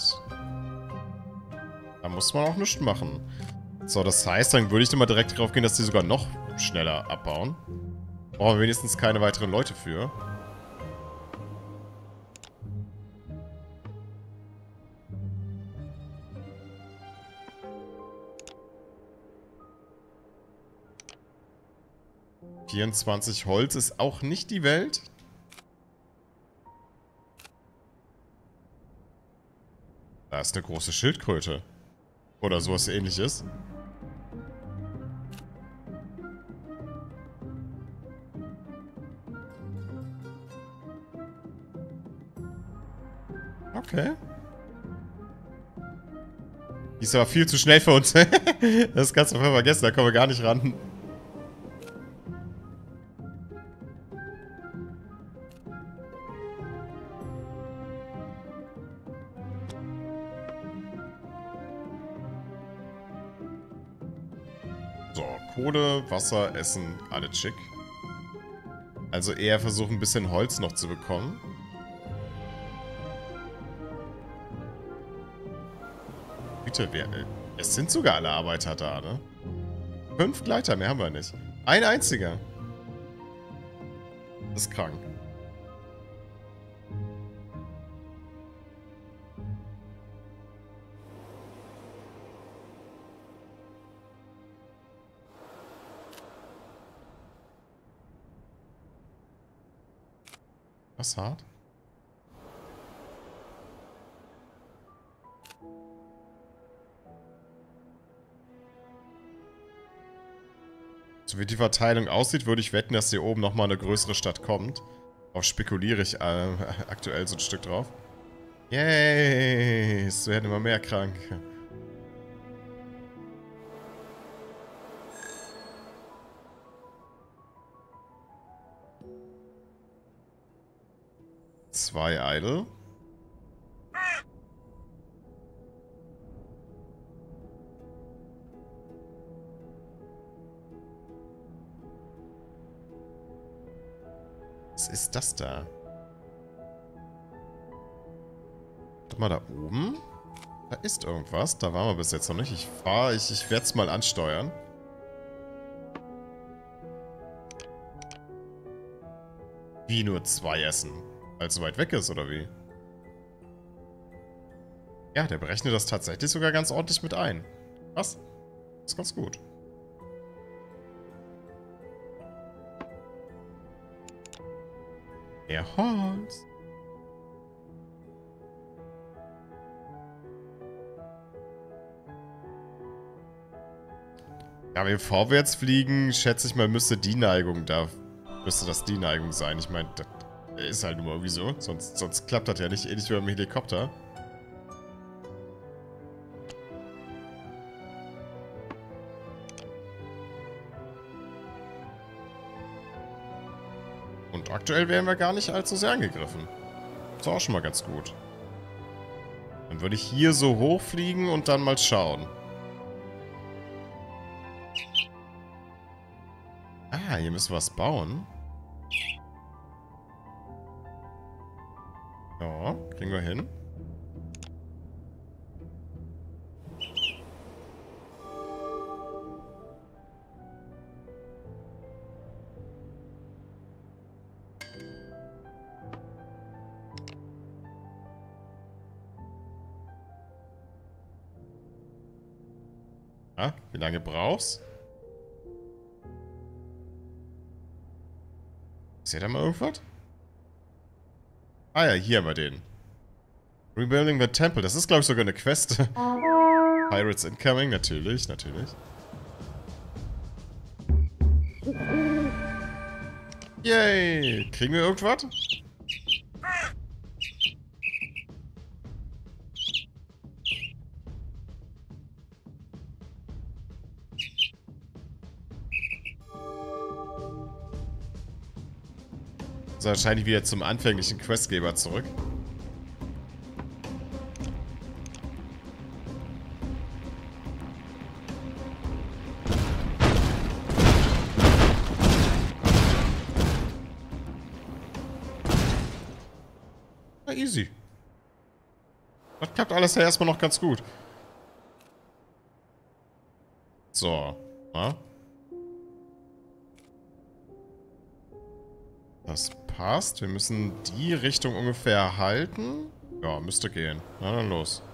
A: Da muss man auch nichts machen. So, das heißt, dann würde ich immer direkt darauf gehen, dass die sogar noch schneller abbauen. Brauchen wir wenigstens keine weiteren Leute für. vierundzwanzig Holz ist auch nicht die Welt. Da ist eine große Schildkröte. Oder sowas Ähnliches. Okay. Die ist aber viel zu schnell für uns. Das kannst du voll vergessen, da kommen wir gar nicht ran. So, Kohle, Wasser, Essen, alles schick. Also eher versuchen, ein bisschen Holz noch zu bekommen. Bitte, wer, es sind sogar alle Arbeiter da, ne? Fünf Gleiter, mehr haben wir nicht. Ein einziger. Das ist krank. Was hart? So wie die Verteilung aussieht, würde ich wetten, dass hier oben nochmal eine größere Stadt kommt. Darauf spekuliere ich äh, aktuell so ein Stück drauf. Yay! Es werden immer mehr krank. Zwei Idle. Was ist das da? Warte mal, da oben? Da ist irgendwas. Da waren wir bis jetzt noch nicht. Ich fahre, ich, ich werde es mal ansteuern. Wie nur zwei Essen? Weil es so weit weg ist, oder wie? Ja, der berechnet das tatsächlich sogar ganz ordentlich mit ein. Was? Ist ganz gut. Mehr Holz. Ja, wenn wir vorwärts fliegen, schätze ich mal, müsste die Neigung da. Müsste das die Neigung sein. Ich meine, das ist halt nur irgendwie so. Sonst, sonst klappt das ja nicht. Ähnlich wie beim Helikopter. Und aktuell werden wir gar nicht allzu sehr angegriffen. Ist auch schon mal ganz gut. Dann würde ich hier so hochfliegen und dann mal schauen. Ah, hier müssen wir was bauen. Ja, kriegen wir hin. Ah, wie lange brauchst du? Ist hier da mal irgendwas? Ah ja, hier haben wir den. Rebuilding the Temple. Das ist, glaube ich, sogar eine Quest. Pirates incoming. Natürlich, natürlich. Yay! Kriegen wir irgendwas? So, wahrscheinlich wieder zum anfänglichen Questgeber zurück. Na, easy. Das klappt alles ja erstmal noch ganz gut. So. Ja. Das passt. Wir müssen die Richtung ungefähr halten. Ja, müsste gehen. Na dann los.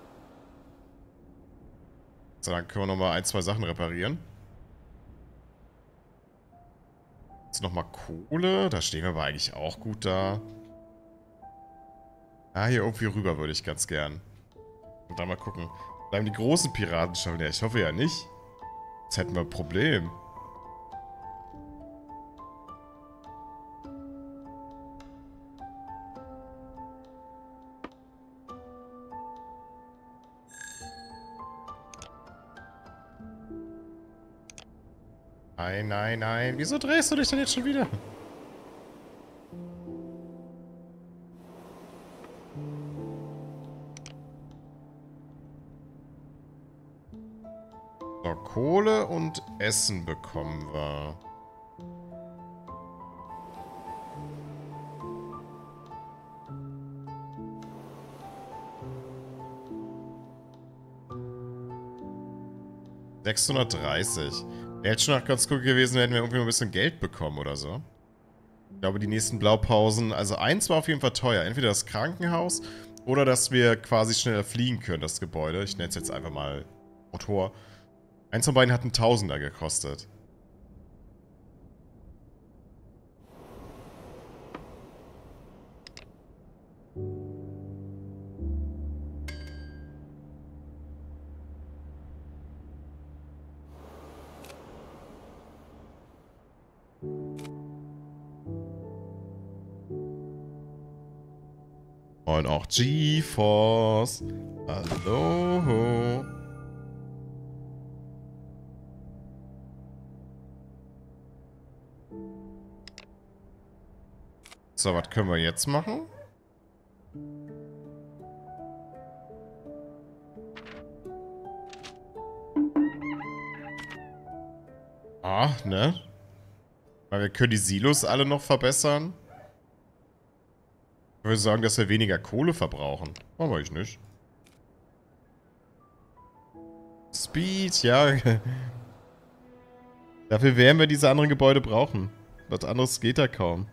A: So, dann können wir nochmal ein, zwei Sachen reparieren. Jetzt nochmal Kohle. Da stehen wir aber eigentlich auch gut da. Ah, hier irgendwie rüber würde ich ganz gern. Und dann mal gucken. Bleiben die großen Piraten schon? Ja, ich hoffe ja nicht. Jetzt hätten wir ein Problem. Nein, nein, nein. Wieso drehst du dich denn jetzt schon wieder? So, Kohle und Essen bekommen wir. sechshundertdreißig. Wäre jetzt schon noch ganz gut gewesen, hätten wir irgendwie noch ein bisschen Geld bekommen oder so. Ich glaube, die nächsten Blaupausen... Also eins war auf jeden Fall teuer. Entweder das Krankenhaus oder dass wir quasi schneller fliegen können, das Gebäude. Ich nenne es jetzt einfach mal Motor. Eins von beiden hat einen Tausender gekostet. Und auch GeForce. Hallo. So, was können wir jetzt machen? Ah, ne? Weil wir können die Silos alle noch verbessern. Ich würde sagen, dass wir weniger Kohle verbrauchen. Aber ich nicht. Speed, ja. Dafür werden wir diese anderen Gebäude brauchen. Was anderes geht da kaum.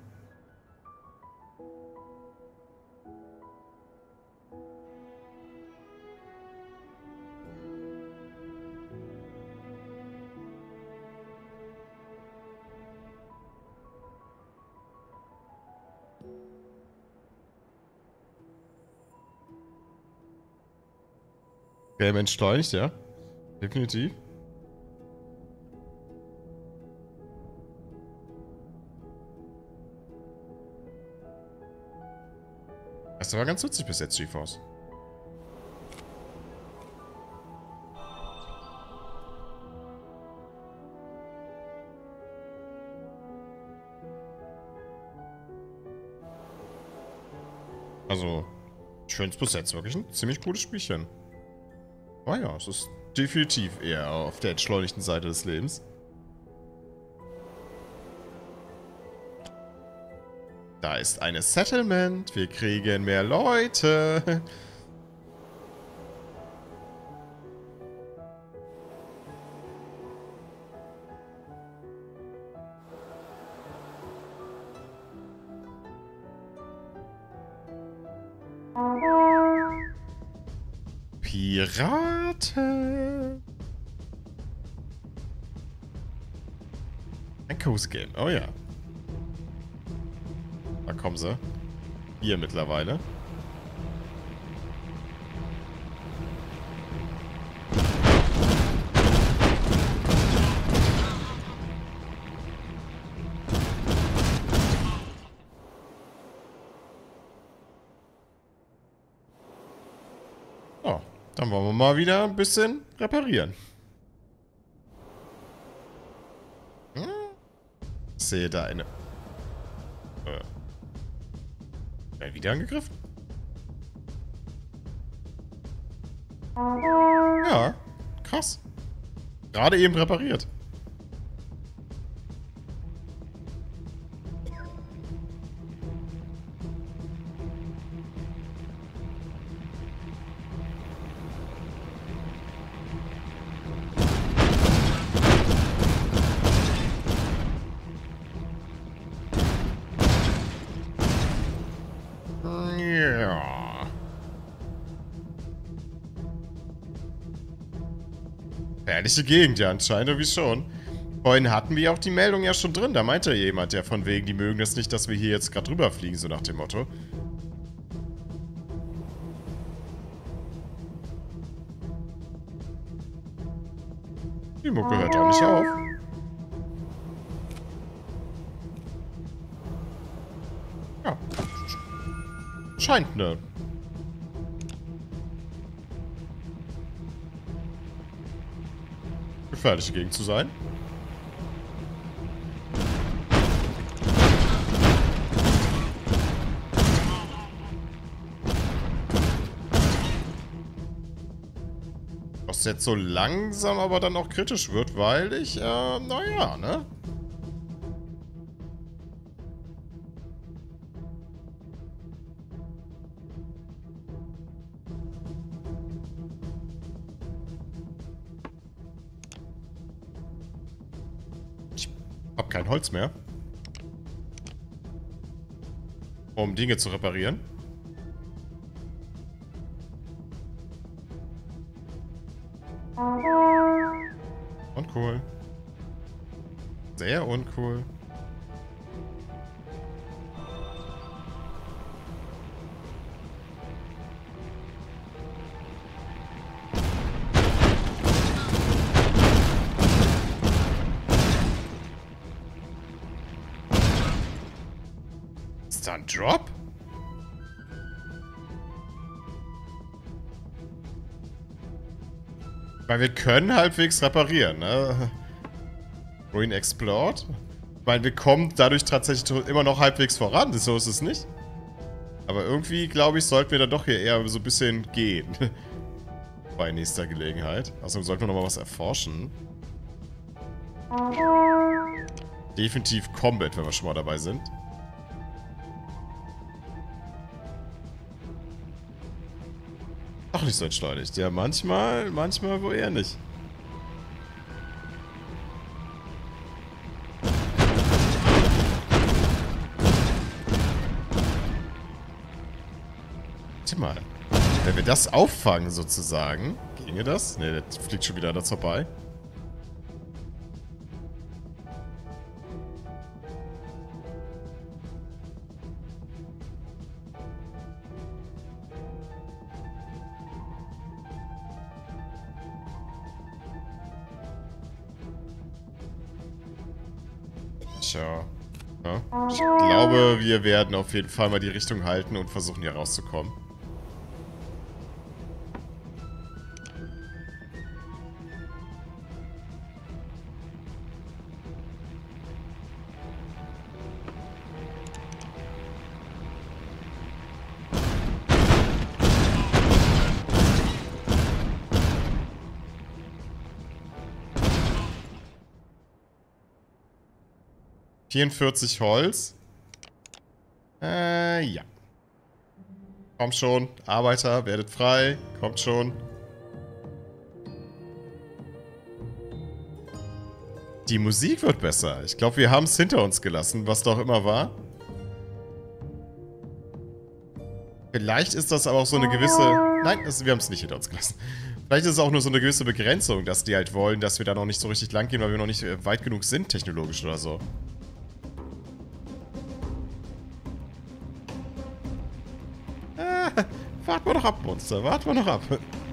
A: Okay, entschleunigt, ja. Definitiv. Das war ganz witzig bis jetzt, GeForce. Also, ich finde es bis jetzt wirklich ein ziemlich cooles Spielchen. Oh ja, es ist definitiv eher auf der entschleunigten Seite des Lebens. Da ist eine Settlement. Wir kriegen mehr Leute. Piraten. Ein Cozy Game. Oh ja. Da kommen sie. Hier mittlerweile. Oh, dann wollen wir mal wieder ein bisschen reparieren. Hm? Ich sehe da eine... Äh. Werden wieder angegriffen? Ja, krass. Gerade eben repariert. Ja. Herrliche Gegend, ja, anscheinend irgendwie schon. Vorhin hatten wir auch die Meldung ja schon drin. Da meinte jemand, ja, von wegen, die mögen das nicht, dass wir hier jetzt gerade drüber fliegen, so nach dem Motto. Die Mucke hört auch nicht auf. Ja. Scheint ne. Gefährliche Gegend zu sein. Was jetzt so langsam aber dann auch kritisch wird, weil ich, äh, naja, ne? Ich hab kein Holz mehr. Um Dinge zu reparieren. Uncool. Sehr uncool. Ist da ein Drop? Weil wir können halbwegs reparieren, ne? Ruin Explored. Weil wir kommen dadurch tatsächlich immer noch halbwegs voran. So ist es nicht. Aber irgendwie, glaube ich, sollten wir dann doch hier eher so ein bisschen gehen. Bei nächster Gelegenheit. Also sollten wir nochmal was erforschen. Definitiv Combat, wenn wir schon mal dabei sind. Doch nicht so entschleunigt. Ja, manchmal, manchmal wohl eher nicht. Warte mal. Wenn wir das auffangen, sozusagen. Ginge das? Ne, der fliegt schon wieder an uns vorbei. Tja. Ja. Ich glaube, wir werden auf jeden Fall mal die Richtung halten und versuchen, hier rauszukommen. vierundvierzig Holz. Äh, ja. Kommt schon. Arbeiter, werdet frei. Kommt schon. Die Musik wird besser. Ich glaube, wir haben es hinter uns gelassen, was doch immer war. Vielleicht ist das aber auch so eine gewisse... Nein, das, wir haben es nicht hinter uns gelassen. Vielleicht ist es auch nur so eine gewisse Begrenzung, dass die halt wollen, dass wir da noch nicht so richtig lang gehen, weil wir noch nicht weit genug sind, technologisch oder so. Ah, warten wir noch ab, Monster. Warten wir noch ab.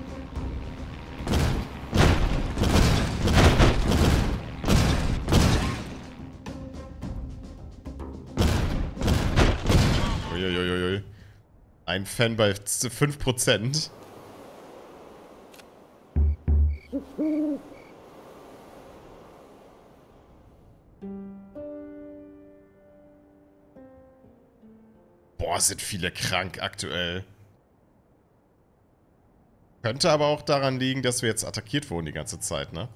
A: Uiuiuiui. Ein Fan bei fünf Prozent. Boah, sind viele krank aktuell. Könnte aber auch daran liegen, dass wir jetzt attackiert wurden die ganze Zeit, ne?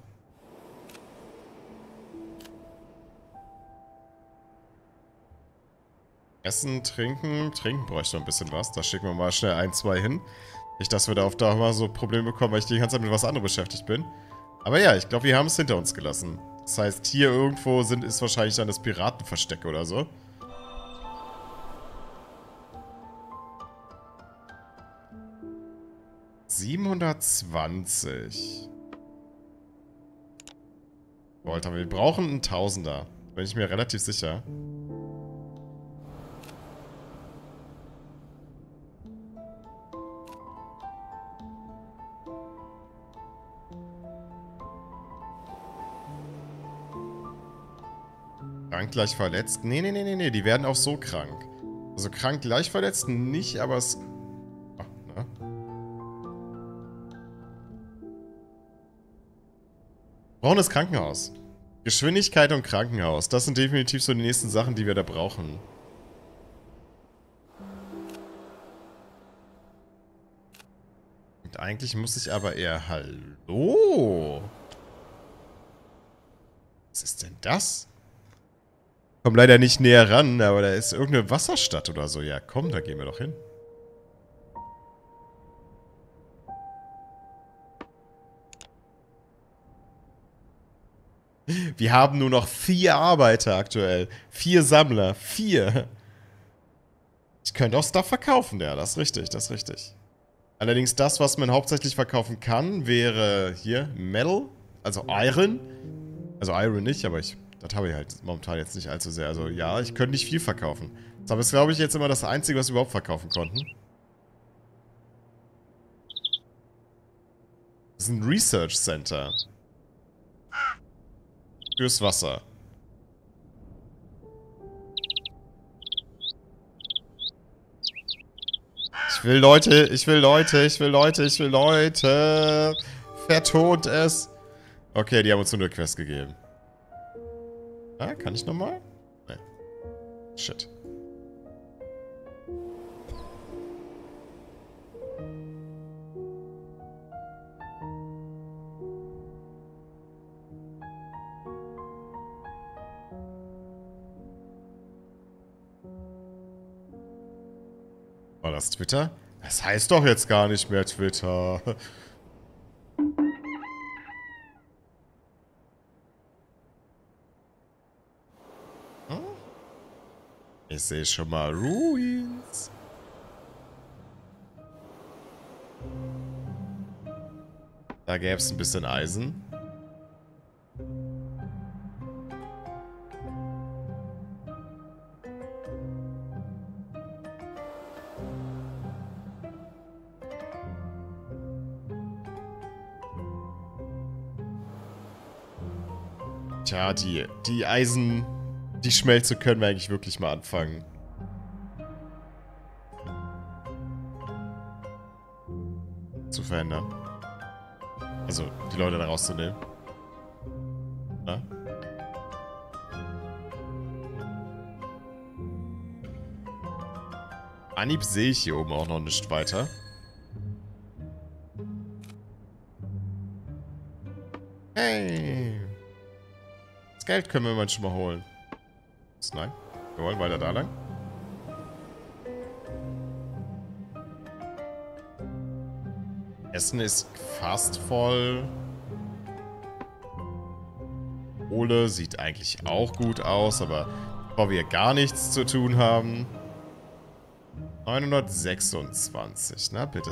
A: Essen, trinken. Trinken bräuchte noch ein bisschen was. Da schicken wir mal schnell ein, zwei hin. Nicht, dass wir da auf Dauer mal so Probleme bekommen, weil ich die ganze Zeit mit was anderem beschäftigt bin. Aber ja, ich glaube, wir haben es hinter uns gelassen. Das heißt, hier irgendwo sind, ist wahrscheinlich dann das Piratenversteck oder so. siebenhundertzwanzig. Volta, wir brauchen einen Tausender. Bin ich mir relativ sicher. Krank gleich verletzt? Nee, nee, nee, nee, nee, die werden auch so krank. Also krank gleich verletzt nicht, aber es... Ach, ne? Brauchen das Krankenhaus. Geschwindigkeit und Krankenhaus. Das sind definitiv so die nächsten Sachen, die wir da brauchen. Und eigentlich muss ich aber eher... Hallo? Was ist denn das? Komm leider nicht näher ran, aber da ist irgendeine Wasserstadt oder so. Ja, komm, da gehen wir doch hin. Wir haben nur noch vier Arbeiter aktuell. Vier Sammler. Vier. Ich könnte auch Stuff verkaufen, ja, das ist richtig, das ist richtig. Allerdings das, was man hauptsächlich verkaufen kann, wäre hier Metal, also Iron. Also Iron nicht, aber ich... Das habe ich halt momentan jetzt nicht allzu sehr. Also ja, ich könnte nicht viel verkaufen. Das ist, glaube ich, jetzt immer das Einzige, was wir überhaupt verkaufen konnten. Das ist ein Research Center. Fürs Wasser. Ich will Leute, ich will Leute, ich will Leute, ich will Leute. Vertont es. Okay, die haben uns nur eine Quest gegeben. Ah, kann ich nochmal? Nee. Shit. War das Twitter? Das heißt doch jetzt gar nicht mehr Twitter. Ich sehe schon mal Ruins. Da gäbe es ein bisschen Eisen. Tja, die, die Eisen... Die Schmelze können wir eigentlich wirklich mal anfangen. Zu verändern. Also, die Leute da rauszunehmen. Na? Anhieb sehe ich hier oben auch noch nicht weiter. Hey! Das Geld können wir manchmal holen. Nein. Wir wollen weiter da lang. Essen ist fast voll. Kohle sieht eigentlich auch gut aus, aber bevor wir gar nichts zu tun haben. neunhundertsechsundzwanzig, na bitte.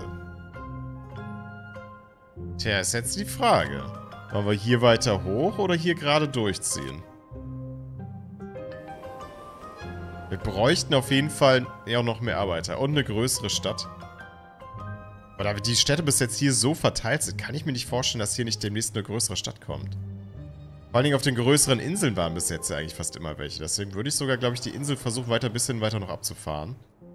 A: Tja, ist jetzt die Frage. Wollen wir hier weiter hoch oder hier gerade durchziehen? Wir bräuchten auf jeden Fall eher noch mehr Arbeiter und eine größere Stadt. Aber da die Städte bis jetzt hier so verteilt sind, kann ich mir nicht vorstellen, dass hier nicht demnächst eine größere Stadt kommt. Vor allen Dingen auf den größeren Inseln waren bis jetzt ja eigentlich fast immer welche. Deswegen würde ich sogar, glaube ich, die Insel versuchen, weiter ein bisschen weiter noch abzufahren.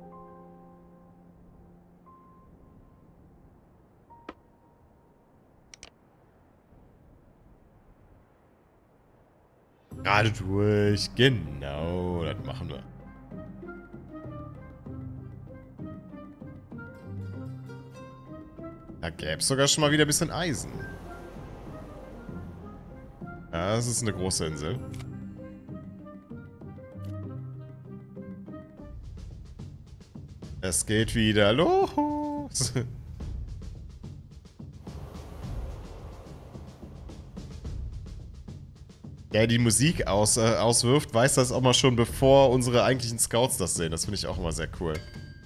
A: Gerade durch. Genau, das machen wir. Da gäbe es sogar schon mal wieder ein bisschen Eisen. Ja, das ist eine große Insel. Es geht wieder los. Der die Musik aus, äh, auswirft, weiß das auch mal schon, bevor unsere eigentlichen Scouts das sehen. Das finde ich auch immer sehr cool.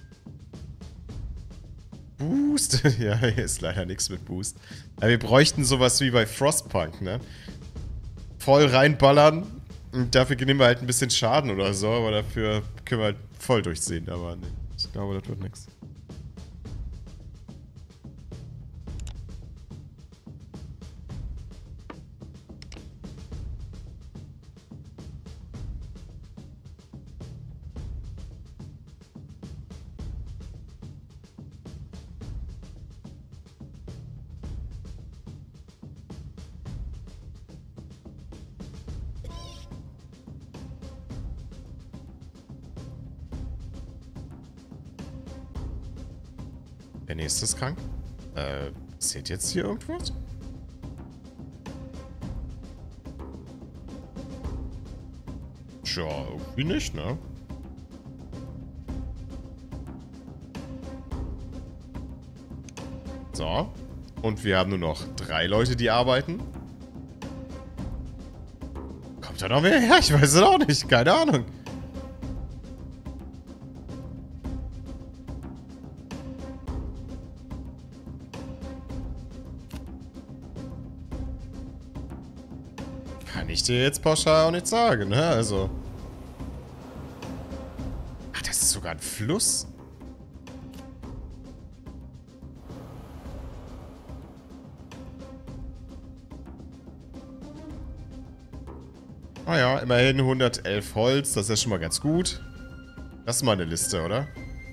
A: Boost? Ja, hier ist leider nichts mit Boost. Aber wir bräuchten sowas wie bei Frostpunk, ne? Voll reinballern und dafür nehmen wir halt ein bisschen Schaden oder so, aber dafür können wir halt voll durchziehen. Aber ne, ich glaube, das wird nichts. Der nächste ist krank. Äh, seht ihr jetzt hier irgendwas? Tja, irgendwie nicht, ne? So. Und wir haben nur noch drei Leute, die arbeiten. Kommt da noch wer her? Ich weiß es auch nicht. Keine Ahnung. Kann ich dir jetzt pauschal auch nicht sagen, ne? Also. Ach, das ist sogar ein Fluss. Ah ja, immerhin hundertelf Holz, das ist ja schon mal ganz gut. Das ist mal eine Liste, oder?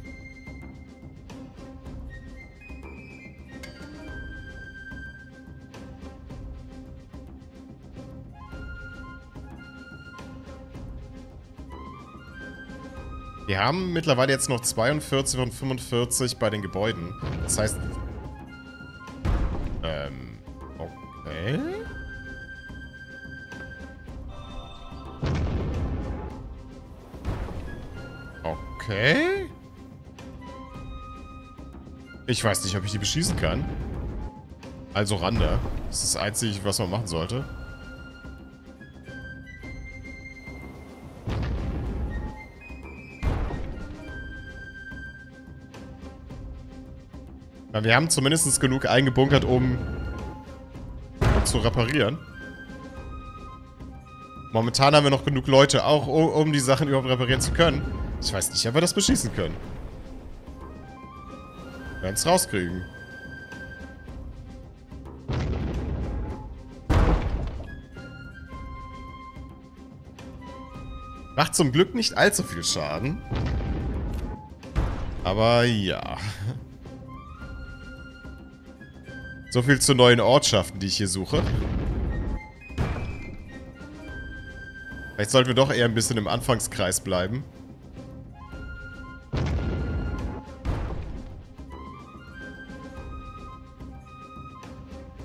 A: Wir haben mittlerweile jetzt noch zweiundvierzig und fünfundvierzig bei den Gebäuden. Das heißt... Ähm... Okay... Okay... Ich weiß nicht, ob ich die beschießen kann. Also Randa. Das ist das Einzige, was man machen sollte. Ja, wir haben zumindest genug eingebunkert, um zu reparieren. Momentan haben wir noch genug Leute, auch um, um die Sachen überhaupt reparieren zu können. Ich weiß nicht, ob wir das beschießen können. Wir werden es rauskriegen. Macht zum Glück nicht allzu viel Schaden. Aber ja. So viel zu neuen Ortschaften, die ich hier suche. Vielleicht sollten wir doch eher ein bisschen im Anfangskreis bleiben.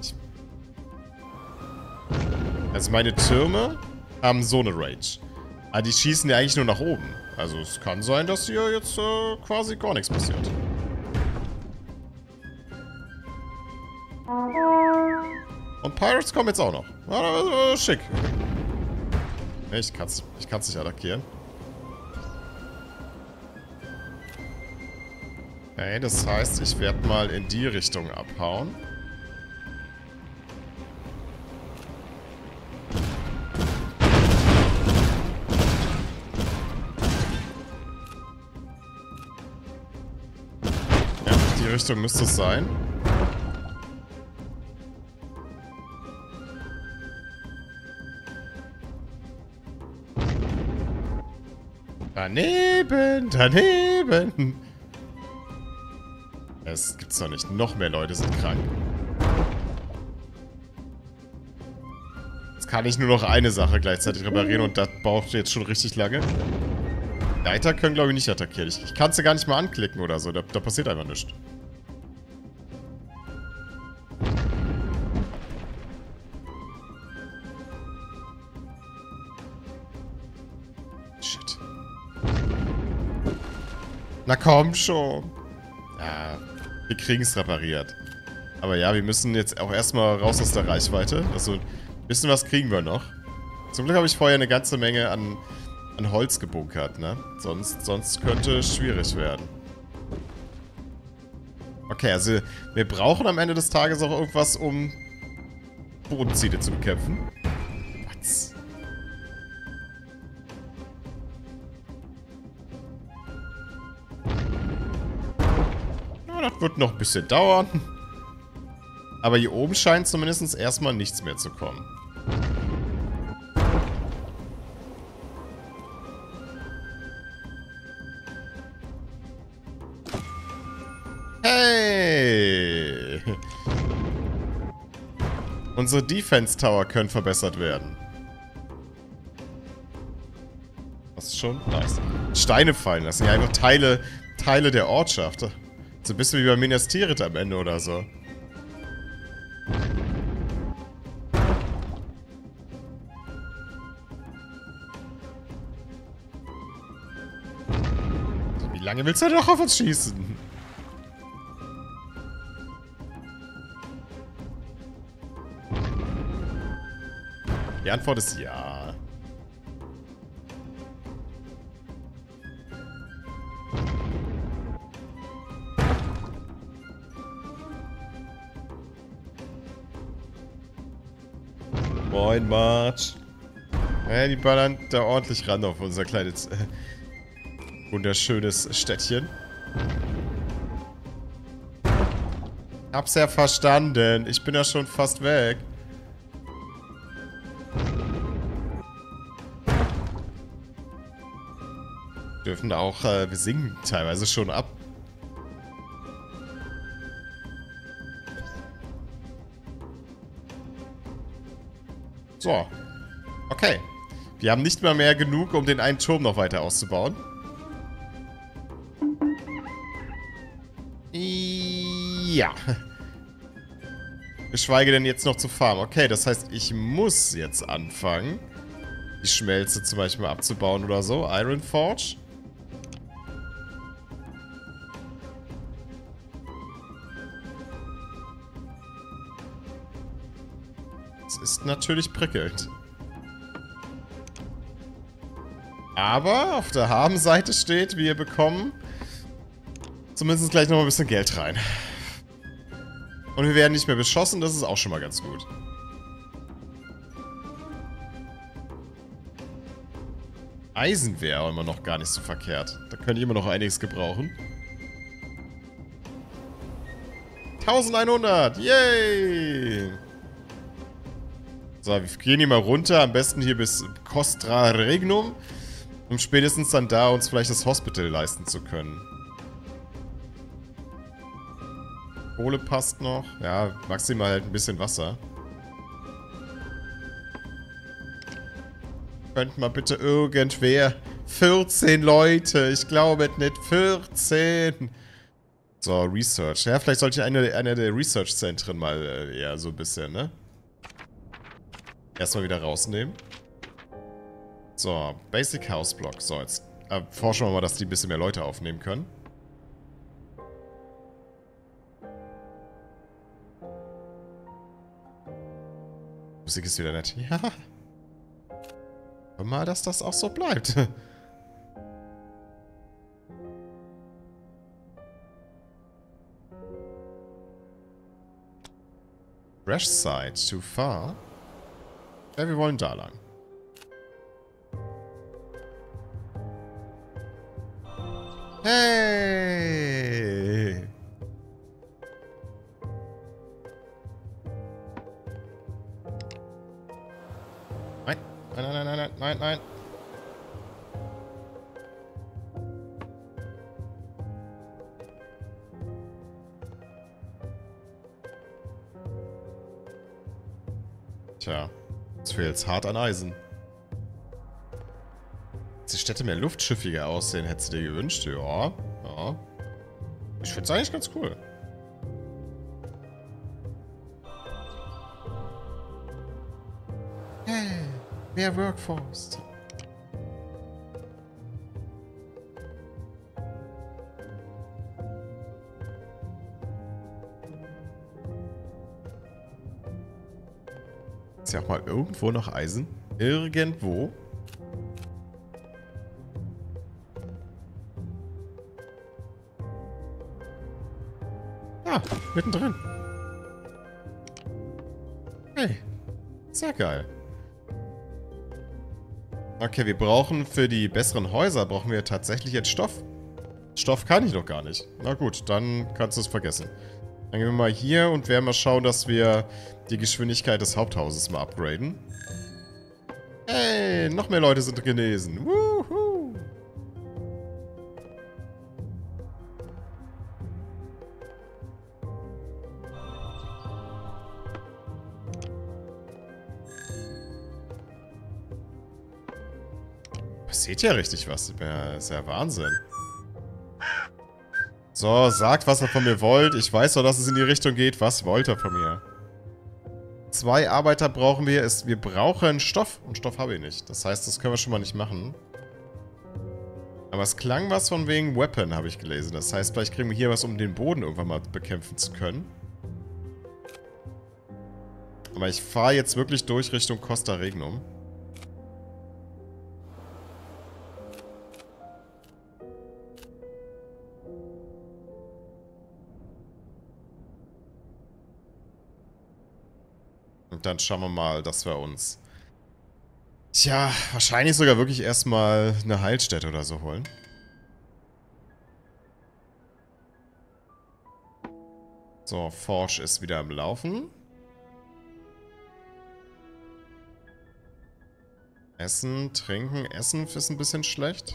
A: Also meine Türme haben so eine Range. Ah, die schießen ja eigentlich nur nach oben. Also es kann sein, dass hier jetzt äh, quasi gar nichts passiert. Und Pirates kommen jetzt auch noch. Ah, schick. Ich kann's, ich kann's nicht attackieren. Okay, das heißt, ich werde mal in die Richtung abhauen. Ja, die Richtung müsste es sein. Daneben, daneben. Es gibt's doch nicht. Noch mehr Leute sind krank. Jetzt kann ich nur noch eine Sache gleichzeitig reparieren und das braucht jetzt schon richtig lange. Leiter können, glaube ich, nicht attackieren. Ich, ich kann sie gar nicht mal anklicken oder so. Da, da passiert einfach nichts. Shit. Na komm schon. Ja, wir kriegen es repariert. Aber ja, wir müssen jetzt auch erstmal raus aus der Reichweite. Also, ein bisschen was kriegen wir noch. Zum Glück habe ich vorher eine ganze Menge an, an Holz gebunkert, ne? Sonst, sonst könnte es schwierig werden. Okay, also wir brauchen am Ende des Tages auch irgendwas, um Bodenziele zu bekämpfen. Was? Das wird noch ein bisschen dauern. Aber hier oben scheint zumindest erstmal nichts mehr zu kommen. Hey! Unsere Defense Tower können verbessert werden. Das ist schon nice. Steine fallen lassen. Ja, einfach Teile, Teile der Ortschaft. So ein bisschen wie bei Minas Tirith am Ende oder so. Wie lange willst du noch auf uns schießen? Die Antwort ist ja. Moin, March. Ja, die ballern da ordentlich ran auf unser kleines, äh, wunderschönes Städtchen. Hab's ja verstanden. Ich bin ja schon fast weg. Dürfen da auch, äh, wir singen teilweise schon ab. So. Okay. Wir haben nicht mal mehr genug, um den einen Turm noch weiter auszubauen. Ja. Geschweige denn jetzt noch zu farmen. Okay, das heißt, ich muss jetzt anfangen, die Schmelze zum Beispiel abzubauen oder so. Iron Forge. Das ist natürlich prickelnd. Aber auf der Habenseite steht, wir bekommen zumindest gleich noch ein bisschen Geld rein. Und wir werden nicht mehr beschossen, das ist auch schon mal ganz gut. Eisen wäre immer noch gar nicht so verkehrt. Da könnte ich immer noch einiges gebrauchen. eintausendeinhundert! Yay! So, wir gehen hier mal runter. Am besten hier bis Costra Regnum. Um spätestens dann da uns vielleicht das Hospital leisten zu können. Kohle passt noch. Ja, maximal halt ein bisschen Wasser. Könnt mal bitte irgendwer... vierzehn Leute, ich glaube nicht. vierzehn! So, Research. Ja, vielleicht sollte ich eine, eine der Research-Zentren mal, äh, ja, so ein bisschen, ne? Erstmal wieder rausnehmen. So, Basic House Block. So, jetzt erforschen wir mal, dass die ein bisschen mehr Leute aufnehmen können. Musik ist wieder nett. Ja. Mal, dass das auch so bleibt. Crash Side, too far. Ja, wir wollen da lang. Hey! Nein, nein, nein, nein, nein, nein, nein. Tja, es fehlt jetzt hart an Eisen. Die Städte mehr luftschiffiger aussehen, hättest du dir gewünscht? Ja, ja. Ich finde es eigentlich ganz cool. Hey, mehr Workforce. Ist ja auch mal irgendwo noch Eisen? Irgendwo? Ah, mittendrin. Hey, sehr geil. Okay, wir brauchen für die besseren Häuser, brauchen wir tatsächlich jetzt Stoff. Stoff kann ich doch gar nicht. Na gut, dann kannst du es vergessen. Dann gehen wir mal hier und werden mal schauen, dass wir die Geschwindigkeit des Haupthauses mal upgraden. Hey, noch mehr Leute sind genesen. Woohoo! Passiert ja richtig was. Das ist ja Wahnsinn. So, sagt, was ihr von mir wollt. Ich weiß doch, dass es in die Richtung geht. Was wollt ihr von mir? Zwei Arbeiter brauchen wir. Es, wir brauchen Stoff. Und Stoff habe ich nicht. Das heißt, das können wir schon mal nicht machen. Aber es klang was von wegen Weapon, habe ich gelesen. Das heißt, vielleicht kriegen wir hier was, um den Boden irgendwann mal bekämpfen zu können. Aber ich fahre jetzt wirklich durch Richtung Costa Regnum. Und dann schauen wir mal, dass wir uns... Tja, wahrscheinlich sogar wirklich erstmal eine Heilstätte oder so holen. So, Forge ist wieder am Laufen. Essen, trinken. Essen ist ein bisschen schlecht.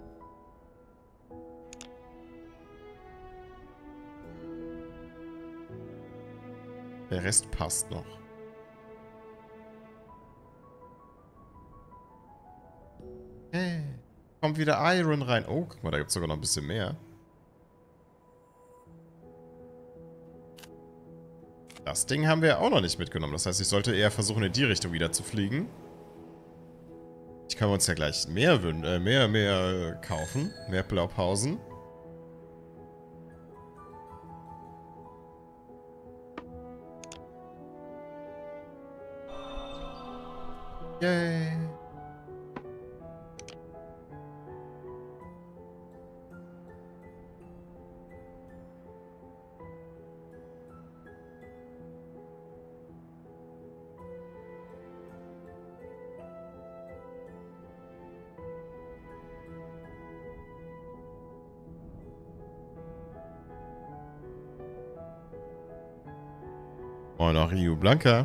A: Der Rest passt noch. Hey, kommt wieder Iron rein. Oh, guck mal, da gibt es sogar noch ein bisschen mehr. Das Ding haben wir auch noch nicht mitgenommen. Das heißt, ich sollte eher versuchen, in die Richtung wieder zu fliegen. Ich kann uns ja gleich mehr, äh, mehr, mehr kaufen. Mehr Blaupausen. Yay. Moin auch Rio Blanca.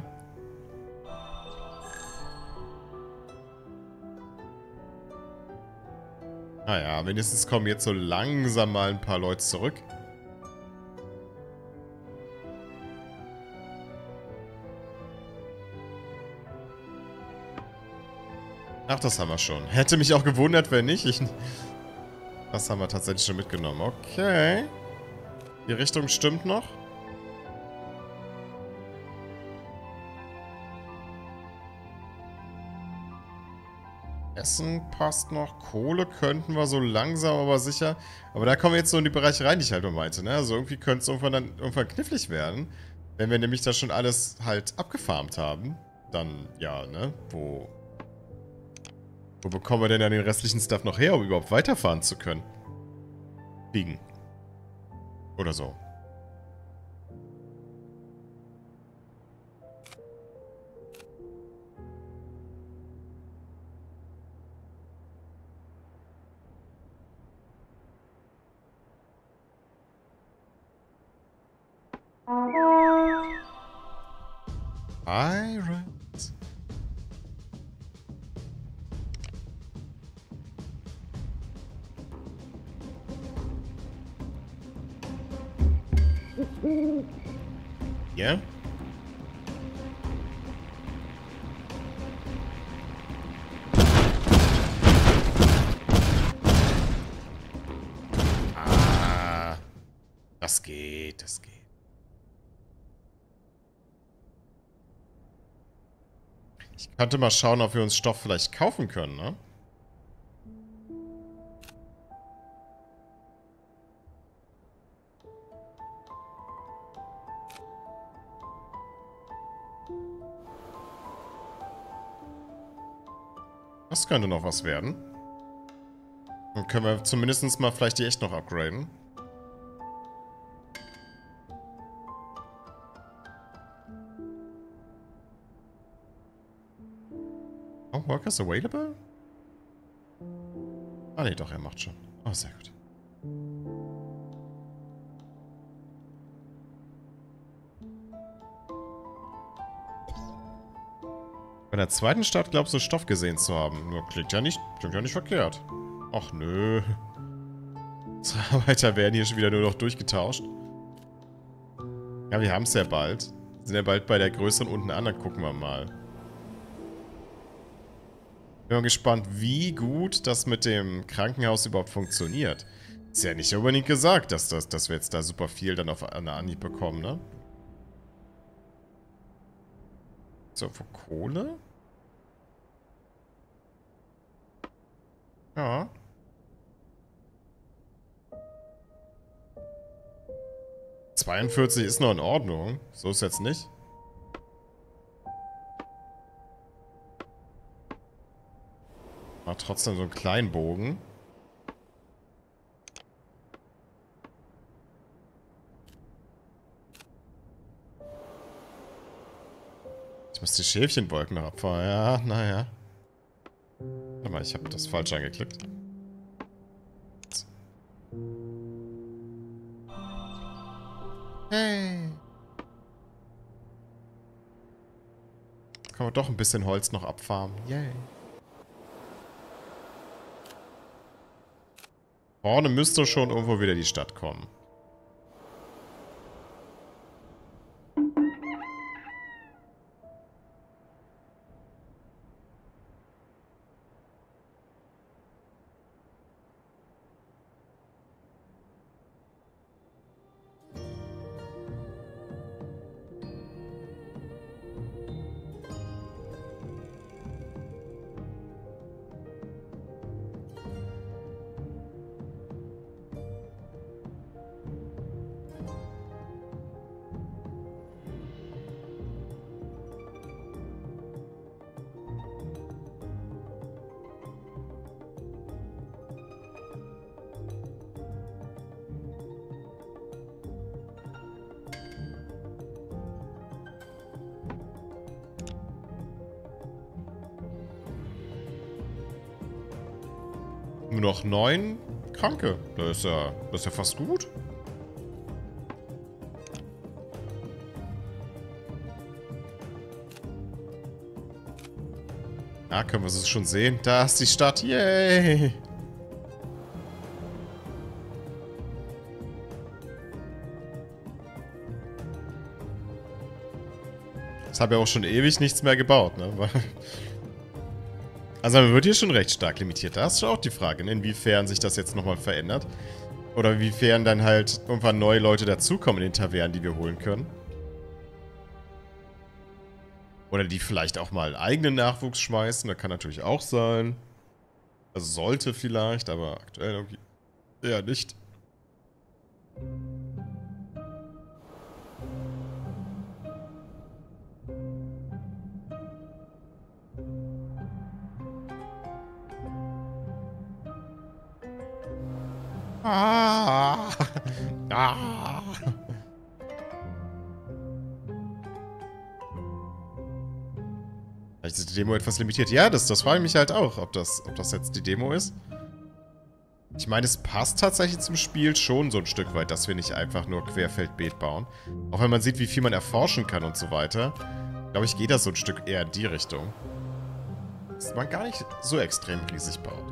A: Naja, wenigstens kommen jetzt so langsam mal ein paar Leute zurück. Ach, das haben wir schon. Hätte mich auch gewundert, wenn nicht. Ich, das haben wir tatsächlich schon mitgenommen. Okay. Die Richtung stimmt noch. Essen passt noch. Kohle könnten wir so langsam, aber sicher. Aber da kommen wir jetzt so in die Bereiche rein, die ich halt nur meinte, ne? Also irgendwie könnte es irgendwann dann irgendwann knifflig werden. Wenn wir nämlich das schon alles halt abgefarmt haben. Dann, ja, ne? Wo... Wo bekommen wir denn dann den restlichen Stuff noch her, um überhaupt weiterfahren zu können? Fliegen. Oder so. Pirates. Ja? Ah. Das geht, das geht. Ich könnte mal schauen, ob wir uns Stoff vielleicht kaufen können, ne? Das könnte noch was werden. Dann können wir zumindest mal vielleicht die echt noch upgraden. Oh, Workers available? Ah, nee, doch, er macht schon. Oh, sehr gut. Bei der zweiten Stadt glaubst du, Stoff gesehen zu haben. Nur klingt ja nicht, klingt ja nicht verkehrt. Ach nö. Unsere Arbeiter werden hier schon wieder nur noch durchgetauscht. Ja, wir haben es ja bald. Wir sind ja bald bei der größeren unten an, dann gucken wir mal. Bin mal gespannt, wie gut das mit dem Krankenhaus überhaupt funktioniert. Ist ja nicht unbedingt gesagt, dass, das, dass wir jetzt da super viel dann auf eine Anhieb bekommen, ne? So, für Kohle? Ja. zweiundvierzig ist noch in Ordnung. So ist jetzt nicht. Aber trotzdem so einen kleinen Bogen. Ich muss die Schäfchenwolken noch abfahren. Ja, naja. Warte mal, ich habe das falsch angeklickt. Hey. Kann man doch ein bisschen Holz noch abfarmen. Yay. Vorne müsste schon irgendwo wieder die Stadt kommen. Nur noch neun Kranke. Das ist ja, das ist ja fast gut. Ah, können wir es schon sehen? Da ist die Stadt. Yay! Ich habe ja auch schon ewig nichts mehr gebaut, ne? Also man wird hier schon recht stark limitiert. Da ist schon auch die Frage, ne? Inwiefern sich das jetzt nochmal verändert. Oder inwiefern dann halt irgendwann neue Leute dazukommen in den Tavernen, die wir holen können. Oder die vielleicht auch mal eigenen Nachwuchs schmeißen. Das kann natürlich auch sein. Also sollte vielleicht, aber aktuell irgendwie eher nicht. Ah. Ah. Vielleicht ist die Demo etwas limitiert. Ja, das, das frage ich mich halt auch, ob das, ob das jetzt die Demo ist. Ich meine, es passt tatsächlich zum Spiel schon so ein Stück weit, dass wir nicht einfach nur Querfeldbeet bauen. Auch wenn man sieht, wie viel man erforschen kann und so weiter. Glaube ich, geht das so ein Stück eher in die Richtung. Dass man gar nicht so extrem riesig baut.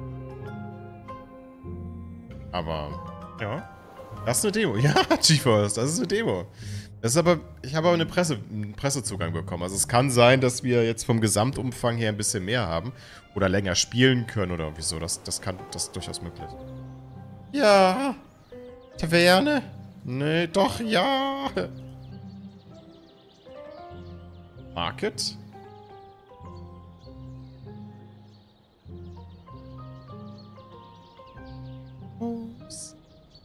A: Aber, ja. Das ist eine Demo. Ja, GeForce, das ist eine Demo. Das ist aber, ich habe aber eine Presse, einen Pressezugang bekommen. Also es kann sein, dass wir jetzt vom Gesamtumfang her ein bisschen mehr haben. Oder länger spielen können oder wieso. Das, das kann, das ist durchaus möglich. Ja. Taverne? Nee, doch, ja. Market? Ups.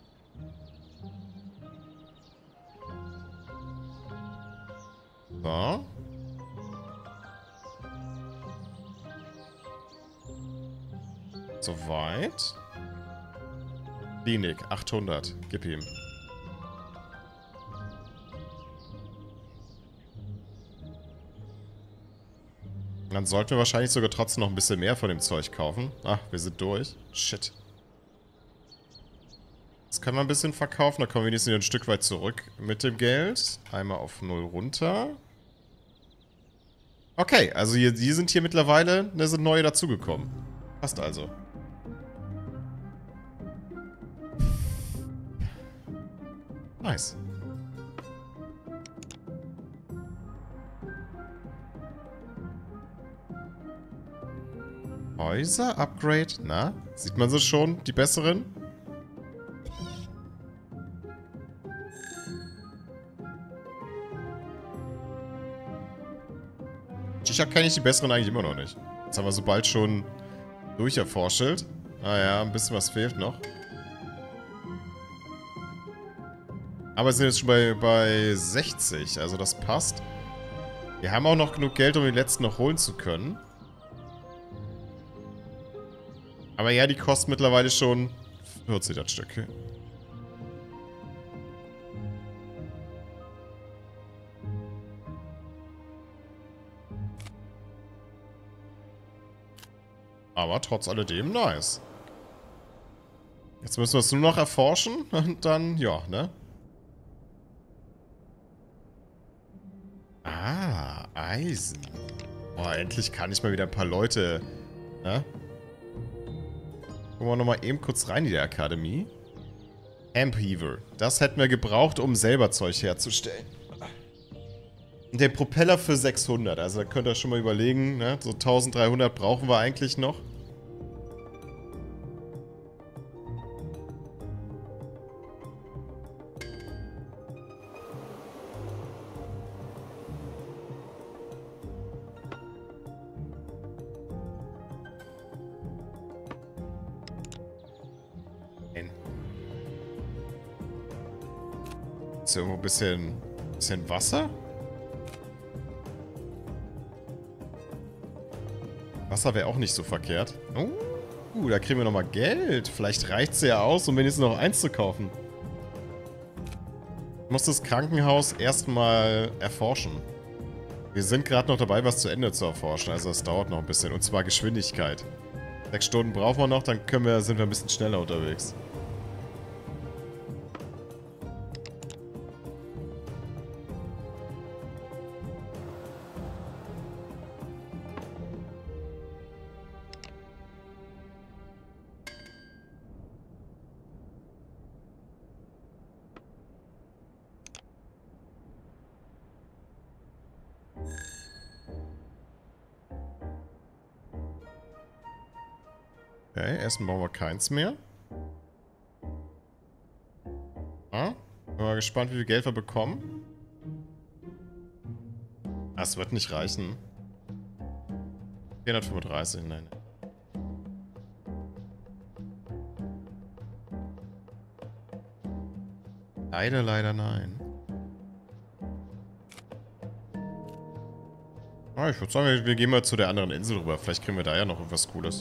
A: So. Soweit. Klinik, achthundert. Gib ihm. Dann sollten wir wahrscheinlich sogar trotzdem noch ein bisschen mehr von dem Zeug kaufen. Ach, wir sind durch. Shit. Das können wir ein bisschen verkaufen. Da kommen wir wenigstens wieder ein Stück weit zurück mit dem Geld. Einmal auf null runter. Okay, also hier, die sind hier mittlerweile, da sind neue dazugekommen. Passt also. Nice. Häuser, Upgrade. Na, sieht man sie schon, die besseren? Chicha kenne ich die besseren eigentlich immer noch nicht. Jetzt haben wir so bald schon durcherforschelt. Ah ja, ein bisschen was fehlt noch. Aber wir sind jetzt schon bei, bei sechzig, also das passt. Wir haben auch noch genug Geld, um den letzten noch holen zu können. Aber ja, die kosten mittlerweile schon vierzig das Stück. Aber trotz alledem nice. Jetzt müssen wir es nur noch erforschen und dann, ja, ne? Ah, Eisen. Boah, endlich kann ich mal wieder ein paar Leute, ne? Gucken wir nochmal eben kurz rein in die Akademie. Amp Heaver. Das hätten wir gebraucht, um selber Zeug herzustellen. Und den Propeller für sechshundert. Also da könnt ihr schon mal überlegen, ne? So dreizehnhundert brauchen wir eigentlich noch. Ist hier irgendwo ein bisschen, bisschen Wasser? Wasser wäre auch nicht so verkehrt. Oh, da kriegen wir nochmal Geld. Vielleicht reicht es ja aus, um wenigstens noch eins zu kaufen. Ich muss das Krankenhaus erstmal erforschen. Wir sind gerade noch dabei, was zu Ende zu erforschen. Also es dauert noch ein bisschen. Und zwar Geschwindigkeit. Sechs Stunden brauchen wir noch, dann können wir, sind wir ein bisschen schneller unterwegs. Okay, erstmal brauchen wir keins mehr. Ah, bin mal gespannt, wie viel Geld wir bekommen. Ah, es wird nicht reichen. vierhundertfünfunddreißig, nein. Leider, leider nein. Ah, ich würde sagen, wir gehen mal zu der anderen Insel rüber. Vielleicht kriegen wir da ja noch irgendwas Cooles.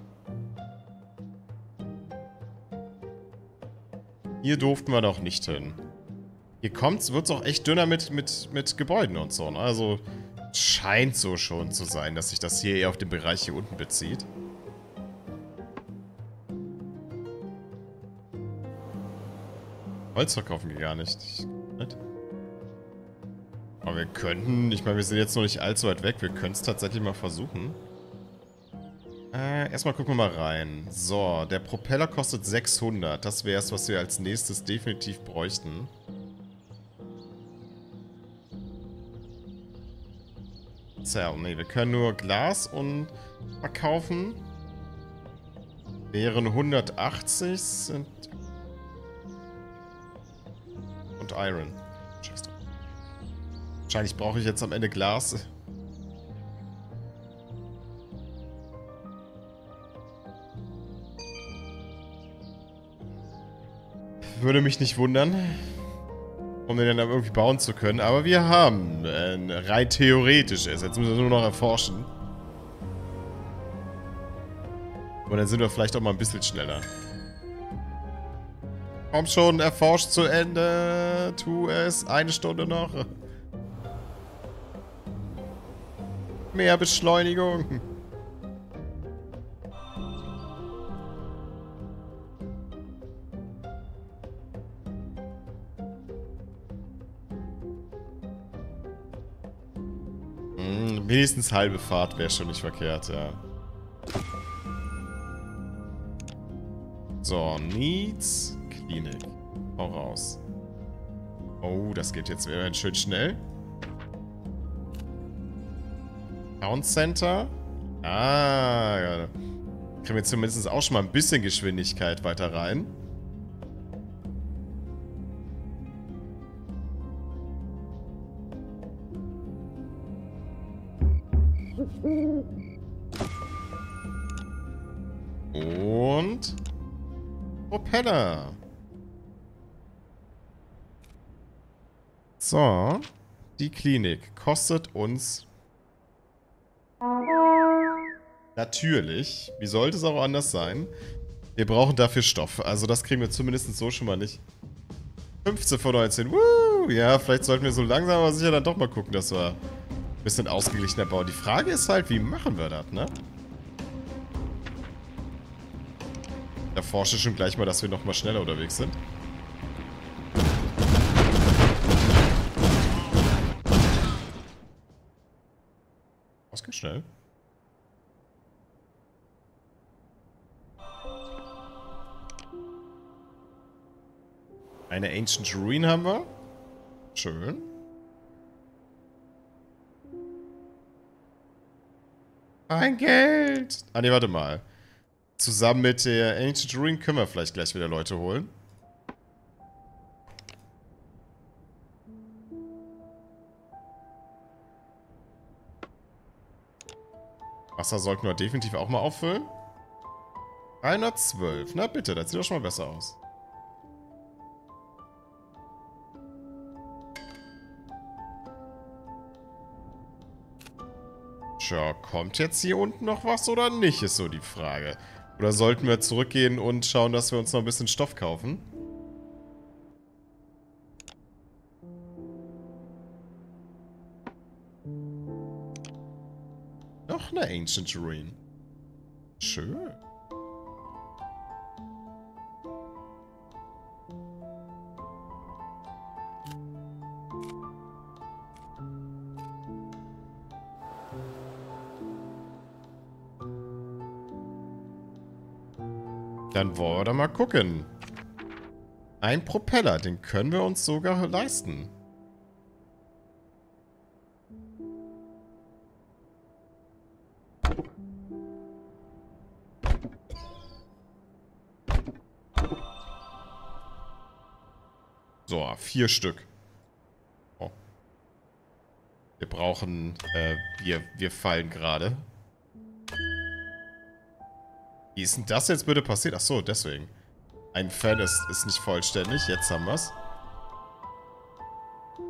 A: Hier durften wir noch nicht hin. Hier kommt's, wird's auch echt dünner mit, mit, mit Gebäuden und so, ne? Also, scheint so schon zu sein, dass sich das hier eher auf den Bereich hier unten bezieht. Holz verkaufen wir gar nicht. nicht. Aber wir könnten, ich meine, wir sind jetzt noch nicht allzu weit weg, wir können es tatsächlich mal versuchen. Äh, erstmal gucken wir mal rein. So, der Propeller kostet sechshundert. Das wäre es, was wir als nächstes definitiv bräuchten. Zell, nee, wir können nur Glas und verkaufen. Wären hundertachtzig sind... Und Iron. Scheiße. Wahrscheinlich brauche ich jetzt am Ende Glas. Würde mich nicht wundern, um den dann irgendwie bauen zu können. Aber wir haben äh, rein theoretisch ist. Jetzt müssen wir nur noch erforschen. Und dann sind wir vielleicht auch mal ein bisschen schneller. Komm schon, erforscht zu Ende. Tu es. Eine Stunde noch. Mehr Beschleunigung. Hm, wenigstens halbe Fahrt wäre schon nicht verkehrt, ja. So, Needs Klinik. Hau raus. Oh, das geht jetzt wieder schön schnell. Town Center. Ah, ja. Kriegen wir zumindest auch schon mal ein bisschen Geschwindigkeit weiter rein. Und Propeller. So, die Klinik kostet uns natürlich, wie sollte es auch anders sein, wir brauchen dafür Stoff. Also das kriegen wir zumindest so schon mal nicht. fünfzehn von neunzehn. Woo! Ja, vielleicht sollten wir so langsam aber sicher dann doch mal gucken, dass wir ein bisschen ausgeglichener bauen. Die Frage ist halt, wie machen wir das, ne? Da forsche ich schon gleich mal, dass wir noch mal schneller unterwegs sind. Das geht schnell. Eine Ancient Ruin haben wir. Schön. Ein Geld! Ah ne, warte mal. Zusammen mit der Ancient Ruin können wir vielleicht gleich wieder Leute holen. Wasser sollten wir definitiv auch mal auffüllen. dreihundertzwölf. Na bitte, das sieht doch schon mal besser aus. Tja, kommt jetzt hier unten noch was oder nicht, ist so die Frage. Oder sollten wir zurückgehen und schauen, dass wir uns noch ein bisschen Stoff kaufen? Noch eine Ancient Ruin. Schön. Dann wollen wir da mal gucken. Ein Propeller, den können wir uns sogar leisten. So, vier Stück. Oh. Wir brauchen, äh, wir, wir fallen gerade. Wie ist denn das jetzt bitte passiert? Achso, deswegen. Ein Fan ist, ist nicht vollständig. Jetzt haben wir's.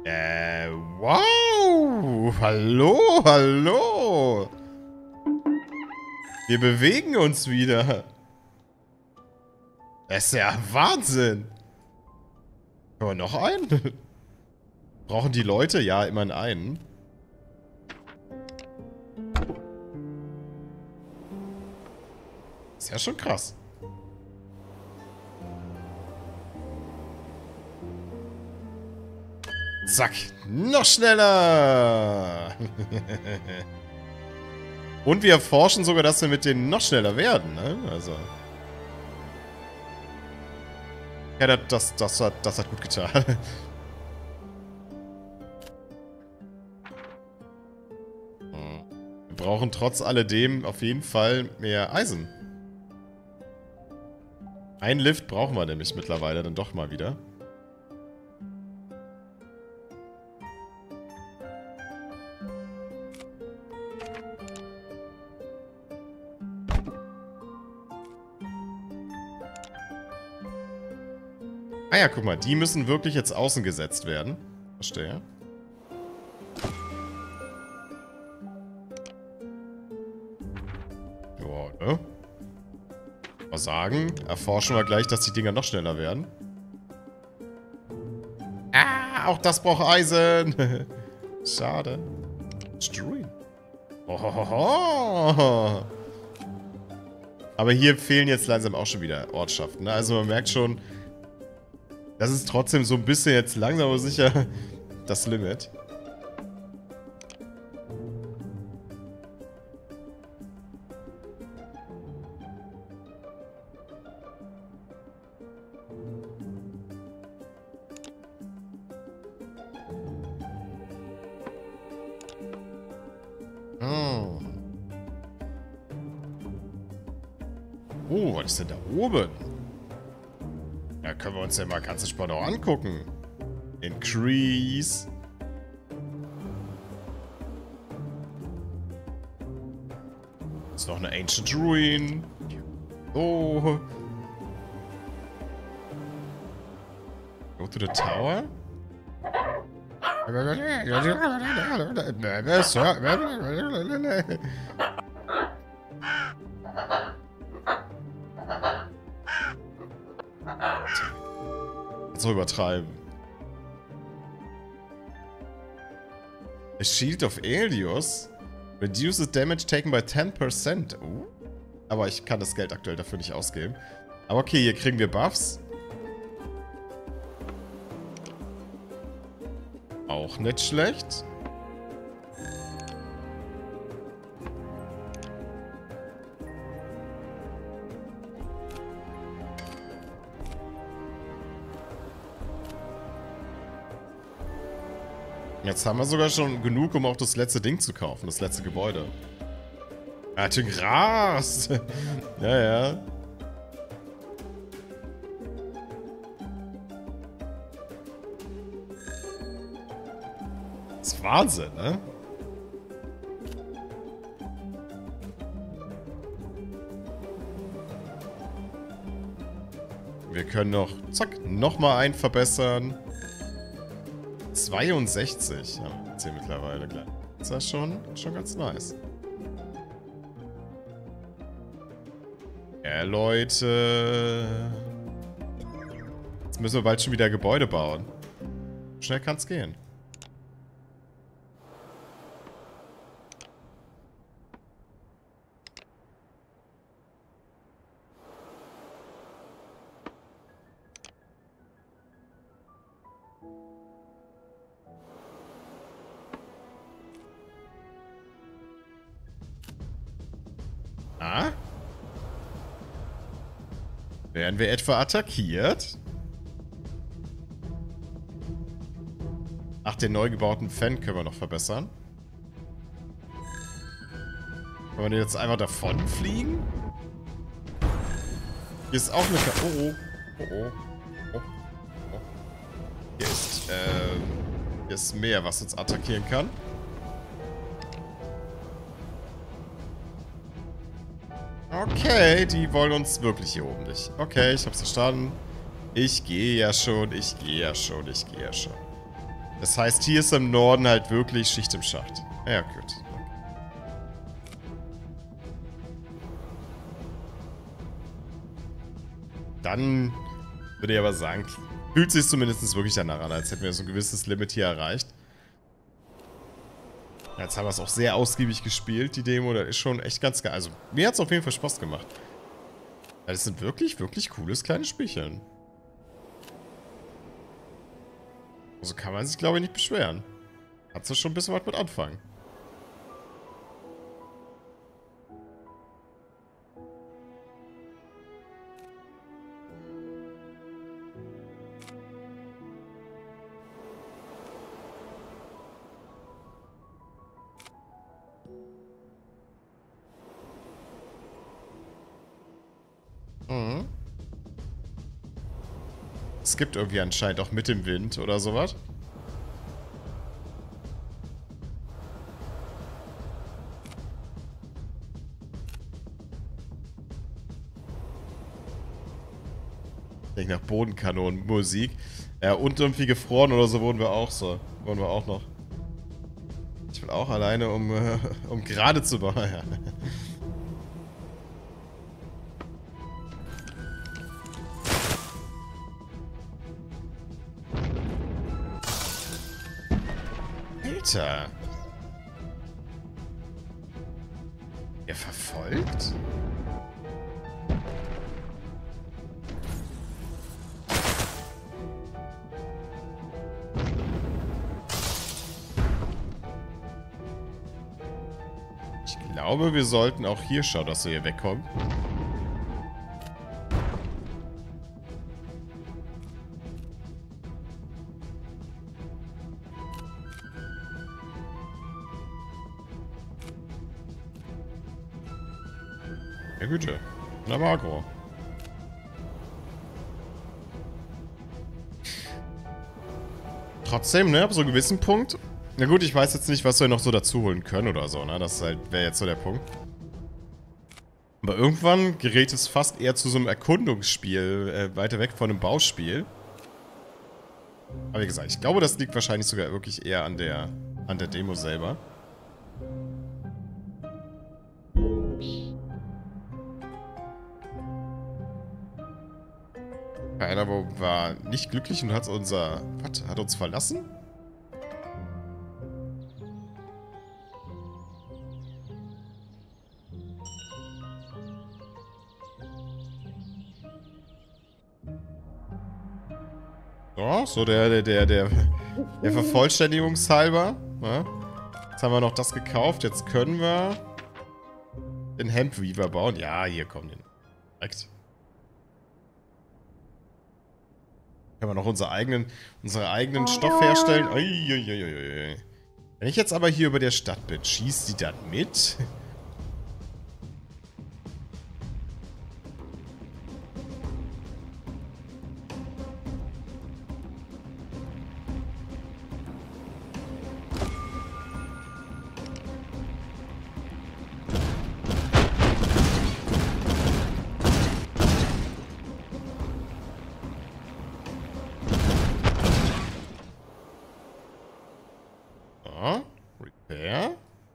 A: Äh, wow. Hallo, hallo. Wir bewegen uns wieder. Das ist ja Wahnsinn. Können wir noch einen? Brauchen die Leute? Ja, immerhin einen. Ist ja schon krass. Zack. Noch schneller. Und wir erforschen sogar, dass wir mit denen noch schneller werden, ne? Also. Ja, das, das, das, hat, das hat gut getan. Wir brauchen trotz alledem auf jeden Fall mehr Eisen. Ein Lift brauchen wir nämlich mittlerweile dann doch mal wieder. Ah ja, guck mal, die müssen wirklich jetzt außen gesetzt werden. Verstehe. Ja, ne? Mal sagen, erforschen wir gleich, dass die Dinger noch schneller werden. Ah, auch das braucht Eisen. Schade. Struin. Ohohoho. Aber hier fehlen jetzt langsam auch schon wieder Ortschaften, ne? Also man merkt schon, das ist trotzdem so ein bisschen jetzt langsam aber sicher das Limit. Oh. Oh, was ist denn da oben? Ja, können wir uns ja mal ganz entspannt auch angucken. Increase. Ist noch eine Ancient Ruin. Oh. Go to the tower. So übertreiben. A Shield of Aelios reduces damage taken by ten percent. Uh. Aber ich kann das Geld aktuell dafür nicht ausgeben. Aber okay, hier kriegen wir Buffs. Auch nicht schlecht. Jetzt haben wir sogar schon genug, um auch das letzte Ding zu kaufen. Das letzte Gebäude. Ah, Gras. Ja, ja. Das ist Wahnsinn, ne? Wir können noch, zack, nochmal einen verbessern. zweiundsechzig haben wir jetzt hier mittlerweile gleich. Das ist ja schon, schon ganz nice. Ja, Leute. Jetzt müssen wir bald schon wieder Gebäude bauen. Schnell kann's gehen. Ah? Werden wir etwa attackiert? Ach, den neu gebauten Fan können wir noch verbessern. Können wir den jetzt einfach davon fliegen? Hier ist auch eine... Ka oh, oh. Oh, oh. Oh. Hier ist, ähm... Hier ist mehr, was uns attackieren kann. Okay, die wollen uns wirklich hier oben nicht. Okay, ich hab's verstanden. Ich gehe ja schon, ich gehe ja schon, ich gehe ja schon. Das heißt, hier ist im Norden halt wirklich Schicht im Schacht. Ja, gut. Dann würde ich aber sagen, fühlt sich zumindest wirklich danach an, als hätten wir so ein gewisses Limit hier erreicht. Jetzt haben wir es auch sehr ausgiebig gespielt, die Demo. Das ist schon echt ganz geil. Also, mir hat es auf jeden Fall Spaß gemacht. Das sind wirklich, wirklich cooles kleines Spielchen. Also kann man sich, glaube ich, nicht beschweren. Kannst du schon ein bisschen was mit anfangen. Mhm. Es gibt irgendwie anscheinend auch mit dem Wind oder sowas. Klingt nach Bodenkanonenmusik. Ja, und irgendwie gefroren oder so wurden wir auch so. Wurden wir auch noch. Ich will auch alleine, um, äh, um gerade zu bauen. Ja. Alter. Er verfolgt? Ich glaube, wir sollten auch hier schauen, dass wir hier wegkommen. Ja, Güte. Na, Magro. Trotzdem, ne, ab so einem gewissen Punkt. Na gut, ich weiß jetzt nicht, was wir noch so dazu holen können oder so, ne? Das halt, wäre jetzt so der Punkt. Aber irgendwann gerät es fast eher zu so einem Erkundungsspiel, äh, weiter weg von einem Bauspiel. Aber wie gesagt, ich glaube, das liegt wahrscheinlich sogar wirklich eher an der, an der Demo selber. Einer war nicht glücklich und hat unser... Was? Hat uns verlassen? So, so der, der, der, der, der Vervollständigungshalber. Ne? Jetzt haben wir noch das gekauft. Jetzt können wir den Hemp Weaver bauen. Ja, hier kommen den. Direkt. Können wir noch unsere eigenen, unsere eigenen Stoff herstellen. Uiuiuiui. Wenn ich jetzt aber hier über der Stadt bin, schießt die dann mit? So, Repair.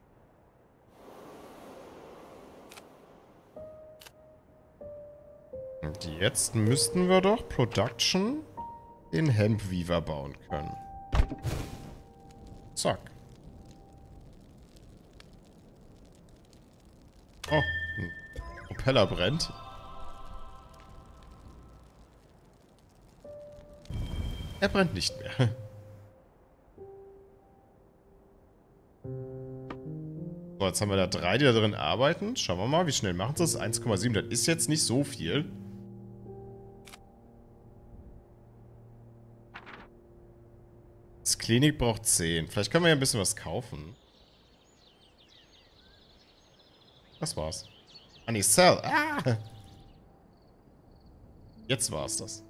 A: Und jetzt müssten wir doch Production den Hemp Weaver bauen können. Zack. Oh, ein Propeller brennt. Er brennt nicht mehr. So, jetzt haben wir da drei, die da drin arbeiten. Schauen wir mal, wie schnell machen sie das? eins Komma sieben, das ist jetzt nicht so viel. Das Klinik braucht zehn. Vielleicht können wir ja ein bisschen was kaufen. Das war's. Ah, nee, Sell. Ah! Jetzt war's das.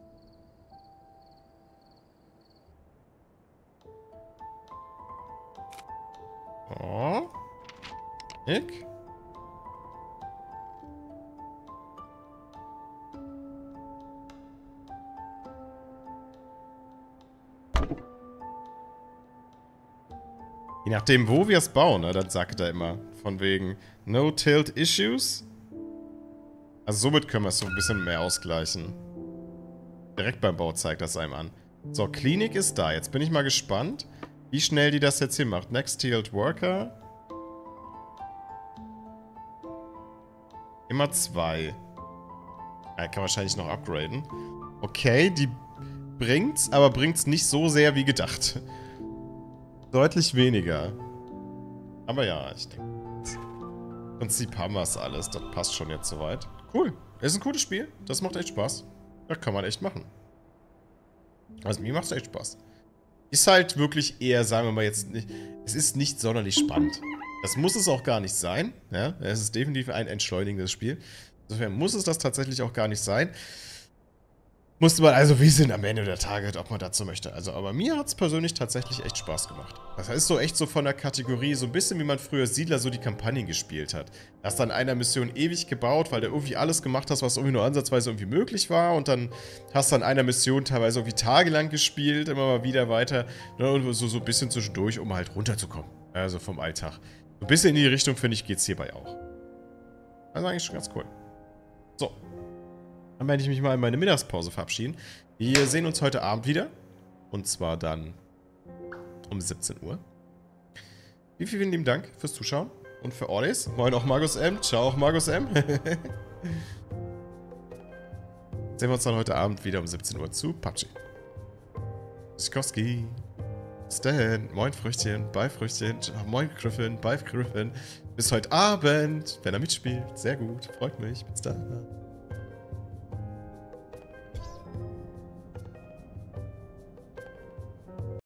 A: Oh. Nick. nachdem, wo wir es bauen, ne, dann sagt er immer, von wegen No Tilt Issues. Also somit können wir es so ein bisschen mehr ausgleichen. Direkt beim Bau zeigt das einem an. So, Klinik ist da. Jetzt bin ich mal gespannt, wie schnell die das jetzt hier macht. Next Tilt Worker. Immer zwei. Er kann wahrscheinlich noch upgraden. Okay, die bringt's, aber bringt's nicht so sehr wie gedacht. Deutlich weniger. Aber ja, ich denke, im Prinzip haben wir es alles. Das passt schon jetzt soweit. Cool. Ist ein cooles Spiel. Das macht echt Spaß. Das kann man echt machen. Also mir macht es echt Spaß. Ist halt wirklich eher, sagen wir mal jetzt nicht, es ist nicht sonderlich spannend. Das muss es auch gar nicht sein. Ja? Es ist definitiv ein entschleunigendes Spiel. Insofern muss es das tatsächlich auch gar nicht sein. Musste man also wissen am Ende der Tage, ob man dazu möchte. Also, aber mir hat es persönlich tatsächlich echt Spaß gemacht. Das heißt so echt so von der Kategorie, so ein bisschen wie man früher Siedler so die Kampagnen gespielt hat. Da hast dann einer Mission ewig gebaut, weil du irgendwie alles gemacht hast, was irgendwie nur ansatzweise irgendwie möglich war. Und dann hast du an einer Mission teilweise irgendwie tagelang gespielt, immer mal wieder weiter. Und so, so ein bisschen zwischendurch, um halt runterzukommen. Also vom Alltag. So ein bisschen in die Richtung, finde ich, geht es hierbei auch. Also eigentlich schon ganz cool. So. Dann werde ich mich mal in meine Mittagspause verabschieden. Wir sehen uns heute Abend wieder. Und zwar dann um siebzehn Uhr. Vielen, vielen lieben Dank fürs Zuschauen und für alles. Moin auch Margus M. Ciao auch Margus M. Sehen wir uns dann heute Abend wieder um siebzehn Uhr zu P U B G. Sikowski. Bis dann. Moin Früchtchen. Bye Früchtchen. Moin Griffin. Bye Griffin. Bis heute Abend, wenn er mitspielt. Sehr gut. Freut mich. Bis dann.